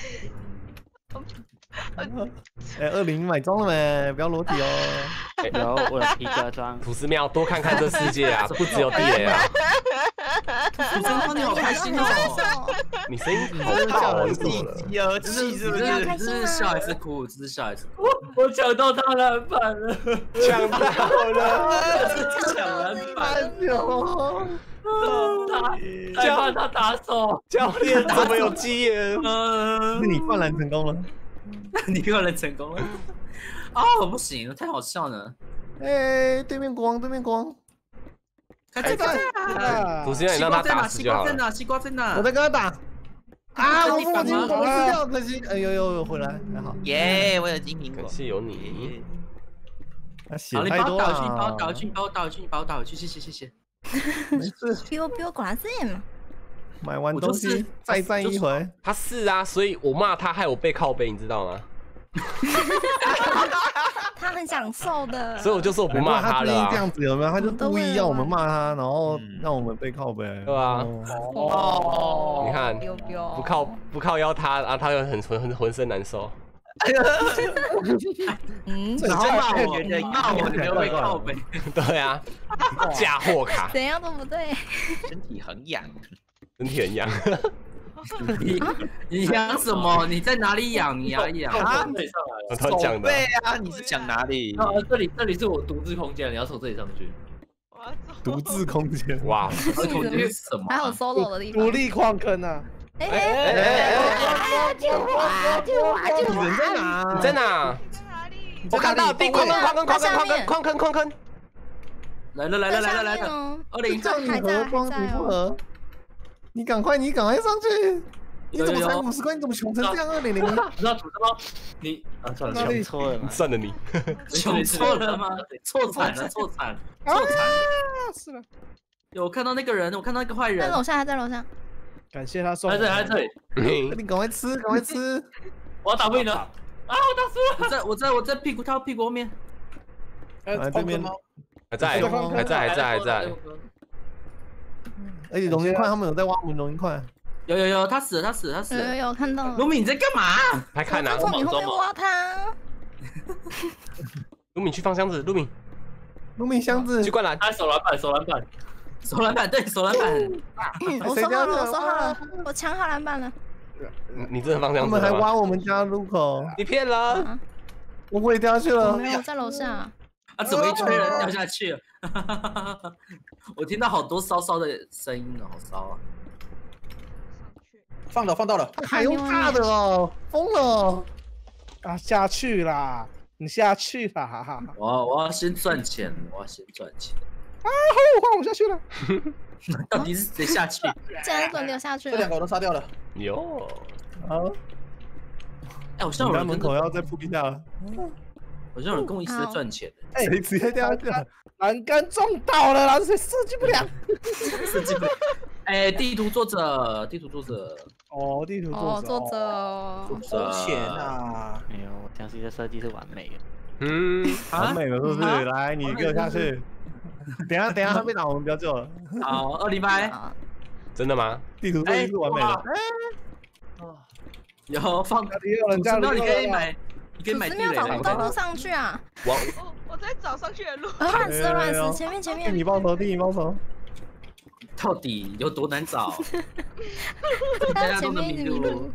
Speaker 3: 哎，二零买装了没？不要裸体哦。
Speaker 6: 有我的皮革装。
Speaker 5: 土司庙多看看这世界啊，不只有地雷啊。
Speaker 2: 土司庙你好开心哦！
Speaker 5: 你声音好大哦，
Speaker 10: 一儿气是不是？
Speaker 2: 这是笑还是哭？这是笑还是哭？
Speaker 4: 我抢到他篮板了，
Speaker 5: 抢到了，
Speaker 4: 抢篮板
Speaker 3: 有。
Speaker 4: 他害怕他打手，
Speaker 5: 教练怎么有鸡眼？
Speaker 2: 嗯，
Speaker 3: 是你灌篮成功了。
Speaker 2: 你灌篮成功了。啊，我不行，太好笑了。
Speaker 3: 哎，对面国王，对面国王，
Speaker 2: 看这个，
Speaker 5: 土司庙你让他打死就好了。
Speaker 2: 西瓜在哪？
Speaker 3: 我在跟他打。啊，我父亲怎么死掉？可惜，哎呦呦，回来还好。
Speaker 10: 耶，我有金苹果。
Speaker 5: 可惜有你。
Speaker 3: 他血
Speaker 2: 好，你
Speaker 3: 太多
Speaker 2: 把我打回去，你把我
Speaker 3: 了。
Speaker 2: 打回去，你把我打回去，你把我打回去，谢谢谢谢。
Speaker 3: 没事，
Speaker 7: 比我比我果然是嘛。
Speaker 3: 买完东西再战一回。
Speaker 5: 他是啊，所以我骂他，害我被靠背，你知道吗？
Speaker 7: 他很享受的。
Speaker 5: 所以我就说我不骂他了啊。
Speaker 3: 这样子有没有？他就故意要我们骂他，然后让我们被靠背。
Speaker 5: 对啊。
Speaker 7: 哦。
Speaker 5: 你看，不靠不靠腰他啊，他又很浑浑身难受。
Speaker 7: 嗯，
Speaker 2: 然后骂我，骂我，你没有被靠背。
Speaker 5: 对啊，嫁祸卡。
Speaker 7: 怎样都不对。
Speaker 10: 身体很痒，
Speaker 5: 身体很痒。
Speaker 2: 你你养什么？你在哪里养？你哪里养？
Speaker 4: 啊，
Speaker 5: 我突然讲的。
Speaker 10: 对啊，你是讲哪里？
Speaker 4: 啊，这里这里是我独自空间，你要从这里上去。
Speaker 3: 独自空间，
Speaker 5: 哇，
Speaker 2: 独自空间是什么？
Speaker 7: 还有 solo 的地方。
Speaker 1: 独立矿坑啊！
Speaker 7: 哎哎哎哎！救我！救我！救我！
Speaker 3: 人在哪？
Speaker 5: 你在哪？我看到地矿坑矿坑矿坑矿坑矿坑矿坑。
Speaker 2: 来了来了来了来了！二零
Speaker 3: 叫你合光你不合？你赶快你赶快上去！你怎么才五十块？你怎么穷成这样？二零零？
Speaker 4: 你知道土吗？你啊，算了，
Speaker 6: 穷错了，
Speaker 5: 算了你，
Speaker 2: 穷错了吗？错惨了，错惨，错惨！
Speaker 1: 是了，
Speaker 2: 有我看到那个人，我看到那个坏人，
Speaker 7: 在楼下，在楼下。
Speaker 1: 感谢他送。
Speaker 4: 在这里，在这里。
Speaker 3: 你赶快吃，赶快吃！
Speaker 4: 我要打不赢了！啊，我打输了！
Speaker 2: 我在我在我在屁股他屁股后面。
Speaker 1: 哎，
Speaker 3: 对面
Speaker 5: 还在，还在，还在，还在。
Speaker 3: 而且龙岩块他们有在挖我们龙岩块。
Speaker 2: 有有有，他死了，他死了，他死了。
Speaker 7: 有有有看到。
Speaker 2: 卢米你在干嘛？
Speaker 5: 还看哪？
Speaker 7: 从你后面挖他。
Speaker 5: 卢米去放箱子，卢米。
Speaker 3: 农民箱子
Speaker 5: 去灌篮，
Speaker 4: 他手篮板，手篮板，
Speaker 2: 手篮板，对，手篮板。
Speaker 7: 我收好了，我收好了，我抢好篮板了。
Speaker 5: 你你真的方向
Speaker 3: 他们还挖我们家入口，
Speaker 5: 你骗人！
Speaker 3: 我不会掉下去了。
Speaker 7: 没有，在楼下。
Speaker 2: 啊，怎么一堆人掉下去了？我听到好多烧烧的声音哦，好烧啊！
Speaker 9: 放到放到了，
Speaker 3: 还用大的哦，疯了！
Speaker 1: 啊，下去啦，你下去啦，哈哈。
Speaker 2: 我要我要先赚钱，我要先赚钱。
Speaker 1: 啊，换我下去了。
Speaker 2: 到底是谁下去？
Speaker 7: 竟然轮流下去了。
Speaker 9: 这两个我都杀掉了。
Speaker 5: 有。
Speaker 3: 好。
Speaker 2: 哎，我像有人
Speaker 3: 门口要再扑一下了。
Speaker 2: 好像有人跟我一直在赚钱。
Speaker 1: 哎，
Speaker 3: 谁直接掉下去了？
Speaker 1: 栏杆撞到了啦，谁设计不了？
Speaker 2: 设计不了。哎，地图作者，地图作者。
Speaker 1: 哦，地图
Speaker 7: 哦，
Speaker 1: 作
Speaker 7: 作者哦。
Speaker 9: 收钱啊！
Speaker 6: 没有，我相信这设计是完美的。
Speaker 5: 嗯，
Speaker 3: 完美了是不是？来，你给我下去。等下等下他被打，我们不要救了。
Speaker 2: 好，二零八。
Speaker 5: 真的吗？
Speaker 3: 地图设计是完美的。
Speaker 2: 有放，
Speaker 1: 有人家
Speaker 2: 你可以买。你可以买地雷
Speaker 7: 找不到路上去啊！
Speaker 8: 我我在找上去的路。
Speaker 7: 乱石乱石，前面前面。
Speaker 3: 替你报仇，替你报仇。
Speaker 2: 到底有多难找？
Speaker 7: 大家都能迷路。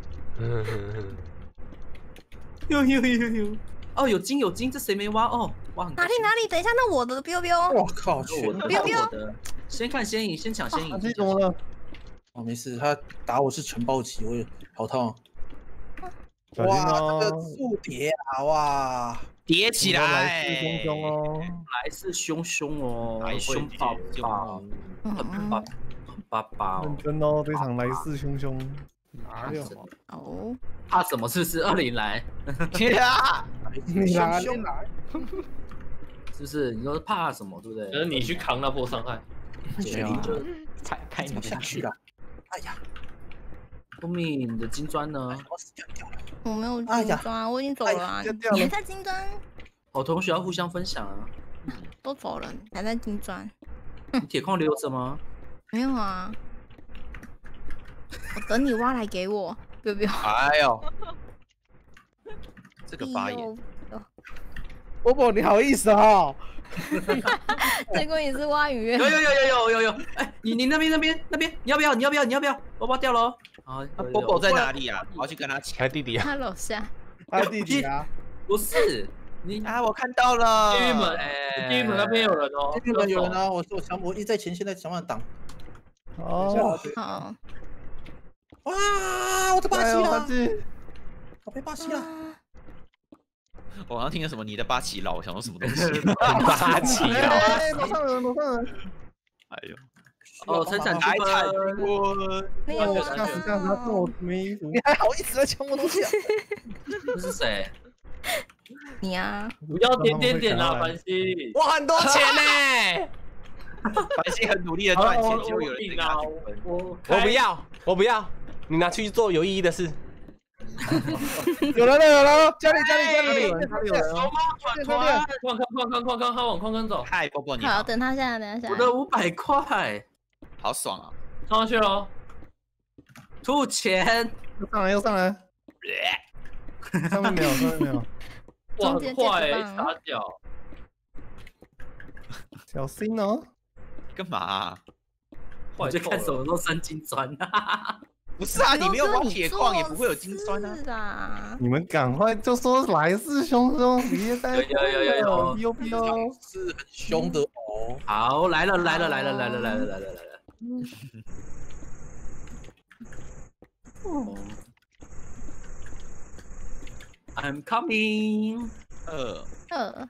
Speaker 2: 呦呦呦呦！哦，有金有金，这谁没挖？哦，挖很。
Speaker 7: 哪里哪里？等一下，那我的 biu biu。
Speaker 9: 我靠，
Speaker 2: 我的 biu biu。先看先赢，先抢先赢。
Speaker 3: 这怎么了？
Speaker 9: 哦，没事，他打我是全暴击，我也好痛。
Speaker 3: 哇，
Speaker 9: 这个速叠啊！哇，
Speaker 10: 叠起来，
Speaker 3: 来势汹汹哦，
Speaker 2: 来势汹汹哦，凶爆爆，很爆，很爆爆，
Speaker 3: 认真哦，这场来势汹汹。
Speaker 1: 哪有？
Speaker 7: 哦，
Speaker 2: 怕什么？是不是二零来？
Speaker 10: 呀，
Speaker 1: 你来，你来，
Speaker 2: 是不是？你说怕什么？对不对？
Speaker 4: 可是你去扛那波伤害，
Speaker 6: 没有啊，踩开你
Speaker 9: 下去了。哎呀，
Speaker 2: 后面你的金砖呢？
Speaker 7: 我没有金砖，我已经走了啊！你还在金砖？
Speaker 2: 好同学要互相分享啊！
Speaker 7: 都走了，还在金砖？
Speaker 2: 你铁矿留着吗？
Speaker 7: 没有啊，我等你挖来给我，不要不要！
Speaker 10: 哎呦，这个发言，
Speaker 1: 波波你好意思哦？
Speaker 7: 结果也是挖鱼。
Speaker 2: 有有有有有有有！哎，你你那边那边那边，你要不要？你要不要？你要不要？我挖掉了。啊，
Speaker 10: 波波在哪里啊？我要去跟他抢。
Speaker 5: 他弟弟啊？
Speaker 7: 他楼下。
Speaker 1: 他弟弟啊？
Speaker 2: 不是你
Speaker 10: 啊，我看到了。
Speaker 4: 地狱门，地狱门那边有人哦。
Speaker 9: 地狱门有人啊！我我想我一直在前线在想办法挡。
Speaker 3: 哦。
Speaker 7: 好。
Speaker 9: 哇！我的霸气了！我被霸气了。
Speaker 10: 我好像听了什么你的八旗佬，我想说什么东西？
Speaker 5: 八旗佬。
Speaker 3: 哎，楼上人，楼上人。
Speaker 10: 哎呦。
Speaker 2: 哦，生产
Speaker 10: 来踩
Speaker 3: 我，
Speaker 7: 没有啊！
Speaker 3: 这样子这样子，他跟我没衣服，
Speaker 1: 你还好意思来抢我东西啊？
Speaker 2: 这是谁？
Speaker 7: 你啊！
Speaker 4: 不要点点点啦，繁星！
Speaker 5: 我很多钱呢。
Speaker 10: 繁星很努力的赚钱，就有人给他
Speaker 4: 我
Speaker 5: 我不要，我不要，你拿去做有意义的事。
Speaker 1: 有人了，有人了！家里家里家里
Speaker 3: 有人，家里有人哦。
Speaker 4: 矿坑矿坑矿坑，他往矿坑走。
Speaker 10: 嗨，波波你
Speaker 7: 好，等他下来，等他下来。
Speaker 2: 我的五百块，
Speaker 10: 好爽啊！
Speaker 4: 上上去了，
Speaker 2: 吐钱，
Speaker 3: 又上来又上来，上面没有，上面没有。
Speaker 4: 哇，很快哎，傻屌！
Speaker 3: 小心哦！
Speaker 10: 干嘛？
Speaker 2: 我就看什么时候生金砖。
Speaker 10: 不是啊，你没有挖铁矿也不会有金砖
Speaker 7: 啊！
Speaker 3: 你们赶快就说来势汹汹，别再
Speaker 2: 有有有有
Speaker 3: 有有有，
Speaker 9: 是很凶的哦。
Speaker 2: 好，来了来了来了来了来了来了来了。哦 I'm coming。
Speaker 10: 呃
Speaker 7: 呃。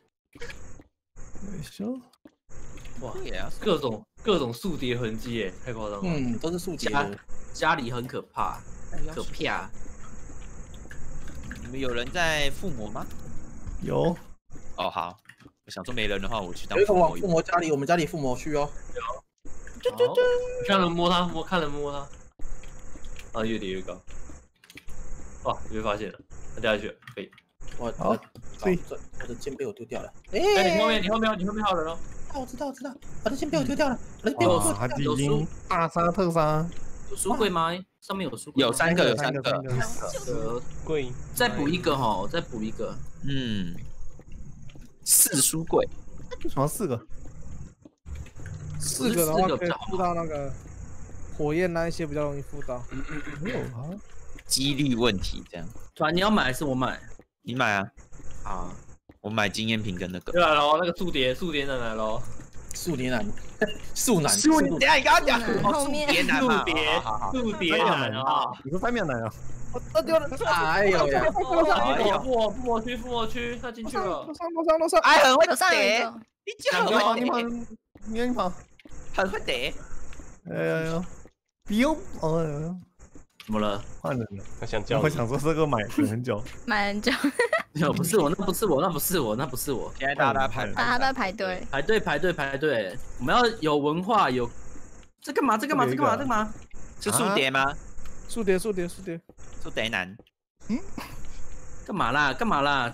Speaker 3: 没修。
Speaker 4: 哇，各种各种速叠痕迹哎，太夸张了。
Speaker 9: 嗯，都是速叠的。
Speaker 2: 家里很可怕，可怕。
Speaker 10: 你们有人在附魔吗？
Speaker 3: 有。
Speaker 10: 哦，好。我想说没人的话，我去当
Speaker 9: 有一个
Speaker 10: 附魔。
Speaker 9: 往附魔家里，我们家里附魔去哦。
Speaker 4: 有。对对对。你看人摸他，摸看人摸他。啊，越叠越高。哇，你被发现了，他掉下去了，可以。
Speaker 9: 我
Speaker 3: 好，
Speaker 9: 所以我的剑被我丢掉了。
Speaker 4: 哎，你后面，你后面，你后面还有人哦。
Speaker 9: 啊，我知道，我知道，我的剑被我丢掉了，我的剑被我丢掉了。
Speaker 3: 他已经大杀特杀。
Speaker 2: 有书柜吗？上面有书柜。
Speaker 10: 有三个，有三个。
Speaker 2: 呃，
Speaker 5: 柜。
Speaker 2: 再补一个哈，再补一个。
Speaker 10: 嗯。四书柜。
Speaker 3: 为什么四个？
Speaker 1: 四个的话可以附到那个火焰那一些比较容易附到。
Speaker 3: 没有啊，
Speaker 10: 几率问题这样。
Speaker 2: 团你要买还是我买？
Speaker 10: 你买啊？
Speaker 2: 啊，
Speaker 10: 我买经验瓶跟那个。
Speaker 4: 又来喽，那个速蝶，速蝶男来喽。
Speaker 9: 速蝶男，速男，
Speaker 10: 速等下你刚刚讲
Speaker 7: 后面
Speaker 10: 速蝶男嘛？
Speaker 4: 速蝶，速蝶男啊！
Speaker 3: 你说三秒男啊？
Speaker 1: 我丢了！
Speaker 9: 哎呦呀！
Speaker 4: 哎呀，附魔附魔区，附魔区，他进去了。
Speaker 1: 楼上楼上楼上！
Speaker 10: 哎，很会
Speaker 7: 楼上有一
Speaker 10: 叠，
Speaker 7: 个，
Speaker 10: 你就很
Speaker 3: 你跑，你跑，
Speaker 10: 会叠，
Speaker 3: 你你跑！
Speaker 10: 很会叠。
Speaker 3: 哎呀呀！丢！哦，
Speaker 2: 怎么了？
Speaker 3: 换人了。
Speaker 5: 他想叫你。
Speaker 3: 我想说这个买等很久。
Speaker 7: 买很久，
Speaker 2: 没有，不是我，那不是我，那不是我，那不是我。
Speaker 10: 现在大家排
Speaker 7: 大家都在排队。
Speaker 2: 排队排队排队，我们要有文化，有这干嘛？这干嘛？这干嘛？这干嘛？
Speaker 10: 是速叠吗？
Speaker 1: 速叠速叠速叠！
Speaker 10: 速叠男。
Speaker 2: 干嘛啦？干嘛啦？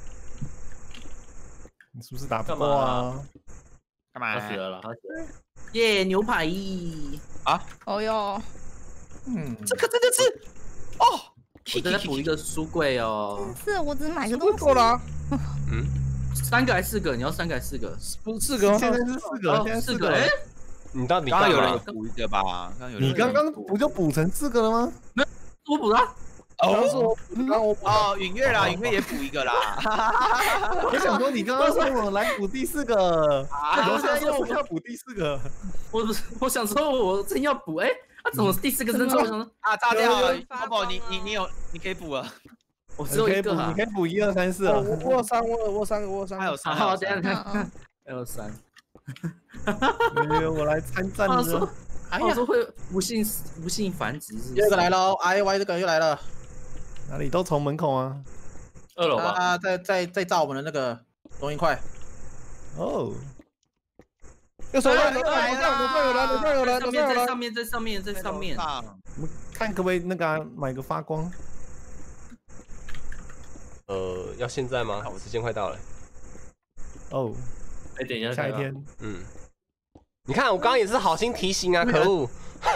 Speaker 3: 你是不是打不过啊？
Speaker 10: 干嘛？
Speaker 4: 他死了啦，他死了。
Speaker 2: 耶，牛排
Speaker 10: 啊！
Speaker 7: 哦哟，
Speaker 9: 嗯，
Speaker 10: 这个真的是哦，
Speaker 2: 我正在补一个书柜哦。
Speaker 7: 是我只买个
Speaker 1: 不
Speaker 7: 东西。
Speaker 1: 够了，
Speaker 5: 嗯，
Speaker 2: 三个还是四个？你要三个还是四个？
Speaker 1: 不是四个吗？
Speaker 3: 现在是四个，现在
Speaker 2: 四个。
Speaker 3: 四个。
Speaker 2: 哎，
Speaker 5: 你到底
Speaker 10: 刚刚有人
Speaker 5: 干嘛？
Speaker 10: 补一个吧？刚刚有人
Speaker 3: 你刚刚不就补成四个了吗？
Speaker 2: 我补了。
Speaker 1: 刚刚是我，刚刚我
Speaker 10: 哦，允月啦，允月也补一个啦。
Speaker 3: 我想说，你刚刚说我来补第四个，
Speaker 10: 啊
Speaker 3: 我现在又要补第四个。
Speaker 2: 我我想说，我真要补，哎，啊，怎么第四个扔错？我想说，
Speaker 10: 啊，炸掉了！宝宝，你你你有，你可以补了。
Speaker 2: 我只有一个啊
Speaker 3: 你可以补一二三四
Speaker 1: 我
Speaker 3: 啊。
Speaker 1: 我有三，我有我有三个，我有三个。
Speaker 10: 还有三，
Speaker 2: 好，等下等
Speaker 7: 嗯
Speaker 2: 下，
Speaker 7: 嗯，
Speaker 2: 还有三。
Speaker 3: 我来参战
Speaker 2: 我说
Speaker 3: 了。，
Speaker 2: 哎呀，说会无性无性繁殖是？
Speaker 9: 第二个来了 ，I Y 这个又来了。
Speaker 3: 哪里都从门口啊。
Speaker 4: 二楼吧。
Speaker 9: 啊，在在在炸我们的那个龙一块。
Speaker 3: 哦。
Speaker 1: 右手来，楼上楼上楼上有人，楼上有人，楼上有人。
Speaker 2: 在上面，在上面，在上面。
Speaker 3: 我们看可不可以那个啊买个发光？
Speaker 5: 呃，要现在吗？时间快到了。
Speaker 3: 哦，
Speaker 4: 哎，等一下，
Speaker 3: 下一天。
Speaker 5: 嗯。你看，我刚刚也是好心提醒啊，可恶。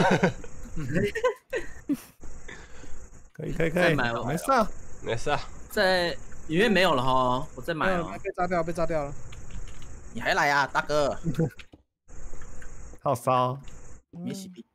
Speaker 3: 可以可以可以，
Speaker 2: 再买
Speaker 3: 没事啊，
Speaker 5: 没事啊。
Speaker 2: 在里面没有了哈，我再买哦。
Speaker 1: 被炸掉，被炸掉了。
Speaker 9: 你还来啊，大哥？
Speaker 3: 好骚。
Speaker 9: 没洗币。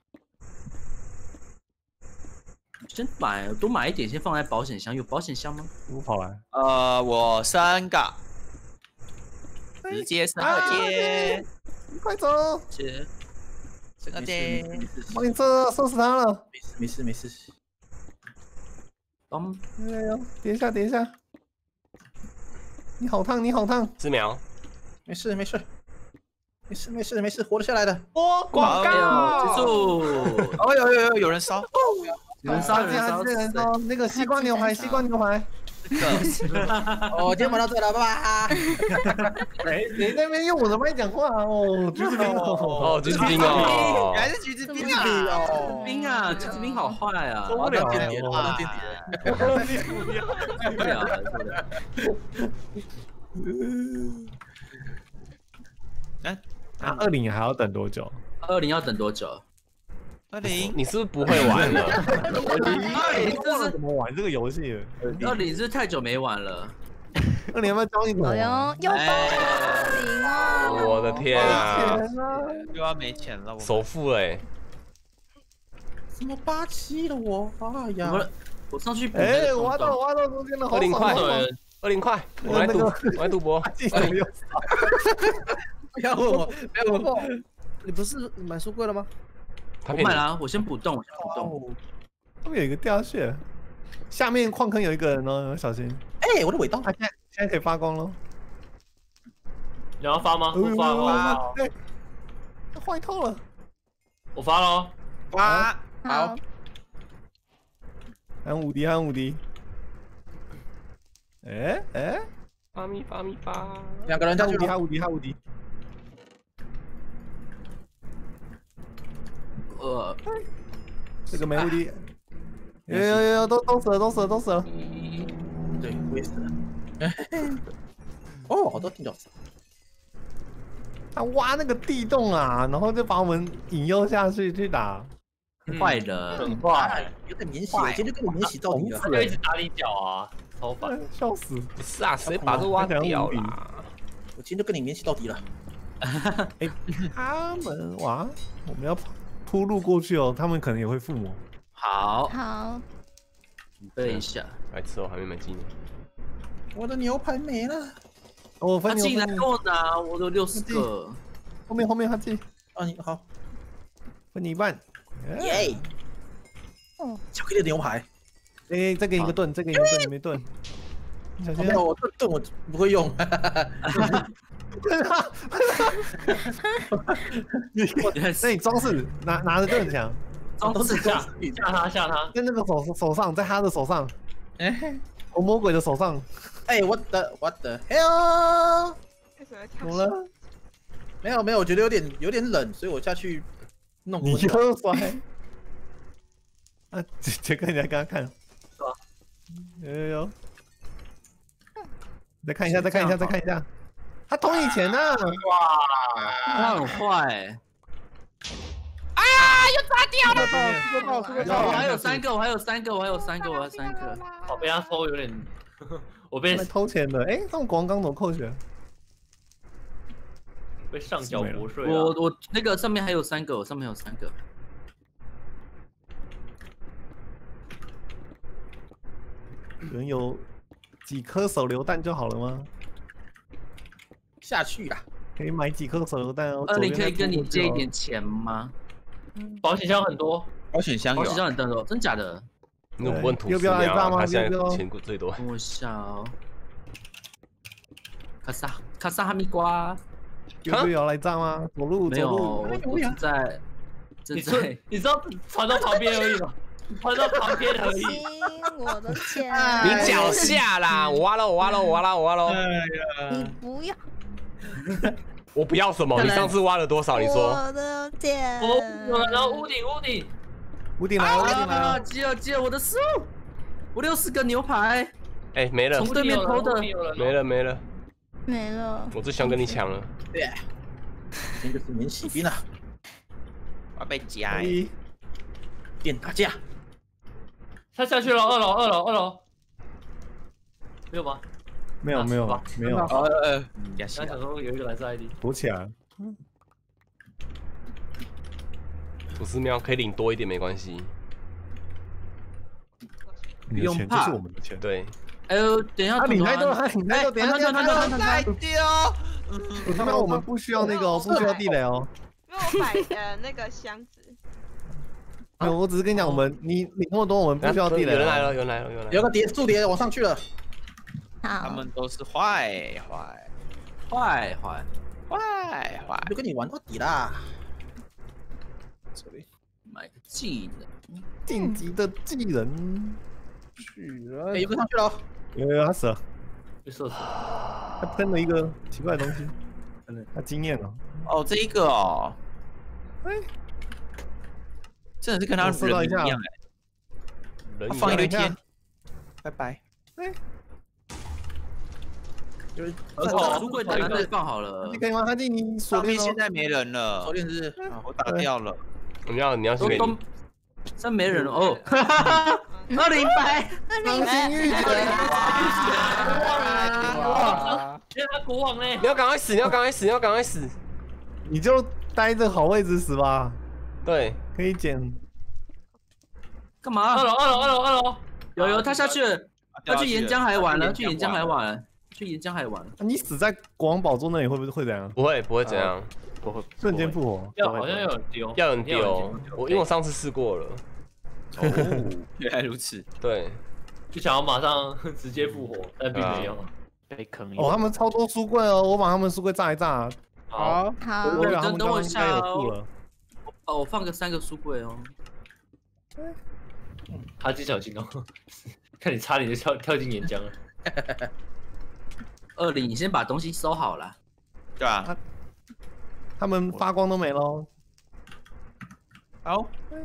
Speaker 2: 先买，多买一点，先放在保险箱。有保险箱吗？
Speaker 3: 我跑来。
Speaker 10: 呃，我三个，直接三个接，
Speaker 3: 快走！
Speaker 2: 接，
Speaker 10: 三个接，
Speaker 3: 帮你射射死他了。
Speaker 9: 没事没事没事。
Speaker 2: 当
Speaker 3: 哎呦，点一下点一下。你好烫，你好烫。
Speaker 5: 四秒。
Speaker 9: 没事没事。没事没事没事，活得下来的。
Speaker 5: 哦，广告
Speaker 2: 结束。
Speaker 10: 哦有有有有人烧，
Speaker 2: 有人烧，有人烧，
Speaker 3: 有人烧。那个西瓜牛排，西瓜牛排。
Speaker 9: 哦，今天玩到这了，拜拜。
Speaker 3: 哎，你那边用我的麦讲话哦，橘子冰
Speaker 5: 哦，橘子冰哦，
Speaker 10: 原来是橘子冰啊！
Speaker 9: 哦，
Speaker 2: 冰啊，橘子冰好坏啊！
Speaker 3: 受不了
Speaker 9: 间谍了，
Speaker 3: 了，
Speaker 9: 间谍。
Speaker 2: 受不了了，受不了。
Speaker 10: 哎，
Speaker 3: 啊，二零还要等多久？
Speaker 2: 二零要等多久？
Speaker 10: 二零，
Speaker 5: 你是不是不会玩了？
Speaker 2: 二零这是
Speaker 3: 怎么玩这个游戏？
Speaker 2: 二零是太久没玩了。
Speaker 3: 二零要不要教你怎么
Speaker 7: 哎
Speaker 3: 玩？
Speaker 7: 呦，又爆零哦！
Speaker 5: 我的天啊！
Speaker 10: 又要没钱了，我
Speaker 5: 首付哎，
Speaker 9: 什么八七了我？哎呀！
Speaker 2: 我我上去补
Speaker 3: 哎，
Speaker 2: 那个
Speaker 3: 挖到
Speaker 2: 洞洞。
Speaker 3: 挖到中间了，
Speaker 5: 二零块，
Speaker 3: 好爽
Speaker 5: 二零块，我来赌，我来赌博。
Speaker 9: 不要问我，不要问我。
Speaker 1: 你不是买书柜了吗？
Speaker 5: 他骗你。
Speaker 2: 我买了啊，我先补洞，我先补洞。
Speaker 9: 哦，
Speaker 3: 后面有一个掉下去，下面矿坑有一个人哦，小心。
Speaker 9: 哎，我的尾刀。
Speaker 3: 他现在现在可以发光了。
Speaker 4: 你要发吗？我发吗？
Speaker 3: 对，他坏透了。
Speaker 4: 我发喽。
Speaker 10: 哇，
Speaker 7: 好，
Speaker 3: 还有无敌，还有无敌。哎哎，
Speaker 5: 发咪发咪发。
Speaker 9: 两个人下去
Speaker 3: 他无敌，他
Speaker 9: 了。
Speaker 3: 无敌，他无敌。
Speaker 2: 呃，
Speaker 3: 这个没无敌。有有有有，都都死了，都死了，都死了。
Speaker 9: 对，我也死了。哦，好多听到。
Speaker 3: 他挖那个地洞啊，然后就把我们引诱下去去打。
Speaker 2: 坏人，
Speaker 4: 很坏，
Speaker 9: 有点免洗，我今天就跟你免洗到底了。
Speaker 4: 他就一直打你脚啊，超烦。
Speaker 3: 笑死！
Speaker 5: 不是啊，谁把这挖掉啦？
Speaker 9: 我今天就跟你们一起到底了。
Speaker 3: 哎，他们哇，我们要铺路过去哦，他们可能也会附魔。
Speaker 2: 好，
Speaker 7: 好，
Speaker 2: 准备一下。
Speaker 5: 白痴哦，还没买技能。
Speaker 9: 我的牛排没了。
Speaker 3: 我分
Speaker 2: 他进来
Speaker 3: 你，
Speaker 2: 跟我拿，我都六十个。
Speaker 3: 后面后面他进，
Speaker 9: 啊，你好，
Speaker 3: 分你一半。
Speaker 9: 耶！
Speaker 7: 哦，
Speaker 9: 巧克力的牛排。
Speaker 3: 哎，再给你一个盾，再给你一个盾，你没盾。小心
Speaker 9: 没有，我盾盾我不会用。
Speaker 3: 你那你装饰拿拿着就很强，
Speaker 2: 装饰
Speaker 4: 吓吓他吓他，
Speaker 3: 在那个手手上，在他的手上，
Speaker 9: 哎，
Speaker 3: 红魔鬼的手上。
Speaker 9: 哎，我的我的 hell！
Speaker 8: 为什么跳
Speaker 3: 怎么了？
Speaker 9: 没有没有，我觉得有点有点冷，所以我下去弄。
Speaker 3: 你又摔。啊，杰克，你来刚刚看。
Speaker 4: 是吧？
Speaker 3: 有有有。再看一下，再看一下，再看一下。他捅以前呢。
Speaker 2: 哇，他很坏。
Speaker 8: 啊！又炸掉了！
Speaker 2: 我还有三个，我还有三个，我还有三个，我还有三个。
Speaker 4: 我被他偷有点，我被
Speaker 3: 偷钱的。哎，这种广钢怎么扣钱？
Speaker 4: 被上缴国税。
Speaker 2: 我我那个上面还有三个，我上面有三个。
Speaker 3: 人有几颗手榴弹就好了吗？
Speaker 9: 下去啦，
Speaker 3: 可以买几颗手榴弹哦。
Speaker 2: 二零可以跟你借一点钱吗？
Speaker 4: 保险箱很多，
Speaker 10: 保险箱有，
Speaker 2: 保险箱很多，真假的？
Speaker 5: 那我问土
Speaker 3: 要不要来炸吗？
Speaker 5: 他现
Speaker 3: 要不要？
Speaker 5: 在钱最多。
Speaker 2: 等我一下哦。卡萨卡萨哈密瓜，
Speaker 3: 要不要来炸吗？走路
Speaker 2: 没有，
Speaker 3: 走路。
Speaker 2: 我我是在
Speaker 4: 你
Speaker 2: 正在
Speaker 4: 说你知道传到旁边而已吗？传到旁边而已。
Speaker 7: 我的天！
Speaker 5: 你脚下啦！我挖了，我挖了，我挖了，我挖了。
Speaker 7: 你不要！
Speaker 5: 我不要什么？你上次挖了多少？你说？
Speaker 7: 我的天！
Speaker 4: 我然后屋顶屋顶
Speaker 3: 屋顶来，屋顶来
Speaker 2: 啊！接了接了我的食物，我六十个牛排。
Speaker 5: 哎，没了。
Speaker 2: 从对面偷的。
Speaker 5: 没了没了
Speaker 7: 没了。
Speaker 5: 我最想跟你抢了。
Speaker 9: 对，今天就是免洗兵了。
Speaker 10: 我要被夹。
Speaker 9: 电打架。
Speaker 4: 他下去了，二楼，二楼，二楼，没有吗？
Speaker 3: 没有，没有，没有。
Speaker 10: 呃，
Speaker 4: 刚想说有一个蓝色 I D，
Speaker 3: 躲起来。
Speaker 5: 不是喵，可以领多一点没关系。
Speaker 3: 你的钱就是我们的钱。
Speaker 5: 对。
Speaker 2: 哎呦，等一下，
Speaker 3: 他领太多，他领太多，等一下，
Speaker 2: 等一下，
Speaker 10: 再丢。
Speaker 3: 他们我们不需要那个，不需要地雷哦。
Speaker 8: 因为我摆呃那个箱子。
Speaker 3: 没有，我只是跟你讲，我们你领那么多，我们不需要地雷。
Speaker 5: 有人来了，有人来了，有人来了。
Speaker 9: 有个叠柱叠往上去了。
Speaker 10: 他们都是坏坏
Speaker 2: 坏坏
Speaker 10: 坏坏，
Speaker 9: 就跟你玩到底啦。
Speaker 2: 这里买个技能，
Speaker 3: 晋级的技能。去了。
Speaker 9: 哎，有个上去了。
Speaker 3: 有有，他死了。
Speaker 4: 被射死。
Speaker 3: 他喷了一个奇怪的东西。他经验了。
Speaker 10: 哦，这一个哦。哎。真的是跟他人一样哎，他放一堆天，拜拜。哎，
Speaker 9: 就是
Speaker 2: 书柜台被放好了。
Speaker 3: 你可以吗？他进你锁链
Speaker 10: 现在没人了，
Speaker 9: 锁链是
Speaker 10: 我打掉了。
Speaker 5: 你要你要先给你，
Speaker 2: 真没人了哦。二零百，
Speaker 7: 伤心欲绝。
Speaker 4: 哇！现在国王嘞！
Speaker 5: 你要赶快死！你要赶快死！你要赶快死！
Speaker 3: 你就待着好位置死吧。
Speaker 5: 对，
Speaker 3: 可以捡。
Speaker 2: 干嘛？
Speaker 4: 二楼，二楼，二楼，二楼。
Speaker 2: 有有，他下去了，他去岩浆海玩了，去岩浆海玩了，去岩浆海玩了。
Speaker 3: 你死在国王宝座那里会不会会怎样？
Speaker 5: 不会，不会怎样，
Speaker 6: 不会，
Speaker 3: 瞬间复活。
Speaker 4: 要好像有人丢，
Speaker 5: 要人丢。我因为我上次试过了。
Speaker 10: 哦，原来如此。
Speaker 5: 对，
Speaker 4: 就想要马上直接复活，但并没有。
Speaker 6: 被坑
Speaker 3: 哦，他们超多书柜哦，我把他们书柜炸一炸。
Speaker 4: 好，
Speaker 7: 好。
Speaker 2: 等等我一下
Speaker 3: 哦。
Speaker 2: 哦，我放个三个书柜哦。
Speaker 4: 他真小心哦，看你差点就跳跳进岩浆了。
Speaker 2: 二零，你先把东西收好了。
Speaker 10: 对啊。
Speaker 3: 他, 他们发光都没喽。
Speaker 10: 好。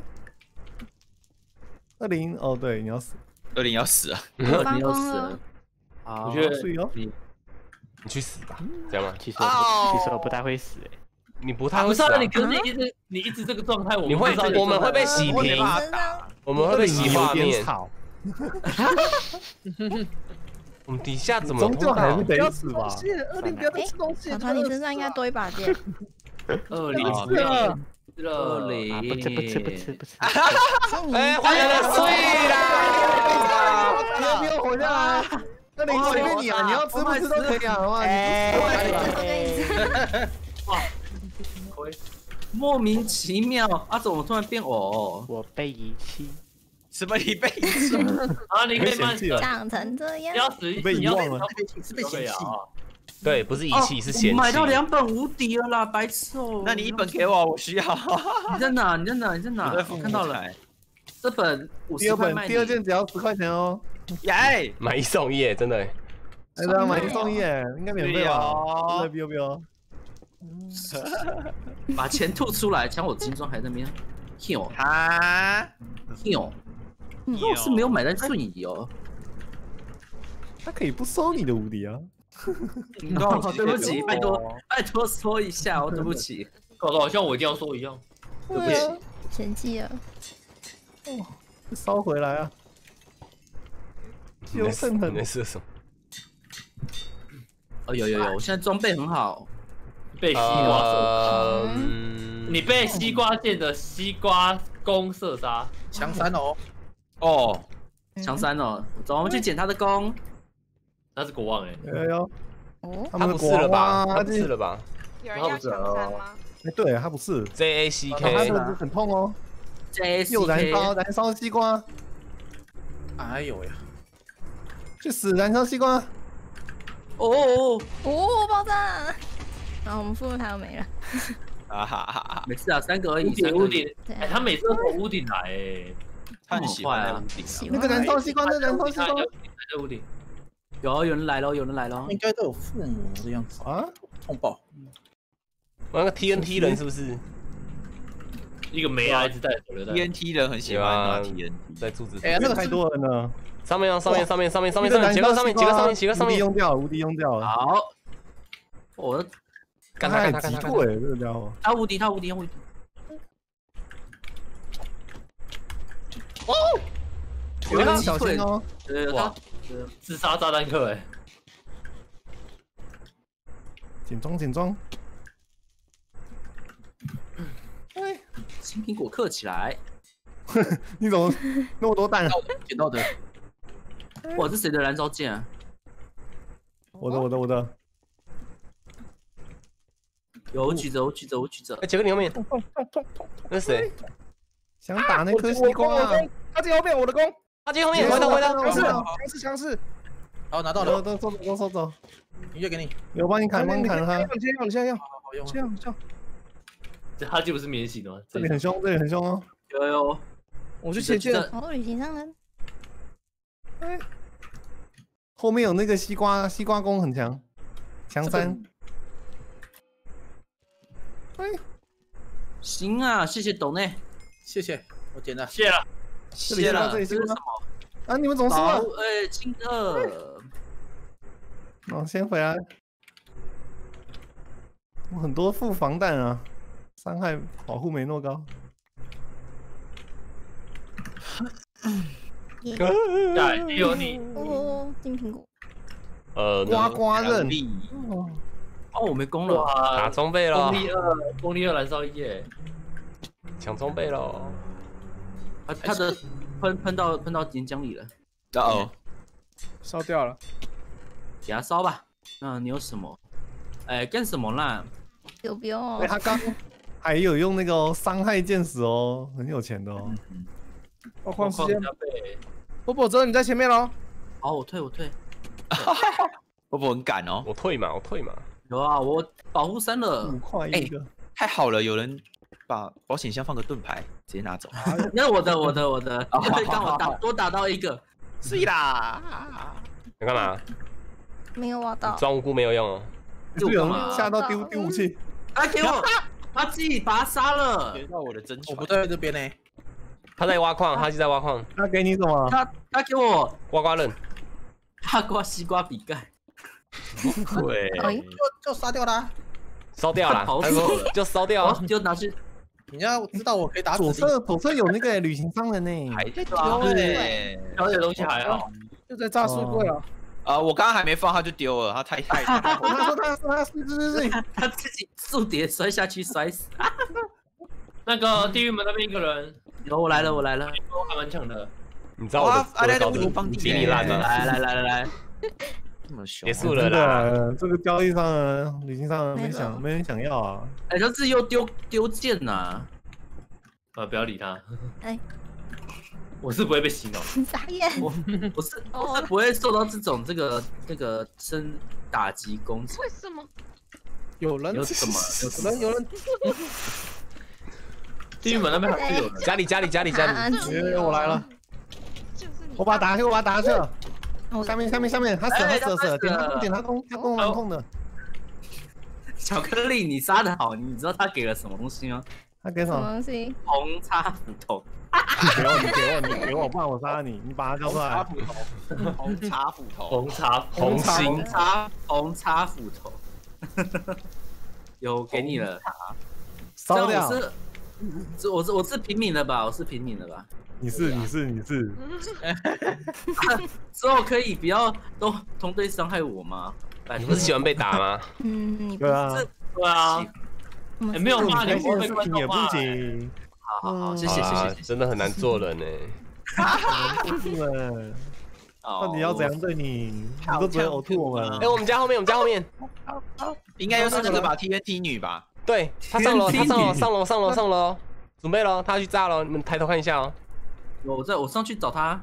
Speaker 3: 二零哦，对，你要死。
Speaker 10: 二零要死啊！
Speaker 2: 二零要死了。
Speaker 4: 我觉得
Speaker 5: 你你去死吧，这样吗？
Speaker 6: 其实我其实我不太会死哎。
Speaker 5: 你不太会死啊？
Speaker 4: 你可是你一直你一直这个状态，我
Speaker 5: 你会我们会被洗屏，我们会被洗画面。 我们底下怎么
Speaker 3: 终究还是
Speaker 1: 不要
Speaker 3: 得死吧？
Speaker 1: 二零不要再吃东西。
Speaker 7: 小团，你身上应该多一把剑。
Speaker 2: 二零
Speaker 1: 吃了，
Speaker 2: 二零，
Speaker 6: 啊，不吃不吃不吃不吃。
Speaker 5: 哎，换人了，碎啦！
Speaker 3: 不要不要活下来！二零随便你啊，你要吃不吃都可以啊，好吗？
Speaker 4: 哇，亏！
Speaker 2: 莫名其妙，啊，怎么突然变偶？
Speaker 6: 我被遗弃。
Speaker 10: 什么一辈子？
Speaker 4: 啊，你可以慢
Speaker 3: 了
Speaker 7: 长成这样
Speaker 4: 你，要死，
Speaker 3: 被遗忘了
Speaker 9: 是被嫌弃。
Speaker 5: 对，不是遗弃，是嫌弃。
Speaker 2: 买到两本无敌了啦，白痴哦！
Speaker 10: 那你一本给我，我需要。
Speaker 2: 你在哪？你在哪？你在哪？我看到了，这本五
Speaker 3: 第二本
Speaker 2: 十块卖你
Speaker 3: 第二件只要十块钱哦。
Speaker 10: 耶！
Speaker 5: 买一送一耶，真的。
Speaker 3: 哎，对啊，买一送一耶，应该免费吧？对，不要不要。
Speaker 2: 把钱吐出来，抢我金装还在那边。Q
Speaker 10: 哈
Speaker 2: Q，我是没有买在瞬移哦。
Speaker 3: 他可以不收你的无敌啊。
Speaker 2: 对不起，拜托拜托说一下哦，对不起。
Speaker 4: 搞得好像我一定要说一样。
Speaker 7: 对不起，嫌弃了。
Speaker 3: 哦，烧回来啊！
Speaker 5: 有剩的，那是什么？
Speaker 2: 哦，有有有，我现在装备很好。
Speaker 4: 被西瓜
Speaker 5: 射，
Speaker 4: 你被西瓜剑的西瓜弓射杀，
Speaker 9: 强三哦，
Speaker 10: 哦，
Speaker 2: 强三哦，走，我们去捡他的弓。
Speaker 4: 那是国王哎，
Speaker 3: 哎呦，
Speaker 7: 哦，
Speaker 5: 他不是了吧？他不是了吧？
Speaker 8: 有人要强三吗？
Speaker 3: 哎，对，他不是
Speaker 5: J A C
Speaker 3: 他
Speaker 5: K，
Speaker 3: 这个很痛哦。
Speaker 2: J A C K
Speaker 3: 又燃烧燃烧西瓜，
Speaker 9: 哎呦呀，
Speaker 3: 去死燃烧西瓜！
Speaker 2: 哦哦
Speaker 7: 哦，爆炸！然后我们副台又没了。
Speaker 10: 啊哈哈哈！
Speaker 2: 没事啊，三个而已。
Speaker 4: 屋顶屋顶，
Speaker 7: 对
Speaker 4: 哎，他每次都从屋顶来哎，
Speaker 10: 他很喜欢在屋顶啊。
Speaker 3: 那个燃烧西瓜，那燃烧西瓜，
Speaker 4: 在屋顶。
Speaker 2: 有有人来了，有人来了。
Speaker 9: 应该都有父母的样子
Speaker 3: 啊，
Speaker 9: 痛爆。
Speaker 5: 我那个 T N T 人是不是？
Speaker 4: 一个没啊，一直带手榴弹。
Speaker 10: T N T 人很喜欢啊 T N T，
Speaker 5: 在柱子。
Speaker 3: 哎，那个太多人了。
Speaker 5: 上面啊，上面上面上面上面上面，几个上面几个上面几个上面。
Speaker 3: 无敌用掉，无敌用掉了。
Speaker 2: 好，我的。
Speaker 5: 干他干他干他！
Speaker 3: 对，这个家伙。
Speaker 2: 他无敌，他无敌，无敌。
Speaker 3: 哦，有人小心哦！
Speaker 4: 哇，自杀炸弹客哎！
Speaker 3: 紧装紧装！
Speaker 2: 哎，青苹果刻起来。
Speaker 3: 你怎么那么多弹啊？
Speaker 9: 捡到的。
Speaker 2: 哇，这谁的燃烧剑啊？
Speaker 3: 我的我的我的。
Speaker 2: 有，我举着，我举着，我举着。
Speaker 5: 哎，杰哥你后面。那是谁？
Speaker 3: 想打那颗西瓜。
Speaker 1: 他进后面，我的弓。
Speaker 5: 他进后面，回头回头。
Speaker 1: 强势，强势，强势。
Speaker 9: 好，拿到了，
Speaker 3: 都收走，都收走。
Speaker 9: 音乐给你。
Speaker 3: 有帮你砍，帮你砍他。
Speaker 1: 你先用，你先用。
Speaker 9: 好好用。
Speaker 1: 这样这样。
Speaker 4: 这他就不是免洗的吗？
Speaker 3: 这里很凶，这里很凶哦。
Speaker 2: 有有。
Speaker 1: 我去前线。
Speaker 7: 哦，旅行商人。
Speaker 3: 哎。后面有那个西瓜，西瓜弓很强，强三。
Speaker 2: 哎，行啊，谢谢董内，
Speaker 9: 谢谢，我捡了，
Speaker 4: 谢了，
Speaker 2: 谢了。
Speaker 3: 这里是
Speaker 2: 什么？
Speaker 3: 啊，你们总输了。
Speaker 2: 哎，亲二。
Speaker 3: 哦，先回来。我很多副防弹啊，伤害保护没那么高。
Speaker 4: 对，也有你。
Speaker 7: 哦，金苹果。
Speaker 5: 呃，
Speaker 3: 刮刮刃。
Speaker 2: 哦，我没攻了，
Speaker 5: 打装备了。
Speaker 4: 功力二，功力二燃烧一耶，
Speaker 5: 抢装备了。
Speaker 2: 啊，他的喷喷到喷到岩浆里了。
Speaker 10: 哦，
Speaker 1: 烧掉了，
Speaker 2: 给他烧吧。那你有什么？哎，干什么啦？
Speaker 7: 有不用。
Speaker 3: 哎，他刚还有用那个伤害剑士哦，很有钱的哦。
Speaker 1: 我换时间。波波泽，你在前面喽。
Speaker 2: 好，我退，我退。
Speaker 10: 波波很赶哦。
Speaker 5: 我退嘛，我退嘛。
Speaker 2: 有啊，我保护三了。
Speaker 3: 五块一个。
Speaker 10: 太好了，有人把保险箱放个盾牌，直接拿走。
Speaker 2: 那我的，我的，我的，刚我打多打到一个。
Speaker 10: 是啦。
Speaker 5: 你干嘛？
Speaker 7: 没有挖到。
Speaker 5: 装无辜没有用哦。
Speaker 3: 有人吓到丢丢武器。
Speaker 2: 他给我，他自己把他杀了。
Speaker 10: 学到我的真传。
Speaker 9: 我不在这边呢。
Speaker 5: 他在挖矿，他就在挖矿。
Speaker 3: 他给你什么？
Speaker 2: 他他给我
Speaker 5: 刮刮刃。
Speaker 2: 他刮西瓜比盖。
Speaker 10: 对。
Speaker 9: 就就杀掉啦。
Speaker 5: 烧掉了，他说就烧掉了，
Speaker 2: 就拿去。
Speaker 9: 你要知道我可以打
Speaker 3: 左侧左侧有那个旅行商人呢，
Speaker 10: 还在丢
Speaker 4: 哎，小点东西还好，
Speaker 1: 就在炸书柜啊。
Speaker 10: 啊，我刚刚还没放，他就丢了，他太太。
Speaker 1: 他说他说他是是是，
Speaker 2: 他自己速碟摔下去摔死。
Speaker 4: 那个地狱门那边一个人，
Speaker 2: 有我来了，我来了，
Speaker 4: 我还蛮强的。
Speaker 5: 你知道我的
Speaker 10: 阿亮
Speaker 5: 我的
Speaker 10: 帮你
Speaker 5: 比你烂吗？
Speaker 2: 来来来来来，
Speaker 10: 这么凶，
Speaker 5: 结束了啦。
Speaker 3: 这个交易上的旅行上没想没人想要啊。
Speaker 2: 哎，这次又丢丢剑呐！
Speaker 4: 啊，不要理他。
Speaker 7: 哎，
Speaker 4: 我是不会被洗脑。
Speaker 7: 傻眼。
Speaker 2: 我我是我是不会受到这种这个这个生打击攻击。
Speaker 8: 为什么？
Speaker 1: 有人
Speaker 2: 有什么？
Speaker 1: 有人有人。
Speaker 4: 地狱门那边还是有人。
Speaker 5: 家里家里家里家里。
Speaker 3: 我来了。我把他打下去，我把他打下去了。下面下面下面，他死了他死了死了，点他攻点他攻，他攻蛮痛的。
Speaker 2: 巧克力，你杀的好，你知道他给了什么东西吗？
Speaker 3: 他给什么
Speaker 7: 东西？
Speaker 2: 红叉斧头。
Speaker 3: 你给我，你给我，你给我，不然我杀你！你把他交出来。
Speaker 10: 红叉斧头，
Speaker 4: 红叉
Speaker 2: 红心叉红叉斧头，有给你了。
Speaker 3: 烧掉。
Speaker 2: 我是我是我是平民了吧？我是平民了吧？
Speaker 3: 你是你是你是。
Speaker 2: 之后可以不要都同队伤害我吗？
Speaker 5: 你不是喜欢被打吗？
Speaker 7: 嗯，你
Speaker 3: 对啊，
Speaker 4: 对啊。也没有骂你，
Speaker 3: 开心的事情也不行。
Speaker 2: 好好好，谢谢谢谢，
Speaker 5: 真的很难做人呢。
Speaker 3: 们，到底要怎样对你？你都只会呕吐我们。
Speaker 5: 哎，我们家后面，我们家后面，
Speaker 10: 应该又是那个吧 ？T N T 女吧？
Speaker 5: 对，他上楼，他上楼，上楼，上楼，上楼，准备了，他要去炸了，你们抬头看一下哦。
Speaker 2: 我在我上去找他。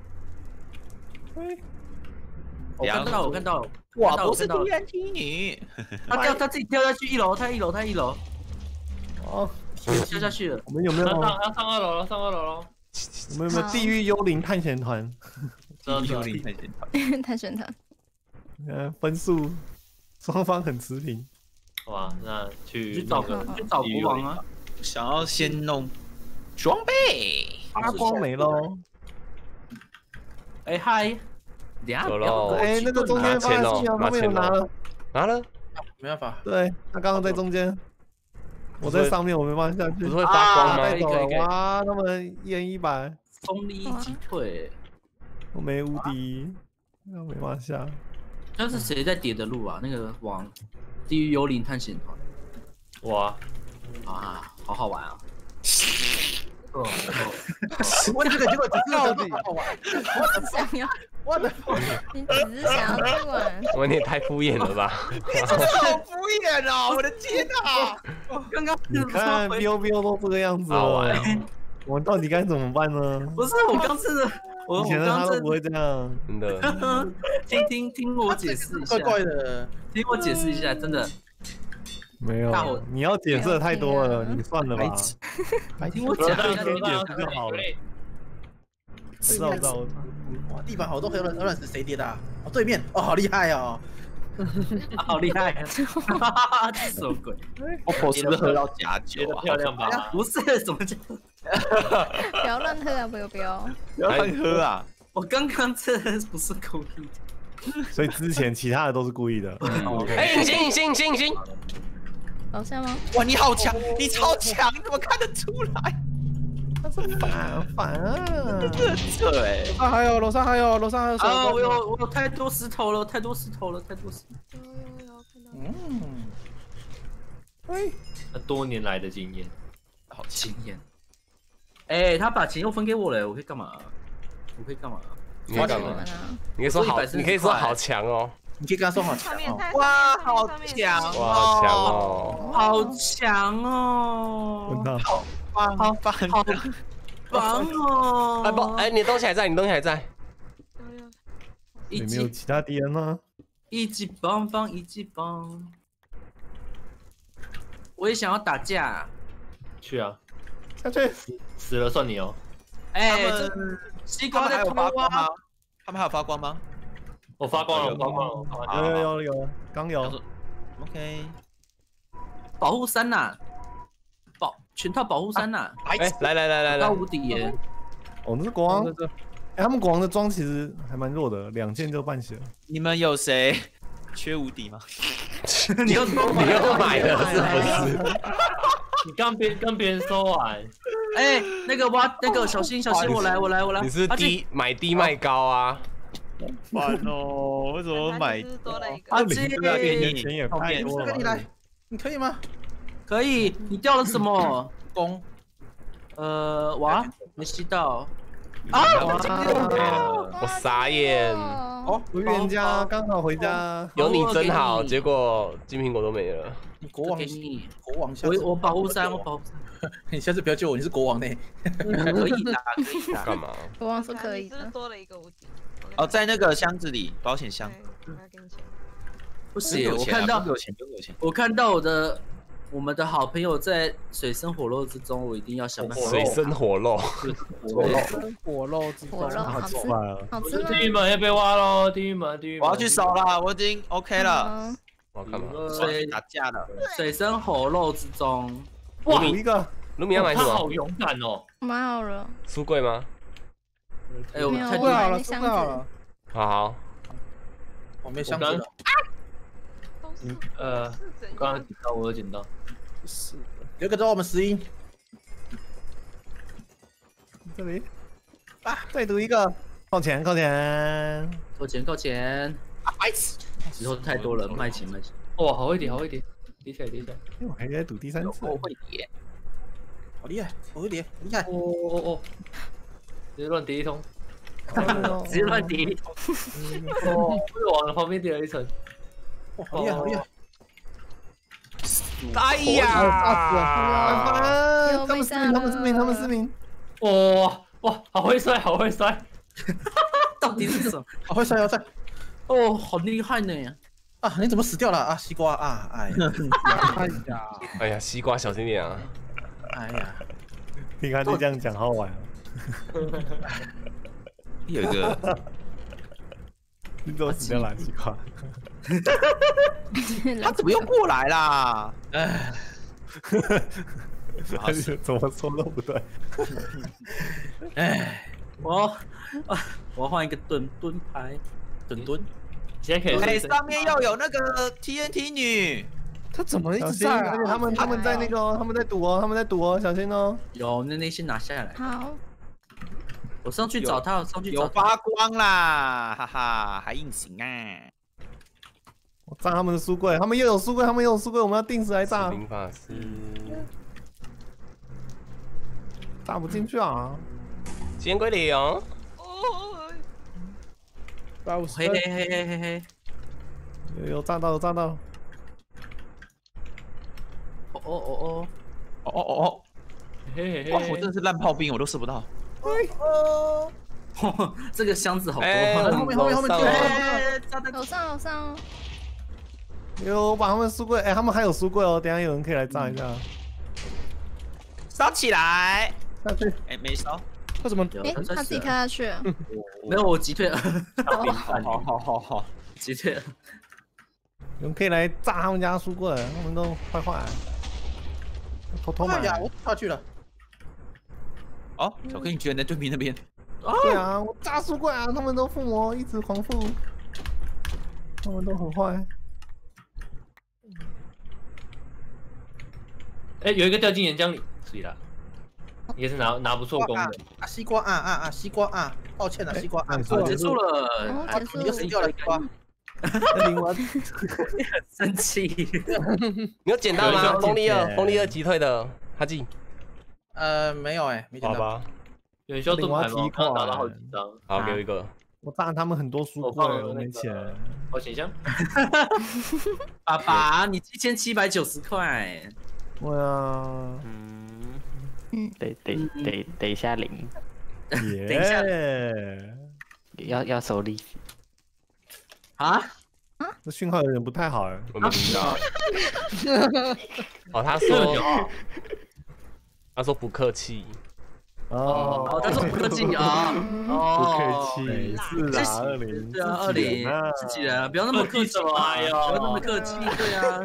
Speaker 2: 我看到，我看到，
Speaker 10: 哇，不是 T N T 女，
Speaker 2: 他跳，他自己跳下去一楼，他一楼，他一楼。
Speaker 3: 哦，
Speaker 2: 跳下去了。
Speaker 3: 我们有没有？
Speaker 4: 他上他上二楼了，上二楼了。
Speaker 3: 我们有没有地狱幽灵探险团？
Speaker 10: 地狱幽灵探险团，
Speaker 7: 探险团。
Speaker 3: 呃，分数双方很持平。
Speaker 4: 哇，那去
Speaker 2: 去找去找国王啊！
Speaker 10: 想要先弄装备，
Speaker 3: 发光没喽。
Speaker 2: 哎嗨，
Speaker 5: 有喽！
Speaker 3: 哎，那个中间发现信号他没有拿了，
Speaker 5: 拿了，
Speaker 9: 没办法。
Speaker 3: 对他刚刚在中间，我在上面，我没办法下去。
Speaker 5: 不是会发光吗？
Speaker 3: 带走了哇！他们一人一百，
Speaker 2: 风力一击退，
Speaker 3: 我没无敌，那没办法下。
Speaker 2: 那是谁在叠的路啊？那个往地狱幽灵探险团。
Speaker 4: 哇
Speaker 2: 啊，好好玩啊！
Speaker 9: 哦，我这个结果只是到底好玩，
Speaker 7: 我只想要，
Speaker 9: 我的，
Speaker 7: 你只是想要去玩。
Speaker 5: 我你也太敷衍了吧！
Speaker 10: 你真的好敷衍哦！我的天哪！
Speaker 2: 刚刚
Speaker 3: 你看 biu biu 都这个样子了，我们到底该怎么办呢？
Speaker 2: 不是，我刚真的，我
Speaker 3: 以前的他都不会这样，
Speaker 5: 真的。
Speaker 2: 听听听我解释一下，
Speaker 9: 怪怪的，
Speaker 2: 听我解释一下，真的。
Speaker 3: 没有，你要解释的太多了，你算了吧。
Speaker 2: 听我讲一下，
Speaker 3: 解释就好了。知道知道。
Speaker 9: 哇，地板好多黑乱乱石，谁叠的？哦，对面，哦，好厉害哦，
Speaker 2: 好厉害，这什么鬼？
Speaker 10: 我婆是不是喝到假酒啊？
Speaker 4: 漂亮吧？
Speaker 2: 不是，怎么讲？
Speaker 7: 不要乱喝啊！不要不要，
Speaker 10: 不要乱喝啊！
Speaker 2: 我刚刚这不是故意的，
Speaker 3: 所以之前其他的都是故意的。
Speaker 5: 哎，隐形隐形隐形隐形。
Speaker 7: 楼下吗？
Speaker 10: 哇，你好强，你超强，你怎么看得出来？
Speaker 3: 他是反反啊！
Speaker 10: 这扯哎！
Speaker 9: 啊，还有楼上还有楼上还有什么？
Speaker 2: 啊，我有我有太多石头了，太多石头了，太多石头。
Speaker 8: 有有有，看到。
Speaker 9: 嗯，
Speaker 3: 哎，
Speaker 4: 他多年来的经验，
Speaker 2: 好经验。哎，他把钱又分给我了，我可以干嘛？我可以干嘛？
Speaker 5: 你可以干嘛？你可以说好，你可以说好强哦。
Speaker 9: 你可以跟他说好强哦。
Speaker 10: 哇，好强！
Speaker 5: 哇，好强哦！
Speaker 2: 好强哦！
Speaker 3: 问他，
Speaker 10: 好棒，好棒，
Speaker 2: 好棒哦！
Speaker 5: 哎不，哎，你东西还在，你东西还在。
Speaker 3: 有没有其他敌人呢？
Speaker 2: 一级棒棒，一级棒。我也想要打架。
Speaker 4: 去啊！
Speaker 3: 下去。
Speaker 4: 死了算你哦。
Speaker 2: 哎，这西瓜在
Speaker 10: 发光吗？他们还有发光吗？
Speaker 4: 我发光了，我发光了。
Speaker 3: 有有有，刚有。
Speaker 10: OK。
Speaker 2: 保护衫呐，保全套保护衫呐。
Speaker 5: 哎，来来来来来，
Speaker 2: 到无敌耶！
Speaker 3: 哦，那是国王。哎，他们国王的装其实还蛮弱的，两件就半血。
Speaker 10: 你们有谁缺无敌吗？
Speaker 2: 你又你
Speaker 5: 又买了是不是？
Speaker 4: 你刚别跟别人说完。
Speaker 2: 哎，那个挖那个小心小心，我来我来我来。
Speaker 5: 你是低买低卖高啊？
Speaker 10: 烦哦，为什么买？
Speaker 8: 就是多了一个。
Speaker 2: 阿
Speaker 3: 零
Speaker 2: 基，
Speaker 3: 个年前也太多了吧。
Speaker 9: 这个你来，你可以吗？
Speaker 2: 可以，你掉了什么？
Speaker 9: 弓，
Speaker 2: 呃，哇，没吸到。
Speaker 5: 啊！
Speaker 7: 哇
Speaker 5: 我傻眼，
Speaker 7: 哦，
Speaker 3: 我预言家刚好回家，
Speaker 5: 有你真
Speaker 2: 我
Speaker 5: 好，
Speaker 2: 给你
Speaker 5: 结果金苹果都没了。
Speaker 9: 你国王
Speaker 2: 给，你，
Speaker 9: 国王下次
Speaker 2: 我我保护伞，我保护伞。
Speaker 9: 你下次不要救我，你是国王呢。
Speaker 2: 可以啦，可以啦。
Speaker 5: 干嘛？
Speaker 7: 国王是可以
Speaker 8: 你是不是
Speaker 7: 的。
Speaker 8: 多了一个无敌？
Speaker 10: 哦，在那个箱子里，保险箱。
Speaker 8: 对，我要给你钱。
Speaker 2: 不行，
Speaker 10: 有钱啊
Speaker 2: 我看到
Speaker 10: 不用有钱，不用有钱。
Speaker 2: 我看到我的我们的好朋友在水深火热之中，我一定要想办法。
Speaker 5: 水深火肉，
Speaker 2: 火肉，
Speaker 1: 火肉之
Speaker 7: 火肉好吃，
Speaker 3: 快啊！
Speaker 7: 好吃吗？
Speaker 4: 地狱门要被挖喽，地狱门，地狱门。
Speaker 10: 我要去扫啦，我已经 OK 了。
Speaker 7: 嗯
Speaker 5: 我要干嘛？
Speaker 10: 我要去打架了。
Speaker 2: 水深火热之中，
Speaker 5: 哇，
Speaker 3: 补一个，
Speaker 5: 卢米要买什么？
Speaker 4: 他好勇敢哦！
Speaker 7: 买好了，
Speaker 5: 书柜吗？
Speaker 2: 哎，我
Speaker 7: 没有
Speaker 2: 太
Speaker 1: 收好了，收
Speaker 7: 我买那箱子
Speaker 1: 好了。
Speaker 5: 好好，
Speaker 9: 我没箱子了。
Speaker 8: 都是
Speaker 4: 呃，
Speaker 8: 是怎
Speaker 4: 我刚刚
Speaker 8: 样？
Speaker 4: 捡到，我有捡到。
Speaker 1: 是
Speaker 9: 有一个找我们石英，
Speaker 3: 这里啊，再读一个，扣钱扣钱，
Speaker 2: 扣钱扣钱，
Speaker 9: 白痴。
Speaker 2: 以后太多了，卖钱卖钱。
Speaker 4: 哇，好一点，好一点，叠起来，叠起来。
Speaker 3: 我还在赌第三次，
Speaker 2: 我会叠，
Speaker 9: 好厉害，好厉害，厉害！
Speaker 4: 哦哦哦，直接乱叠一通。
Speaker 2: 直接乱叠一通。
Speaker 4: 哦，又往旁边叠了一层。
Speaker 9: 哇，好厉害，好厉害！
Speaker 10: 哎呀！
Speaker 3: 啊！
Speaker 7: 又被
Speaker 3: 他们失明，他们失明，他们失明。
Speaker 4: 哇哇，好会摔，好会摔。
Speaker 2: 到底是什么？
Speaker 9: 好会摔摇在
Speaker 2: 哦，好厉害呢！
Speaker 9: 啊！你怎么死掉了啊？西瓜啊！哎，
Speaker 1: 哎呀，
Speaker 5: 哎呀，西瓜小心点啊！
Speaker 9: 哎呀，
Speaker 3: 听他就这样讲，好玩啊！
Speaker 10: 有一个，
Speaker 3: 你怎么死掉了，西瓜？
Speaker 10: 他怎么又过来啦？
Speaker 9: 哎，
Speaker 3: 他是怎么说都不对。
Speaker 9: 哎，
Speaker 2: 我要啊，我要换一个盾盾牌，
Speaker 9: 墩墩，
Speaker 4: 现在可以
Speaker 10: 哎，
Speaker 4: 睡
Speaker 10: 上面又有那个 T N T 女，
Speaker 1: 他怎么一
Speaker 3: 小心！
Speaker 1: 直在啊？
Speaker 3: 而且他们他们在那个哦，他们在赌哦，他们在赌哦，小心哦！
Speaker 2: 有那那先拿下来。
Speaker 7: 好，
Speaker 2: 我上去找他，我上去
Speaker 10: 有
Speaker 2: 找他。
Speaker 10: 发光啦，哈哈，还隐形啊！
Speaker 3: 我炸他们的书柜，他们又有书柜，他们又有书柜，我们要定时来炸，
Speaker 5: 民法师，
Speaker 3: 炸不进去啊！
Speaker 5: 见归零。
Speaker 8: 哦，
Speaker 1: 八五十
Speaker 2: 嘿嘿嘿嘿嘿嘿。
Speaker 3: 有有炸到，有炸到！
Speaker 2: 哦哦哦
Speaker 10: 哦哦哦哦！哇，
Speaker 4: 嘿嘿嘿，
Speaker 10: 我真的是烂炮兵，我都射不到。
Speaker 2: 哦！这个箱子好多。
Speaker 5: 哎，
Speaker 9: 后面后面后面
Speaker 5: 楼上
Speaker 2: 哎，炸弹
Speaker 7: 楼上楼上哦，
Speaker 3: 有把他们书柜，哎，他们还有书柜哦，等一下有人可以来炸一下。
Speaker 10: 烧起来！
Speaker 3: 下去，
Speaker 10: 哎，没烧。
Speaker 1: 他怎么？
Speaker 7: 哎，他自己开下去了。
Speaker 2: 没有，我击退了，
Speaker 10: 好好好好，
Speaker 2: 击退了。
Speaker 3: 有人可以来炸他们家书柜，他们都坏坏，偷偷买
Speaker 9: 哎。呀，我下去了。
Speaker 10: 哦，巧克力居然在对面那边。
Speaker 3: 对啊，我炸书柜啊，他们都附魔，一直狂附，他们都很坏。
Speaker 4: 哎，有一个掉进岩浆里，所以啦，也是拿拿不错弓的。
Speaker 9: 啊，西瓜啊啊啊，西瓜啊！抱歉了，西瓜啊，
Speaker 3: 哎
Speaker 2: 结束了，
Speaker 7: 哦，
Speaker 2: 还
Speaker 7: 结束
Speaker 9: 你就死掉了，西瓜。
Speaker 3: 零完，
Speaker 2: 生气。
Speaker 5: 你有捡到吗？
Speaker 3: 有一个
Speaker 5: 风力二，
Speaker 3: 姐姐
Speaker 5: 风力二击退的，哈记。
Speaker 9: 呃，没有哎，没捡到。
Speaker 5: 好吧，
Speaker 4: 有人需要盾牌吗？我刚刚拿到好几张。
Speaker 5: 好，给我一个。
Speaker 3: 我炸他们很多书柜，我没钱。
Speaker 4: 保险箱。
Speaker 2: 爸爸，你一千七百九十块。
Speaker 3: 对啊，
Speaker 5: 嗯，
Speaker 6: 嗯，得得得得一下零，
Speaker 3: 耶！
Speaker 2: 等一下
Speaker 6: 要要收利息。
Speaker 2: 啊？
Speaker 3: 这讯号有点不太好哎。
Speaker 5: 我没听到。哦，他说，他说不客气。
Speaker 3: 哦，
Speaker 2: 哦，他说不客气啊。哦，
Speaker 3: 不客气，是啊，二零，
Speaker 2: 对啊，二零自己人啊，不要那么客气嘛，不要那么客气，对啊。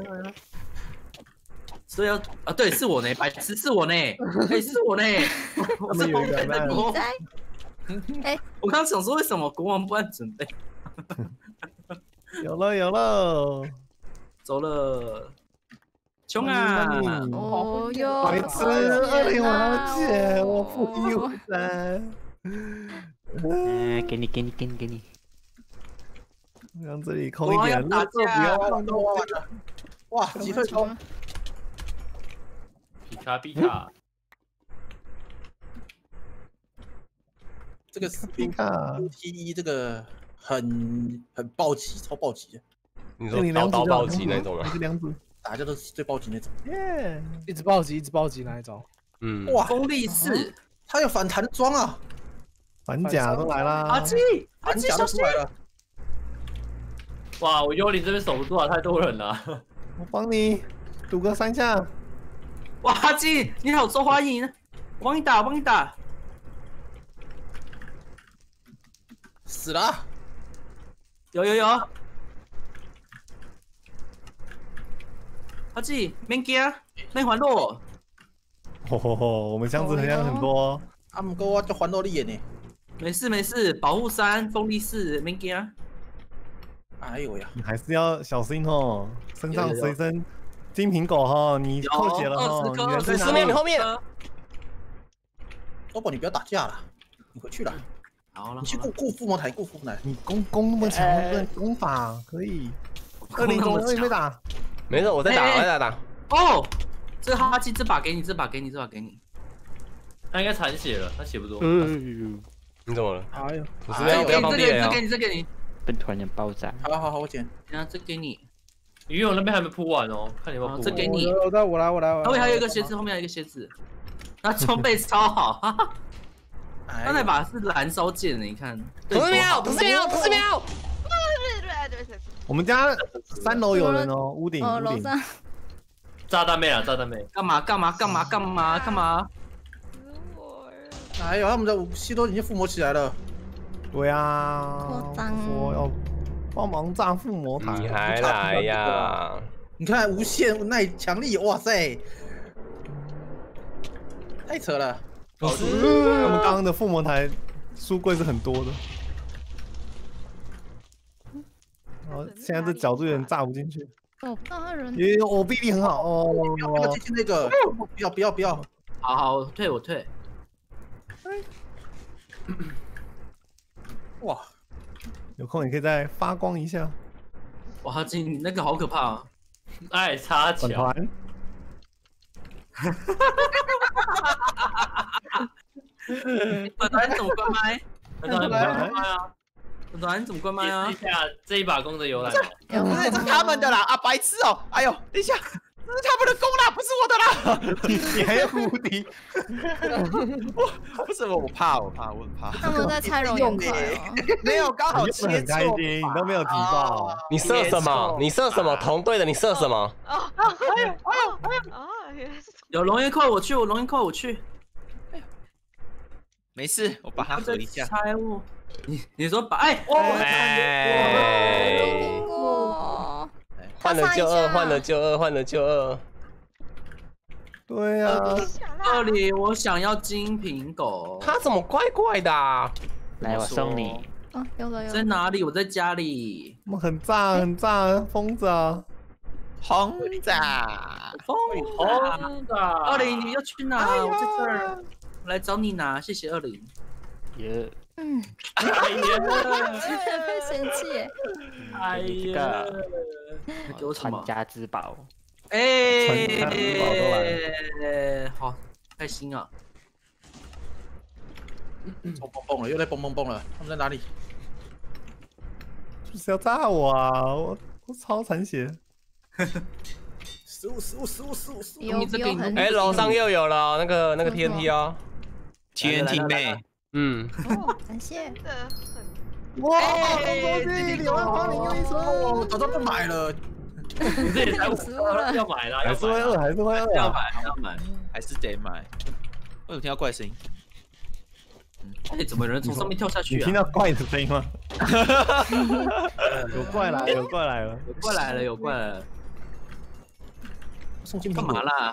Speaker 2: 所以要啊，对，是我呢，白痴是我呢，哎，是我呢，我是红人的国王。
Speaker 7: 哎，
Speaker 2: 我刚想说为什么国王不按准备？
Speaker 3: 有了有了，
Speaker 2: 走了，穷啊！
Speaker 7: 哦哟，
Speaker 3: 白痴，二零我要借，我负一五三。
Speaker 6: 嗯，给你给你给你给你。
Speaker 3: 让这里空一点，
Speaker 2: 打
Speaker 3: 这不要
Speaker 9: 忘都忘了。哇，击退冲！
Speaker 4: 皮卡皮卡，
Speaker 9: 这个
Speaker 3: 皮卡
Speaker 9: T 一这个很很暴击，超暴击的。
Speaker 5: 你说刀刀暴击那种吗？
Speaker 3: 一个两子，
Speaker 9: 打架都是最暴击那种。
Speaker 1: 耶，一直暴击，一直暴击那一种。
Speaker 5: 嗯，
Speaker 9: 哇，
Speaker 2: 风力四，
Speaker 9: 他有反弹装啊！
Speaker 3: 反甲都来啦！
Speaker 2: 阿基，阿基小心！
Speaker 4: 哇，我幽灵这边守不住啊，太多人了。
Speaker 3: 我帮你赌个三下。
Speaker 2: 哇，阿基，你好受欢迎，我帮你打，我帮你打。
Speaker 9: 死了！
Speaker 2: 有有有。阿基，免惊，免还落。
Speaker 3: 吼吼吼！我们箱子好像很多。
Speaker 9: 啊，不过我就还落力呢。
Speaker 2: 没事没事，保护三，风力四，免惊。
Speaker 9: 哎呦呀！
Speaker 3: 你还是要小心哦，身上随身金苹果哈，你扣血了哈，你人在哪里？
Speaker 5: 你后面。
Speaker 9: 多宝，你不要打架了，你回去了。
Speaker 2: 好了，
Speaker 9: 你去顾顾附魔台，顾附魔台。
Speaker 3: 你攻攻那么强，的攻法可以。二零中二零没打，
Speaker 5: 没事，我在打，我在打。
Speaker 2: 哦，这哈基这把给你，这把给你，这把给你。
Speaker 4: 他应该残血了，他血不多。
Speaker 5: 嗯，你怎么了？
Speaker 1: 哎呦，
Speaker 5: 我这边不要放地雷啊！
Speaker 2: 这给你，这给你。
Speaker 6: 被突然间爆炸。
Speaker 9: 好好好，我捡。
Speaker 2: 然后这给你。
Speaker 4: 鱼友那边还没铺完哦，看你要不要铺。
Speaker 2: 这给你。
Speaker 1: 我来，我来，我来。
Speaker 2: 后面还有一个鞋子，后面还有一个鞋子。他装备超好，哈哈。他那把是燃烧剑，你看。
Speaker 5: 不是喵，不是喵，不是喵。
Speaker 3: 我们家三楼有人哦，屋顶，屋顶。
Speaker 4: 炸弹妹啊，炸弹妹。
Speaker 2: 干嘛干嘛干嘛干嘛干嘛？
Speaker 9: 哎呦，他们的武器都已经附魔起来了。
Speaker 3: 对啊，我要帮忙炸附魔台。
Speaker 5: 你还来呀？
Speaker 9: 你看无限耐强力，哇塞，太扯了。
Speaker 3: 我们刚刚的附魔台书柜是很多的，然后现在这角度有点炸不进去。
Speaker 7: 哦，大人。
Speaker 3: 也有我臂力很好哦。
Speaker 9: 不要进去那个，不要不要不要。
Speaker 2: 好好，我退我退。
Speaker 9: 哇，
Speaker 3: 有空你可以再发光一下。
Speaker 2: 哇，哈基，你那个好可怕啊！
Speaker 4: 哎，插桥。
Speaker 3: 本团。
Speaker 2: 本团怎么关麦？
Speaker 4: 本团关麦啊！
Speaker 2: 本团怎么关麦啊？
Speaker 4: 等一下，这一把弓的由来。
Speaker 10: 不是，这是他们的啦！啊，白痴哦！哎呦，等一下。这是他们的弓啦，不是我的啦！
Speaker 3: 你还要无敌？
Speaker 10: 我不是我，我怕，我怕，我很怕。
Speaker 7: 他们在猜容颜快哦。
Speaker 10: 没有，刚好切错。
Speaker 3: 很开心，你都没有提到。
Speaker 5: 你射什么？你射什么？同队的你射什么？
Speaker 8: 哦，哎呦，哎呦，哎呦，啊，原来是。
Speaker 2: 有龙岩块，我去，我龙岩块，我去。
Speaker 10: 没事，我把它合一下。
Speaker 2: 猜物，你你说把哎，
Speaker 5: 哎，
Speaker 7: 苹果。
Speaker 5: 换了就二，换了就二，换了就二。
Speaker 3: 对啊，
Speaker 2: 这里我想要金苹果。
Speaker 5: 他怎么怪怪的？
Speaker 6: 来，我送你。
Speaker 7: 哦，有了有了。
Speaker 2: 在哪里？我在家里。
Speaker 3: 我们很炸很炸，疯子啊！
Speaker 10: 轰炸！
Speaker 2: 疯子！二零，你要去哪？我在这儿，我来找你拿，谢谢二零。
Speaker 6: 耶。
Speaker 7: 嗯。
Speaker 4: 哎呀！
Speaker 7: 会生气。
Speaker 4: 哎呀！
Speaker 2: 给我什么？
Speaker 6: 传家之宝。
Speaker 2: 哎，
Speaker 3: 传家之宝都来，
Speaker 2: 好开心啊！
Speaker 9: 蹦蹦蹦了，又在蹦蹦蹦了，他们在哪里？
Speaker 3: 就是要炸我啊！我我超残血。
Speaker 9: 十五十五十五十五十五。
Speaker 7: 有有很。
Speaker 5: 哎，楼上又有了那个那个 T N T 哦
Speaker 10: ，T N T 妹。
Speaker 5: 嗯。
Speaker 7: 哦，感谢。
Speaker 8: 真的很。
Speaker 3: 哇！工作机两万八零又一双，
Speaker 9: 我早就不买了。
Speaker 4: 你这也才五十了，要买啦，
Speaker 3: 还是会饿，还是会饿，
Speaker 2: 要买要买，
Speaker 10: 还是得买。我有听到怪声音。
Speaker 2: 哎，怎么有人从上面跳下去啊？
Speaker 3: 你听到怪的声音吗？有怪来，有怪来了，
Speaker 2: 有怪来了，有怪来了。
Speaker 9: 送金
Speaker 2: 干嘛啦？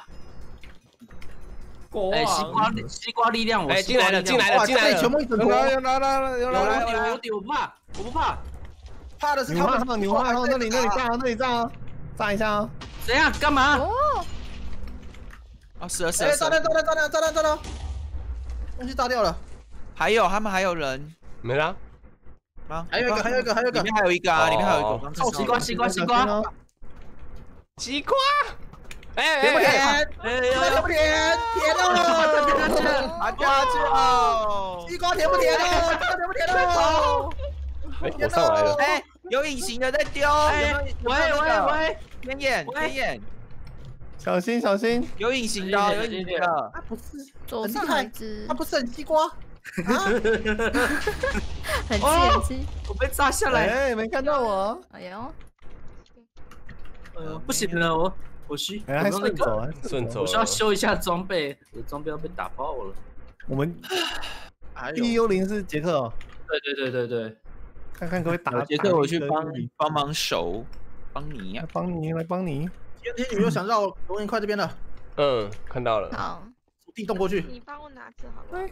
Speaker 4: 哎，
Speaker 2: 西瓜西瓜力量，我
Speaker 5: 哎，进来了，进来了，进来了，
Speaker 9: 全部一整坨，
Speaker 1: 有来了，有来了，
Speaker 2: 有来有我不怕，我不怕，
Speaker 9: 怕的是
Speaker 3: 牛化号，牛化号，那里那里炸，那里炸，炸一下啊！
Speaker 2: 怎样？干嘛？
Speaker 7: 哦。
Speaker 10: 啊，是啊是
Speaker 9: 啊，
Speaker 10: 啊，
Speaker 9: 炸弹炸弹炸弹炸弹炸弹，东西炸掉了。
Speaker 10: 还有他们还有人
Speaker 5: 没了。
Speaker 10: 吗？
Speaker 9: 还有一个，还有一个，还有一个，
Speaker 10: 里面还有一个啊，里面还有一个。
Speaker 9: 臭
Speaker 2: 西瓜，西瓜，西瓜，
Speaker 5: 西瓜。哎
Speaker 9: 甜不甜？
Speaker 2: 哎
Speaker 9: 甜不甜？甜哦！
Speaker 10: 啊，掉下去哦！
Speaker 9: 西瓜甜不甜哦？西瓜甜不甜哦？
Speaker 5: 哎，我上来了。
Speaker 10: 哎，有隐形的在丢。喂喂喂，天眼，天眼，
Speaker 3: 小心小心，
Speaker 10: 有隐形的，有隐形的。
Speaker 9: 他不是
Speaker 7: 左上有一只
Speaker 9: 他，不是很西瓜。
Speaker 7: 很气很气。
Speaker 2: 我被炸下来。
Speaker 3: 哎，没看到我。
Speaker 7: 哎呦，
Speaker 2: 哎呦，不行了，我我需
Speaker 3: 哎，还
Speaker 2: 我那
Speaker 3: 顺走啊，
Speaker 5: 顺走
Speaker 2: 我需要修一下装备，我的装备要被打爆了。
Speaker 3: 我们
Speaker 9: 还
Speaker 3: 第一幽灵是杰克哦，
Speaker 4: 对对对对对，
Speaker 3: 看看可不可以打。
Speaker 10: 杰克，我去帮
Speaker 3: 你
Speaker 10: 帮忙手，帮你呀
Speaker 3: 来，帮你来帮你。
Speaker 9: 天天女又想绕龙岩块这边了，
Speaker 5: 嗯，看到了。
Speaker 7: 好，
Speaker 9: 地洞过去。
Speaker 8: 你帮我拿着好了。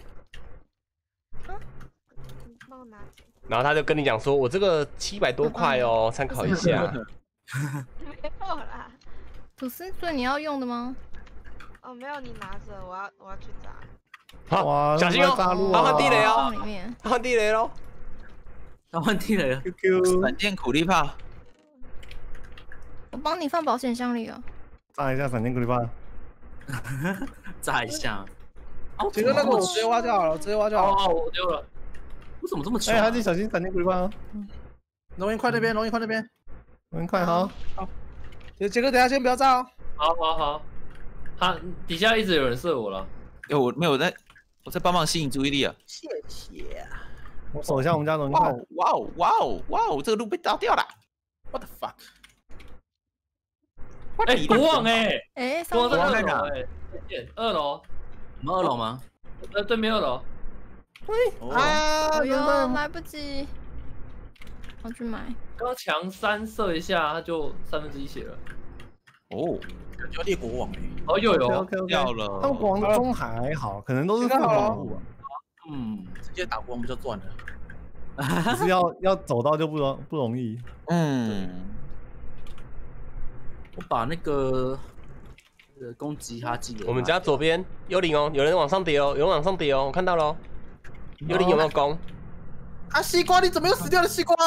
Speaker 8: 你帮我拿着。
Speaker 5: 然后他就跟你讲说，我这个七百多块哦，参考一下。
Speaker 8: 没有啦。
Speaker 7: 吐司，所以你要用的吗？
Speaker 8: 哦，没有，你拿着，我要我要去砸。
Speaker 5: 好，
Speaker 3: 哇，
Speaker 5: 小心哦，
Speaker 3: 炸路
Speaker 5: 他换地雷哦，
Speaker 7: 里面。
Speaker 5: 他换地雷喽。
Speaker 2: 他换地雷了。
Speaker 3: Q Q，
Speaker 10: 闪电苦力怕。
Speaker 7: 我帮你放保险箱里哦。
Speaker 3: 炸一下闪电苦力怕。
Speaker 2: 炸一下。哦，
Speaker 9: 杰哥，那个我直接挖掉好了，我直接挖掉好了。
Speaker 4: 哦，我丢了。
Speaker 2: 我怎么这么穷？
Speaker 3: 哎，哈基小心闪电苦力怕哦。
Speaker 9: 龙岩块那边，龙岩块那边。
Speaker 3: 龙岩块好。
Speaker 9: 好。杰杰哥，等下先不要炸哦。
Speaker 4: 好好好，他底下一直有人射我了。
Speaker 10: 哎，我没有在，我在帮忙吸引注意力啊。
Speaker 9: 谢谢。
Speaker 3: 我守一下我们家龙岩块。
Speaker 10: 哇哦哇哦哇哦哇哦，这个路被刀掉了。
Speaker 9: What the fuck？
Speaker 4: 哎，国王哎，
Speaker 7: 哎，
Speaker 4: 国王在
Speaker 7: 上面
Speaker 4: 二楼哎，二楼，
Speaker 2: 我们二楼吗？
Speaker 4: 呃，对面二楼。
Speaker 3: 啊！
Speaker 7: 哎呦，
Speaker 3: 怎么办？
Speaker 7: 来不及，我去买。
Speaker 4: 刚刚墙三射一下，他就三分之一血了。
Speaker 10: 哦，
Speaker 9: 要猎国王哎。
Speaker 4: 哦，又有
Speaker 3: OK OK，
Speaker 10: 掉了。
Speaker 3: 他们国王的中还好，可能都是副保护啊，
Speaker 2: 嗯，
Speaker 9: 直接打国王不就赚了？
Speaker 3: 只是要要走到就不容不容易。
Speaker 10: 嗯，
Speaker 2: 我把那个呃攻击哈基的。
Speaker 5: 我们家左边幽灵哦，有人往上叠哦，有人往上叠哦，我看到了。幽灵有没有攻？
Speaker 9: 啊，西瓜，你怎么又死掉了？西瓜，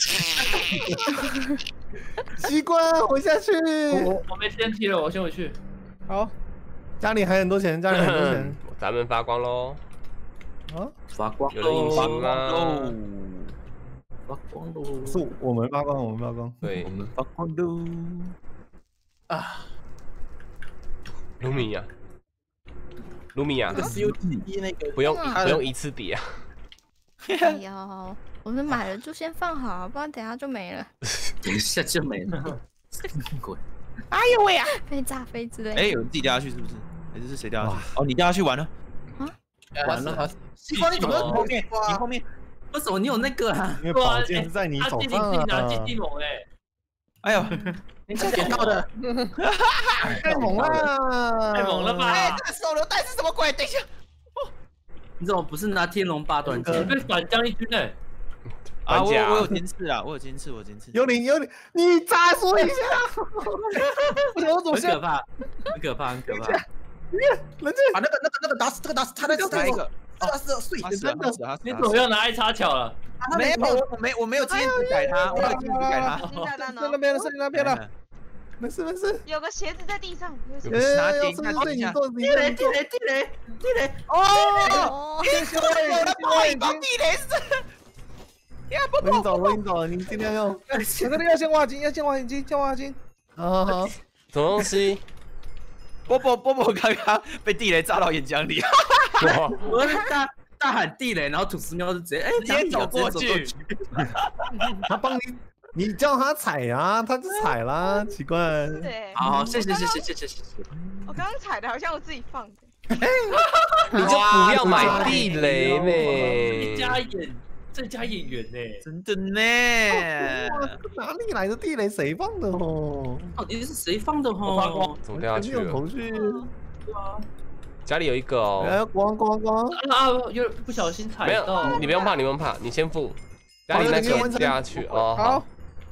Speaker 3: 西瓜活下去。
Speaker 4: 我我没电梯了，我先回去。
Speaker 9: 好，
Speaker 3: 家里还很多钱，家里很多钱。
Speaker 5: 咱们发光喽！
Speaker 3: 啊，
Speaker 2: 发光
Speaker 5: 有人隐形吗？
Speaker 2: 发光喽！
Speaker 3: 是我们发光，我们发光。
Speaker 5: 对
Speaker 2: 我，们发光喽！
Speaker 9: 啊，
Speaker 5: 卢米亚，卢米亚
Speaker 9: 那，个 C U T 那个
Speaker 5: 不用
Speaker 7: 啊
Speaker 5: 不用一次叠啊。
Speaker 7: 哎呦，我们买了就先放好，不然等下就没了。
Speaker 2: 等一下就没了。鬼！
Speaker 10: 哎呦喂啊！
Speaker 7: 被炸飞之类。
Speaker 10: 哎，有人自己掉下去是不是？还是是谁掉下去？哦，你掉下去完了。
Speaker 9: 完了，西瓜你怎么
Speaker 10: 你后面，你后面。
Speaker 2: 为什么你有那个啊？
Speaker 3: 因为宝剑是在你手
Speaker 4: 他自己自己拿
Speaker 3: 上
Speaker 4: 机器
Speaker 3: 啊。
Speaker 4: 猛哎，
Speaker 10: 哎呦，
Speaker 9: 你是捡到的，
Speaker 3: 太猛了，
Speaker 4: 太猛了吧！
Speaker 10: 哎，这个手榴弹是什么鬼？等一下。
Speaker 2: 你怎么不是拿天龙八段
Speaker 4: 你
Speaker 2: 剑？
Speaker 4: 被反将一军哎！
Speaker 10: 啊，我
Speaker 5: 反甲
Speaker 10: 我有尖刺啊，我有尖刺，我有尖刺。
Speaker 3: 幽灵幽灵，你炸说一下。
Speaker 9: 我怎么怎么现在
Speaker 2: 很可怕，很可怕，很可怕。
Speaker 3: 人家
Speaker 9: 把那个那个那个打死，这个打死，他在
Speaker 10: 哪一个？
Speaker 9: 这个是碎
Speaker 10: 他死了，他死了，他死了。
Speaker 4: 你怎么又拿一插巧了？
Speaker 10: 没有，我我没我没有经验去改他，我没有经验去改他。
Speaker 8: 剩下蛋
Speaker 9: 在那边了，在那边了。
Speaker 3: 没事没事。
Speaker 8: 有个鞋子在地上，有鞋
Speaker 3: 哎
Speaker 8: 子。
Speaker 10: 拿
Speaker 3: 要
Speaker 10: 点拿点
Speaker 3: 是是你做，你
Speaker 2: 地雷，地雷，地雷，地雷！
Speaker 9: 哦，
Speaker 7: 哦，
Speaker 9: 西瓜有了，
Speaker 10: 爆一包地雷是。呀，不
Speaker 3: 我已经走，我已经走了，你尽量用。
Speaker 9: 我这里要先挖金，要先挖眼睛，先挖金。
Speaker 3: 好好好，
Speaker 5: 什么东西？
Speaker 10: 波波波波刚刚被地雷炸到眼浆里，
Speaker 5: 哇！
Speaker 2: 我在大大喊地雷，然后吐司喵就直接哎，
Speaker 10: 直接走过去。
Speaker 3: 他帮你，你叫他踩啊，他就踩啦，奇怪。
Speaker 8: 对，
Speaker 2: 好，谢谢谢谢谢谢谢谢。
Speaker 8: 我刚刚踩的好像我自己放的。
Speaker 5: 你就不要买地雷
Speaker 4: 这
Speaker 5: 呗。
Speaker 4: 家演这家演员呢？
Speaker 10: 真的呢。
Speaker 3: 哇，哪里来的地雷？谁放的哦？
Speaker 2: 到底是谁放的
Speaker 4: 我发光
Speaker 2: 吼？
Speaker 5: 怎么掉下去了？
Speaker 3: 有头绪。
Speaker 5: 家里有一个哦。
Speaker 3: 哎，光光光。
Speaker 4: 啊，有不小心踩
Speaker 5: 没有
Speaker 4: 到。，
Speaker 5: 你不用怕，你不用怕，你先付。家里那个掉下去哦。
Speaker 9: 好，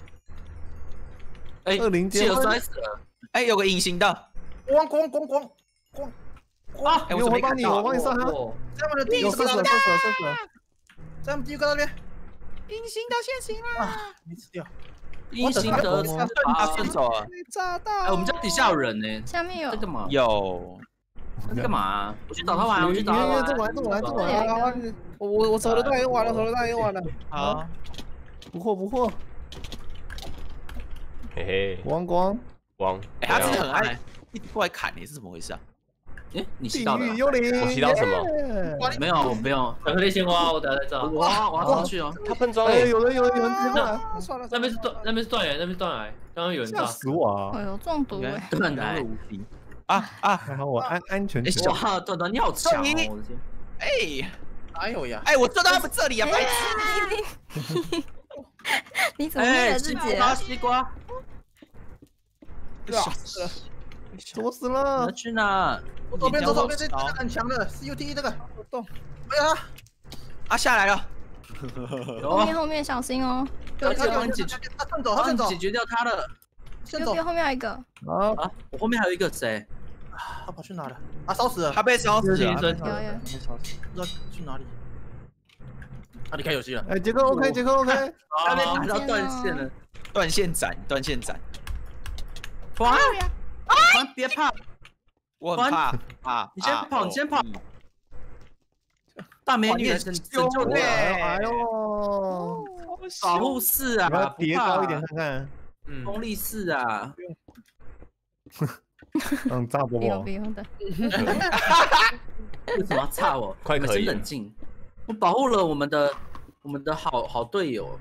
Speaker 2: 哎，
Speaker 3: 二零
Speaker 2: 汽油摔死了。
Speaker 10: 哎，有个隐形的。
Speaker 9: 咣咣咣咣咣
Speaker 4: 啊！
Speaker 10: 哎，
Speaker 3: 我帮你，
Speaker 10: 怎么没看到
Speaker 3: 我帮你上他。
Speaker 4: 哦
Speaker 9: 在我们的第一
Speaker 3: 有射死了，射死了，射死了。
Speaker 9: 在我们第一个那边。
Speaker 10: 隐形的现形啦！
Speaker 9: 没吃掉。
Speaker 2: 隐形的
Speaker 10: 啊，顺手了。
Speaker 1: 炸到！
Speaker 2: 哎，我们家底下有人呢。
Speaker 7: 下面有
Speaker 2: 在干嘛？
Speaker 10: 有。
Speaker 2: 在干嘛？我去找他玩，我去找他玩。
Speaker 1: 这玩这玩这玩！我我我手榴弹用完了，手榴弹用完了。
Speaker 10: 好，
Speaker 1: 不错不错。
Speaker 5: 嘿嘿，
Speaker 3: 光光
Speaker 5: 光，
Speaker 10: 哎，他真的很爱一直过来砍你，是怎么回事啊？
Speaker 2: 哎，你吸到了？
Speaker 3: 幽灵，
Speaker 5: 我吸到什么？
Speaker 2: 没有，我没有。
Speaker 4: 巧克力鲜花，我等下再照。
Speaker 2: 我要我要上去哦。
Speaker 5: 他喷装
Speaker 3: 哎，
Speaker 5: 哎，
Speaker 3: 有人有人有人接过来，
Speaker 1: 算了，
Speaker 4: 那边是断，那边是断崖，那边是断崖，刚刚有人炸。
Speaker 3: 吓死我啊！
Speaker 7: 哎呦，中毒哎！
Speaker 2: 断崖。
Speaker 10: 啊啊！
Speaker 3: 还好我安安全
Speaker 10: 哎
Speaker 3: 小。
Speaker 2: 哇，段段你好强哦！我的天。
Speaker 10: 哎，
Speaker 9: 哎呦呀！
Speaker 10: 哎，我坐到他们这里啊，白痴！
Speaker 7: 你怎么灭了自己？
Speaker 2: 西瓜，西瓜。
Speaker 1: 吓死了！
Speaker 3: 躲死了！
Speaker 2: 要去哪？
Speaker 9: 我左边左手边这这个很强的 C U T 这个，动，没有啊！
Speaker 10: 啊，下来了。
Speaker 7: 后面后面小心哦！
Speaker 2: 要解帮你解决，
Speaker 9: 他趁走，他趁走，
Speaker 2: 解决掉他了。
Speaker 9: 先走。
Speaker 7: 右边后面还有一个。
Speaker 3: 啊
Speaker 2: 啊！我后面还有一个谁？
Speaker 9: 他跑去哪了？啊，烧死了！
Speaker 10: 他被烧死了。
Speaker 7: 有有。
Speaker 9: 不知道去哪里。他离开游戏了。
Speaker 3: 哎，杰克 OK， 杰克 OK。
Speaker 2: 他被打到断线了。
Speaker 10: 断线斩，断线斩。
Speaker 2: 黄，黄别怕，
Speaker 10: 我很怕啊！
Speaker 2: 你先跑，你先跑。大美女拯拯救你！
Speaker 3: 哎呦，
Speaker 2: 保护室啊，
Speaker 3: 要叠高一点看看。
Speaker 2: 嗯，功力室啊。
Speaker 3: 嗯，炸波
Speaker 7: 不用
Speaker 3: 波。
Speaker 7: 不用的。
Speaker 2: 为什么要炸我？
Speaker 5: 快可以
Speaker 2: 先冷静。我保护了我们的我们的好好队友。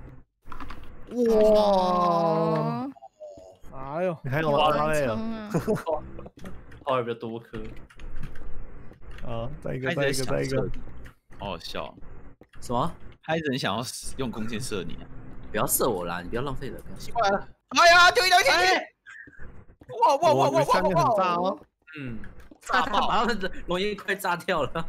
Speaker 1: 哇！哎呦，
Speaker 3: 你还有吗？哎呦，
Speaker 4: 炮有比较多颗。
Speaker 3: 啊，再一个，再一个，再一个。
Speaker 10: 好好笑。
Speaker 2: 什么？
Speaker 10: 他一直很想要用弓箭射你啊！
Speaker 2: 不要射我啦，你不要浪费了。
Speaker 9: 奇怪了，
Speaker 10: 哎呀，丢一丢进去！哇哇哇哇
Speaker 3: 下面很炸哦。
Speaker 2: 嗯，炸爆，马上龙烟快炸掉了。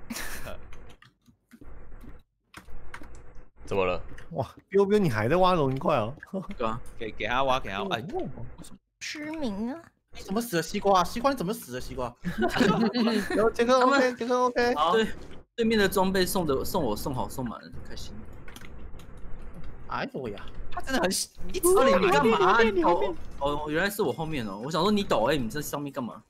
Speaker 5: 怎么了？
Speaker 3: 哇，彪彪，你还在挖龙一块哦？
Speaker 2: 对啊，
Speaker 10: 给给他挖，给他挖。哎，
Speaker 7: 失明啊！
Speaker 9: 你怎么死的西瓜？西瓜你怎么死的西瓜？
Speaker 3: 有杰克 OK， 杰克 OK。
Speaker 2: 对，对面的装备送的送我送好送满，开心。
Speaker 9: 哎呦呀，
Speaker 10: 他真的很一直
Speaker 2: 二零，你干嘛？你抖哦，原来是我后面哦。我想说你抖哎，你这上面干嘛？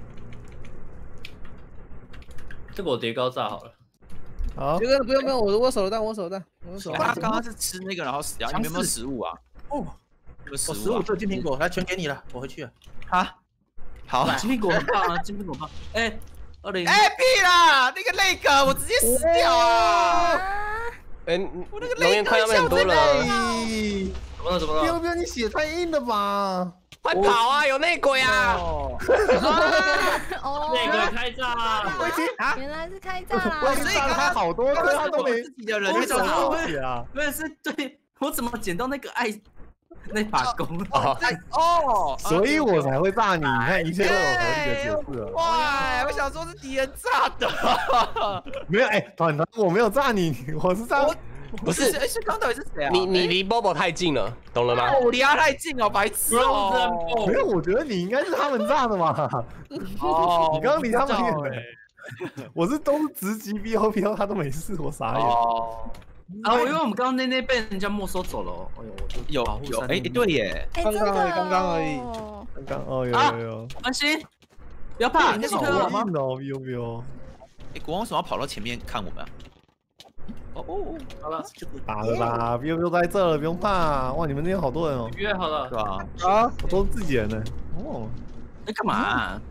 Speaker 4: 这个我叠高炸好了。
Speaker 3: 好，
Speaker 1: 这个不用不用，我我手榴弹，我手榴弹，我手榴弹。
Speaker 10: 他刚刚是吃那个然后死掉，你们有没有食物啊？
Speaker 9: 哦，
Speaker 10: 有食
Speaker 9: 我十五
Speaker 10: 物啊？
Speaker 9: 个金苹果，来全给你了，我回去了。
Speaker 10: 哈，好。
Speaker 2: 金苹果很棒啊，金苹果棒。哎，二零。
Speaker 10: 哎屁啦，那个那个我直接死掉啊！
Speaker 5: 哎，
Speaker 10: 我那个
Speaker 5: 龙岩快要被很多人。
Speaker 4: 怎么了？怎么了？
Speaker 3: 彪彪，你血太硬了吧？
Speaker 5: 快跑啊！有内鬼啊！
Speaker 7: 哦，
Speaker 4: 内鬼开炸！
Speaker 3: 我已经啊，
Speaker 7: 原来是开炸
Speaker 3: 我
Speaker 7: 啦！
Speaker 3: 已经炸了他好多颗，他都没
Speaker 10: 自己的人
Speaker 2: 为什么
Speaker 3: 我
Speaker 2: 会
Speaker 3: 血啊？
Speaker 2: 不是是对我怎么捡到那个爱那把弓？
Speaker 10: 哦，
Speaker 3: 所以我才会炸你。你看一切都有合理的解释了。
Speaker 10: 哇，我想说是敌人炸的。
Speaker 3: 没有哎，团团我没有炸你，我是炸。
Speaker 5: 不是，
Speaker 10: 哎，是刚到底是谁啊？
Speaker 5: 你你离 Bobo 太近了，懂了吗？
Speaker 10: 我离他太近哦，白痴哦。
Speaker 3: 没有，我觉得你应该是他们炸的嘛。
Speaker 10: 哦，
Speaker 3: 你刚刚离他们远。我是都是直击 B O B O， 他都没事，我傻眼。
Speaker 10: 哦。
Speaker 2: 啊，因为我们刚刚那那被人家没收走了。哎呦，我就
Speaker 10: 有有哎，对耶，
Speaker 7: 哎，
Speaker 1: 刚刚而已，刚刚而已。
Speaker 3: 刚刚哦，有有有。
Speaker 2: 安心，不要怕，
Speaker 3: 你好硬哦 B O B O。
Speaker 10: 哎，国王为什么要跑到前面看我们啊？哦哦，
Speaker 2: 好了，
Speaker 3: 打了吧 ，B O B O 在这了，不用怕。哇，你们那边好多人哦。
Speaker 4: 约好了，
Speaker 10: 是吧？
Speaker 3: 啊，都是自己人呢。哦，
Speaker 2: 你干嘛？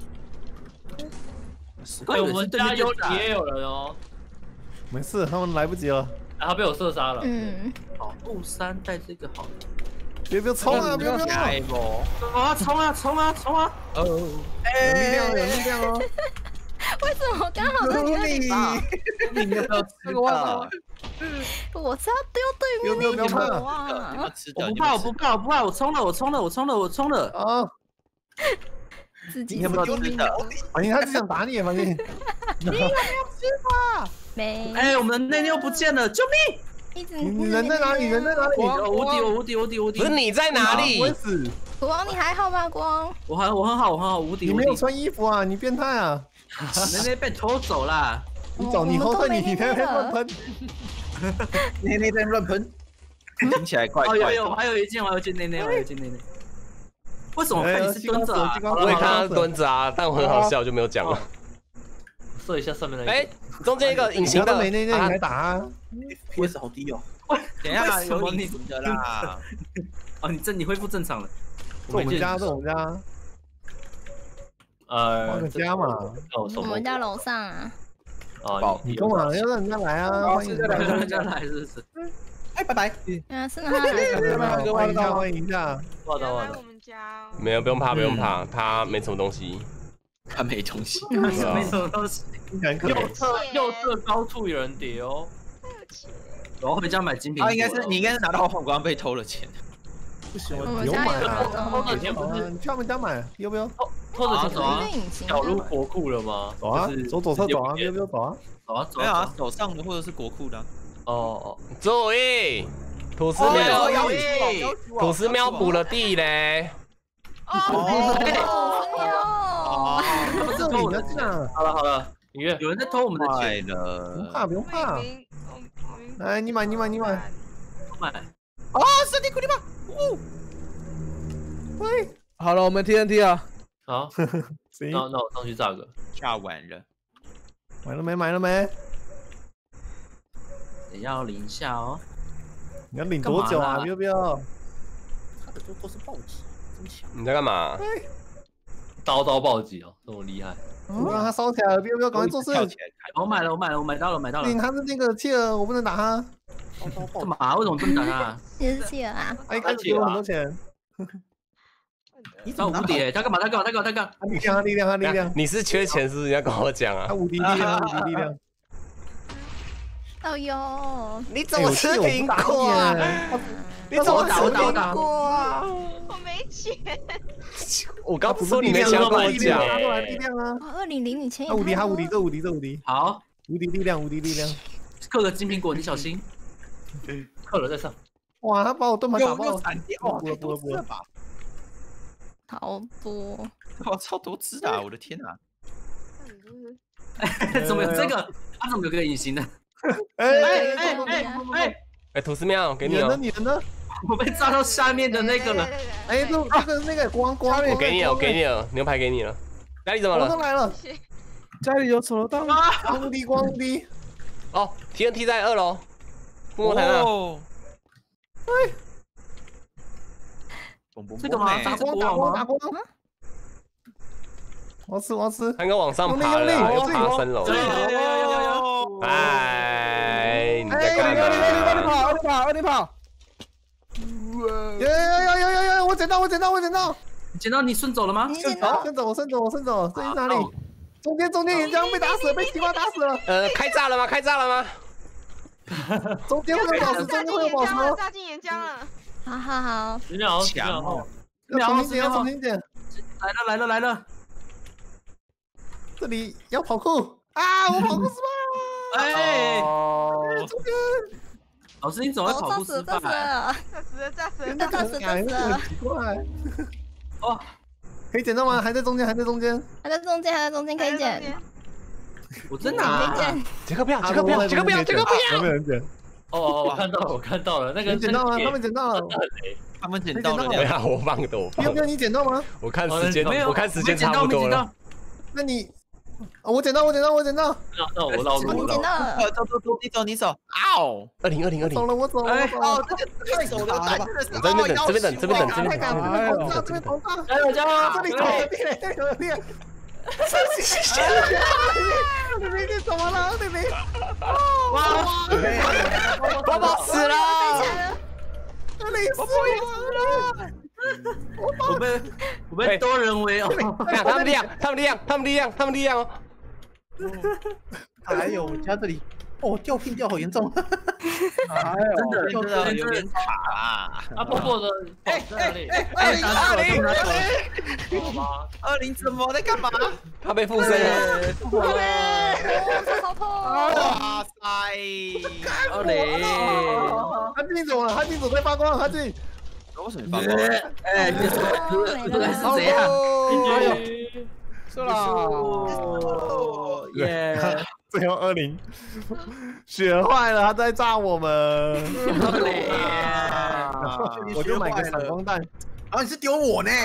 Speaker 4: 哎，我们家有也有人哦。
Speaker 3: 没事，他们来不及了。
Speaker 4: 他被我射杀了。
Speaker 7: 嗯。
Speaker 2: 保护衫带这个好了。
Speaker 3: 别别冲啊！别别
Speaker 10: 下一波。
Speaker 2: 啊，冲啊冲啊冲啊！
Speaker 10: 哦，
Speaker 3: 有力量，有力量哦。
Speaker 7: 为什么刚好在你那里爆？
Speaker 10: 你要不要吃的？
Speaker 7: 我是要丢对面那个啊！
Speaker 2: 我不怕，我不怕，我不怕，我冲了，我冲了，我冲了，我冲了
Speaker 3: 啊！
Speaker 7: 自己
Speaker 10: 你有没有吃的？
Speaker 3: 反正他是想打你，反正。你
Speaker 7: 有没有吃吧？没。
Speaker 2: 哎，我们的内妞不见了，救命！
Speaker 7: 一直
Speaker 3: 你人在哪里？人在哪里？
Speaker 2: 我无敌，我无敌，无敌，无敌！
Speaker 5: 不是你在哪里？
Speaker 3: 我会死。
Speaker 7: 国王，你还好吗？国王，
Speaker 2: 我很我很好，我很好，无敌。
Speaker 3: 你没有穿衣服啊？你变态啊！
Speaker 2: 内内被偷走啦！
Speaker 3: 你走，你后退，你你在那边乱喷。
Speaker 9: 内内在乱喷。
Speaker 10: 听起来怪
Speaker 2: 哦，
Speaker 10: 怪的。
Speaker 2: 有有，我还有一件，我还有一件内内，我还有一件内内。为什么我看你是蹲着啊？
Speaker 5: 我也看他蹲着啊，但我很好笑，就没有讲了。
Speaker 4: 射一下上面那个。
Speaker 5: 哎，中间一个隐形的，
Speaker 3: 没内内，你还打啊
Speaker 9: ？P S 好低哦。
Speaker 10: 等一下，
Speaker 2: 为什么你
Speaker 10: 有隐形的啦？
Speaker 2: 哦，你正你恢复正常了。
Speaker 3: 是我们家，是我们家。
Speaker 4: 呃，
Speaker 3: 我们家嘛。
Speaker 7: 我们家楼上啊。
Speaker 4: 哦，
Speaker 3: 你干嘛要让人家来啊？欢迎
Speaker 2: 让人家来，是不是？
Speaker 9: 哎，拜拜。
Speaker 7: 嗯，是让他来。
Speaker 3: 欢迎一下，欢迎一下。
Speaker 4: 我的我的。
Speaker 5: 没有，不用怕，不用怕，他没什么东西。
Speaker 10: 他没东西，
Speaker 2: 没什么东西。
Speaker 4: 右侧右侧高处有人叠哦。
Speaker 2: 我回家买精品。
Speaker 10: 啊，应该是你应该是拿到皇冠被偷了钱。
Speaker 3: 不行，我
Speaker 7: 有买
Speaker 3: 啊。
Speaker 4: 偷的钱不是
Speaker 3: 你去他们家买，要不要？
Speaker 4: 偷的钱
Speaker 2: 走啊！
Speaker 4: 小入国库了吗？
Speaker 3: 走啊，走左侧走啊，要不要走啊？
Speaker 2: 走啊走
Speaker 10: 啊！没有啊，手上的或者是国库的。
Speaker 4: 哦哦，
Speaker 5: 注意，吐司喵，吐司喵补了地嘞。
Speaker 7: 哦，
Speaker 3: 不是你的这样。
Speaker 4: 好了好了，音乐
Speaker 2: 有人在偷我们的钱
Speaker 10: 了，
Speaker 3: 不怕不用怕。来，你买你买你买，
Speaker 2: 买。
Speaker 10: 啊，圣地库里吧。哦。
Speaker 3: 喂，
Speaker 1: 好了，我们 T N T 啊。
Speaker 4: 好，那那我上去炸个。
Speaker 10: 炸完了。
Speaker 3: 买了没？买了没？
Speaker 2: 也要领一下哦。
Speaker 3: 你要领多久啊？要不要？
Speaker 9: 他的都都是暴击，真强。
Speaker 5: 你在干嘛？
Speaker 4: 刀刀暴击哦，这么厉害。
Speaker 3: 我让他烧起来了，要不要赶快做事？
Speaker 2: 我买了，我买了，我买到了，买到了。
Speaker 3: 他是那个切尔，我不能打他。
Speaker 2: 干嘛？为什么不能打他？
Speaker 7: 也是切尔啊。
Speaker 3: 哎，开始给我很多钱。
Speaker 2: 你找无敌，他干嘛？他干嘛？他干嘛？他干嘛？
Speaker 3: 他力量，他力量，他力量。
Speaker 5: 你是缺钱是不是？你要跟我讲啊。
Speaker 3: 他无敌力量，无敌力量。
Speaker 7: 哦哟，
Speaker 5: 你怎么吃苹果啊？你怎么吃苹果啊？
Speaker 8: 我没钱。
Speaker 5: 我刚不是说你没钱跟我讲？
Speaker 3: 他过来力量啊！
Speaker 7: 二零零你钱也。
Speaker 3: 他无敌，他无敌，这无敌，这无敌。
Speaker 2: 好，
Speaker 3: 无敌力量，无敌力量。
Speaker 2: 刻个金苹果，你小心。
Speaker 4: 刻了再上。
Speaker 3: 哇，他把我盾牌打爆了。
Speaker 10: 闪电哦，太多只了吧？
Speaker 7: 好多。
Speaker 10: 哇，超多只的！我的天哪！
Speaker 2: 怎么有这个？他怎么有个隐形的？
Speaker 3: 哎
Speaker 2: 哎哎哎哎！
Speaker 5: 哎，吐司喵，给你哦。
Speaker 3: 你人呢？
Speaker 2: 我被炸到下面的那个了。
Speaker 3: 哎，这这个那个光光，
Speaker 5: 我给你了，我给你了，牛排给你了。家里怎么了？
Speaker 3: 我都来了。家里有手榴弹吗？光滴光滴。
Speaker 5: 哦 ，T N T 在二楼。复活台呢？
Speaker 3: 对。
Speaker 2: 这个吗？
Speaker 3: 打光打光打光！我要吃我要吃。
Speaker 5: 他应该往上爬了，又爬三楼。
Speaker 2: 有有有有有！
Speaker 5: 哎，你在干
Speaker 1: 嘛？你跑你跑你跑！
Speaker 3: 有有有有有有！我捡到我捡到我捡到！
Speaker 2: 你捡到你顺走了吗？
Speaker 3: 顺走顺走顺走顺走，这是哪里？中间中间岩浆被打死了，被西瓜打死了。
Speaker 5: 呃，开炸了吗？开炸了吗？
Speaker 3: 中间会有宝石，中间会有宝石。
Speaker 8: 炸进岩浆了。
Speaker 7: 好好好。
Speaker 4: 强
Speaker 3: 哦！要重新捡，要重新捡。
Speaker 2: 来了来了来了！
Speaker 3: 这里要跑酷啊！我跑酷失败了。
Speaker 2: 哎！
Speaker 3: 中间。
Speaker 2: 老师，你怎么会跑酷失败？
Speaker 7: 炸死了！
Speaker 8: 炸死了！炸死了！
Speaker 7: 炸死了！炸死了！
Speaker 3: 奇怪。
Speaker 2: 哦，
Speaker 3: 可以捡到吗？还在中间，还在中间。
Speaker 7: 还在中间，还在中间，可以捡。
Speaker 2: 我真拿。
Speaker 5: 杰克不要，杰克不要，杰克不要，杰克不要！
Speaker 3: 有没有人捡？
Speaker 4: 哦哦，我看到了，我看到了，那个
Speaker 3: 捡到了，他们捡到了，
Speaker 10: 他们捡到了。
Speaker 5: 对啊，我放的，我放。
Speaker 3: 有没有你捡到吗？
Speaker 5: 我看时间，我看时间差不多了。
Speaker 3: 那你，我捡到，我捡到，我捡到。
Speaker 4: 那那我绕路，
Speaker 7: 你捡到了。
Speaker 10: 走走走，你走你走。嗷！
Speaker 5: 二零二零二零。
Speaker 3: 走了，我走了，我走了。
Speaker 10: 哦，这个太手榴弹真的是。
Speaker 5: 你这边等，这边等，这边等，这边等。
Speaker 3: 这边狂炸，这边狂炸。
Speaker 4: 加油加油！
Speaker 3: 这里有地雷，这里有地雷。妹妹，你怎么了，妹妹？
Speaker 5: 哇！宝宝死了！
Speaker 3: 累死我了！
Speaker 2: 我被我被多人围哦！
Speaker 5: 看他们力量，他们力量，他们力量，他们力量哦！
Speaker 9: 还有我家这里，哦，掉聘掉好严重！
Speaker 10: 哎呦，真的真的有点卡啊！
Speaker 4: 啊，波波的，
Speaker 10: 哎哎哎，二零二零二零，
Speaker 4: 好吗？
Speaker 10: 二零怎么在干嘛？
Speaker 5: 他被附身了！
Speaker 7: 复活了！好痛！
Speaker 10: 哇塞！
Speaker 2: 二零，
Speaker 3: 哈进怎么了？哈进怎么在发光？哈进，
Speaker 10: 为什么发光？
Speaker 2: 哎，这是这是怎样？
Speaker 3: 哎呦，
Speaker 1: 是啦！
Speaker 2: 耶！
Speaker 3: 这最后二零学坏了，他在炸我们。我就买个闪光弹，
Speaker 9: 然后你是丢我呢？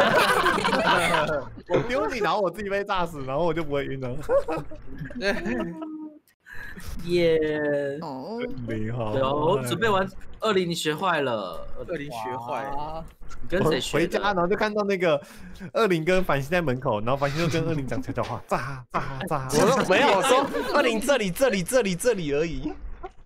Speaker 3: 我丢你，然后我自己被炸死，然后我就不会晕了。
Speaker 2: 耶！
Speaker 7: 哦，
Speaker 3: 你好，
Speaker 2: 有准备完二零，你学坏了，
Speaker 9: 二零学坏了。
Speaker 2: 你跟谁学？
Speaker 3: 回家，然后就看到那个二零跟繁星在门口，然后繁星就跟二零讲悄悄话，炸炸炸！
Speaker 5: 我说没有，我说二零这里这里这里这里而已。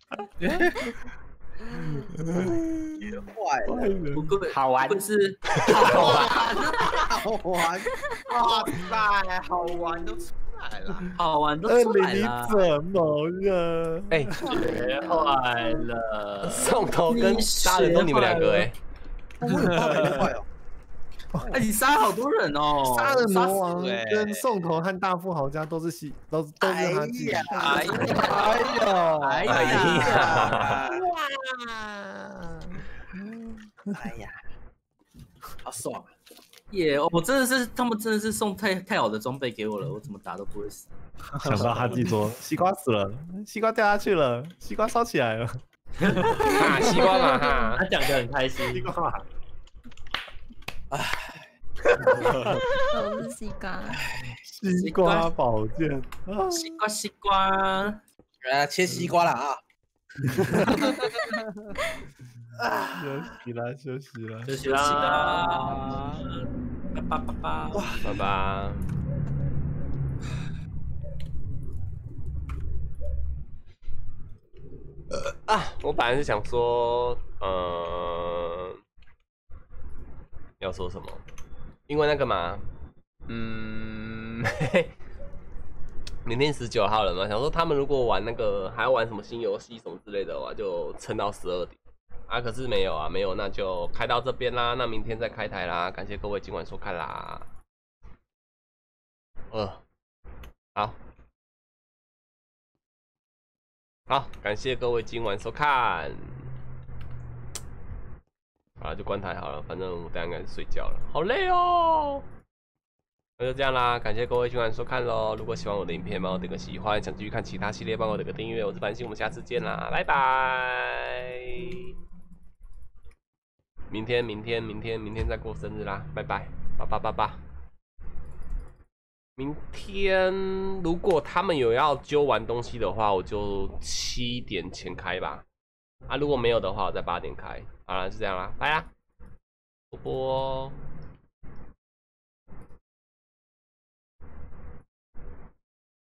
Speaker 9: 学坏了，
Speaker 2: 不过
Speaker 6: 好玩
Speaker 2: 是
Speaker 9: 好玩，好玩，
Speaker 10: 哇塞，好玩都出来了，
Speaker 2: 好玩都
Speaker 3: 二零
Speaker 2: 出来了。
Speaker 3: 你怎么了？
Speaker 5: 哎，
Speaker 6: 学坏了，
Speaker 5: 送头跟杀人都你们两个哎。
Speaker 9: 我有八百多块哦。
Speaker 2: 哎，你杀好多人哦！
Speaker 3: 杀人魔王
Speaker 10: 杀死欸
Speaker 3: 跟宋头和大富豪家都是西，都都是他自己。
Speaker 9: 哎
Speaker 10: 哎呀，
Speaker 9: 哎呀，
Speaker 2: 哎
Speaker 5: 呀，
Speaker 9: 哎呀，好爽！
Speaker 2: 耶！我真的是，他们真的是送太太好的装备给我了，我怎么打都不会死。
Speaker 3: 想到哈基说西瓜死了，西瓜掉下去了，西瓜烧起来了。
Speaker 5: 哈西瓜嘛哈，
Speaker 6: 他讲的很开心。
Speaker 3: 西瓜嘛，
Speaker 7: 都是西瓜。
Speaker 3: 西瓜宝剑，啊
Speaker 2: 西瓜西瓜，
Speaker 9: 来切西瓜了啊！
Speaker 3: 休息啦，休息啦。
Speaker 2: 休息啦，拜拜拜拜。
Speaker 5: 拜拜。啊，我本来是想说，呃，要说什么？因为那个嘛，嗯，嘿嘿，明天十九号了嘛，想说他们如果玩那个还要玩什么新游戏什么之类的话，就撑到十二点啊。可是没有啊，没有，那就开到这边啦。那明天再开台啦。感谢各位今晚收看啦。呃，好。好，感谢各位今晚收看。好了，就关台好了，反正我等下应该是睡觉了，好累哦。那就这样啦，感谢各位今晚收看喽。如果喜欢我的影片，帮我点个喜欢；想继续看其他系列，帮我点个订阅。我是繁星，我们下次见啦，拜拜。明天，明天，明天，明天再过生日啦，拜拜，八八八八。明天如果他们有要揪完东西的话，我就七点前开吧。啊，如果没有的话，我在八点开。好了，就这样啦，拜啦，波波。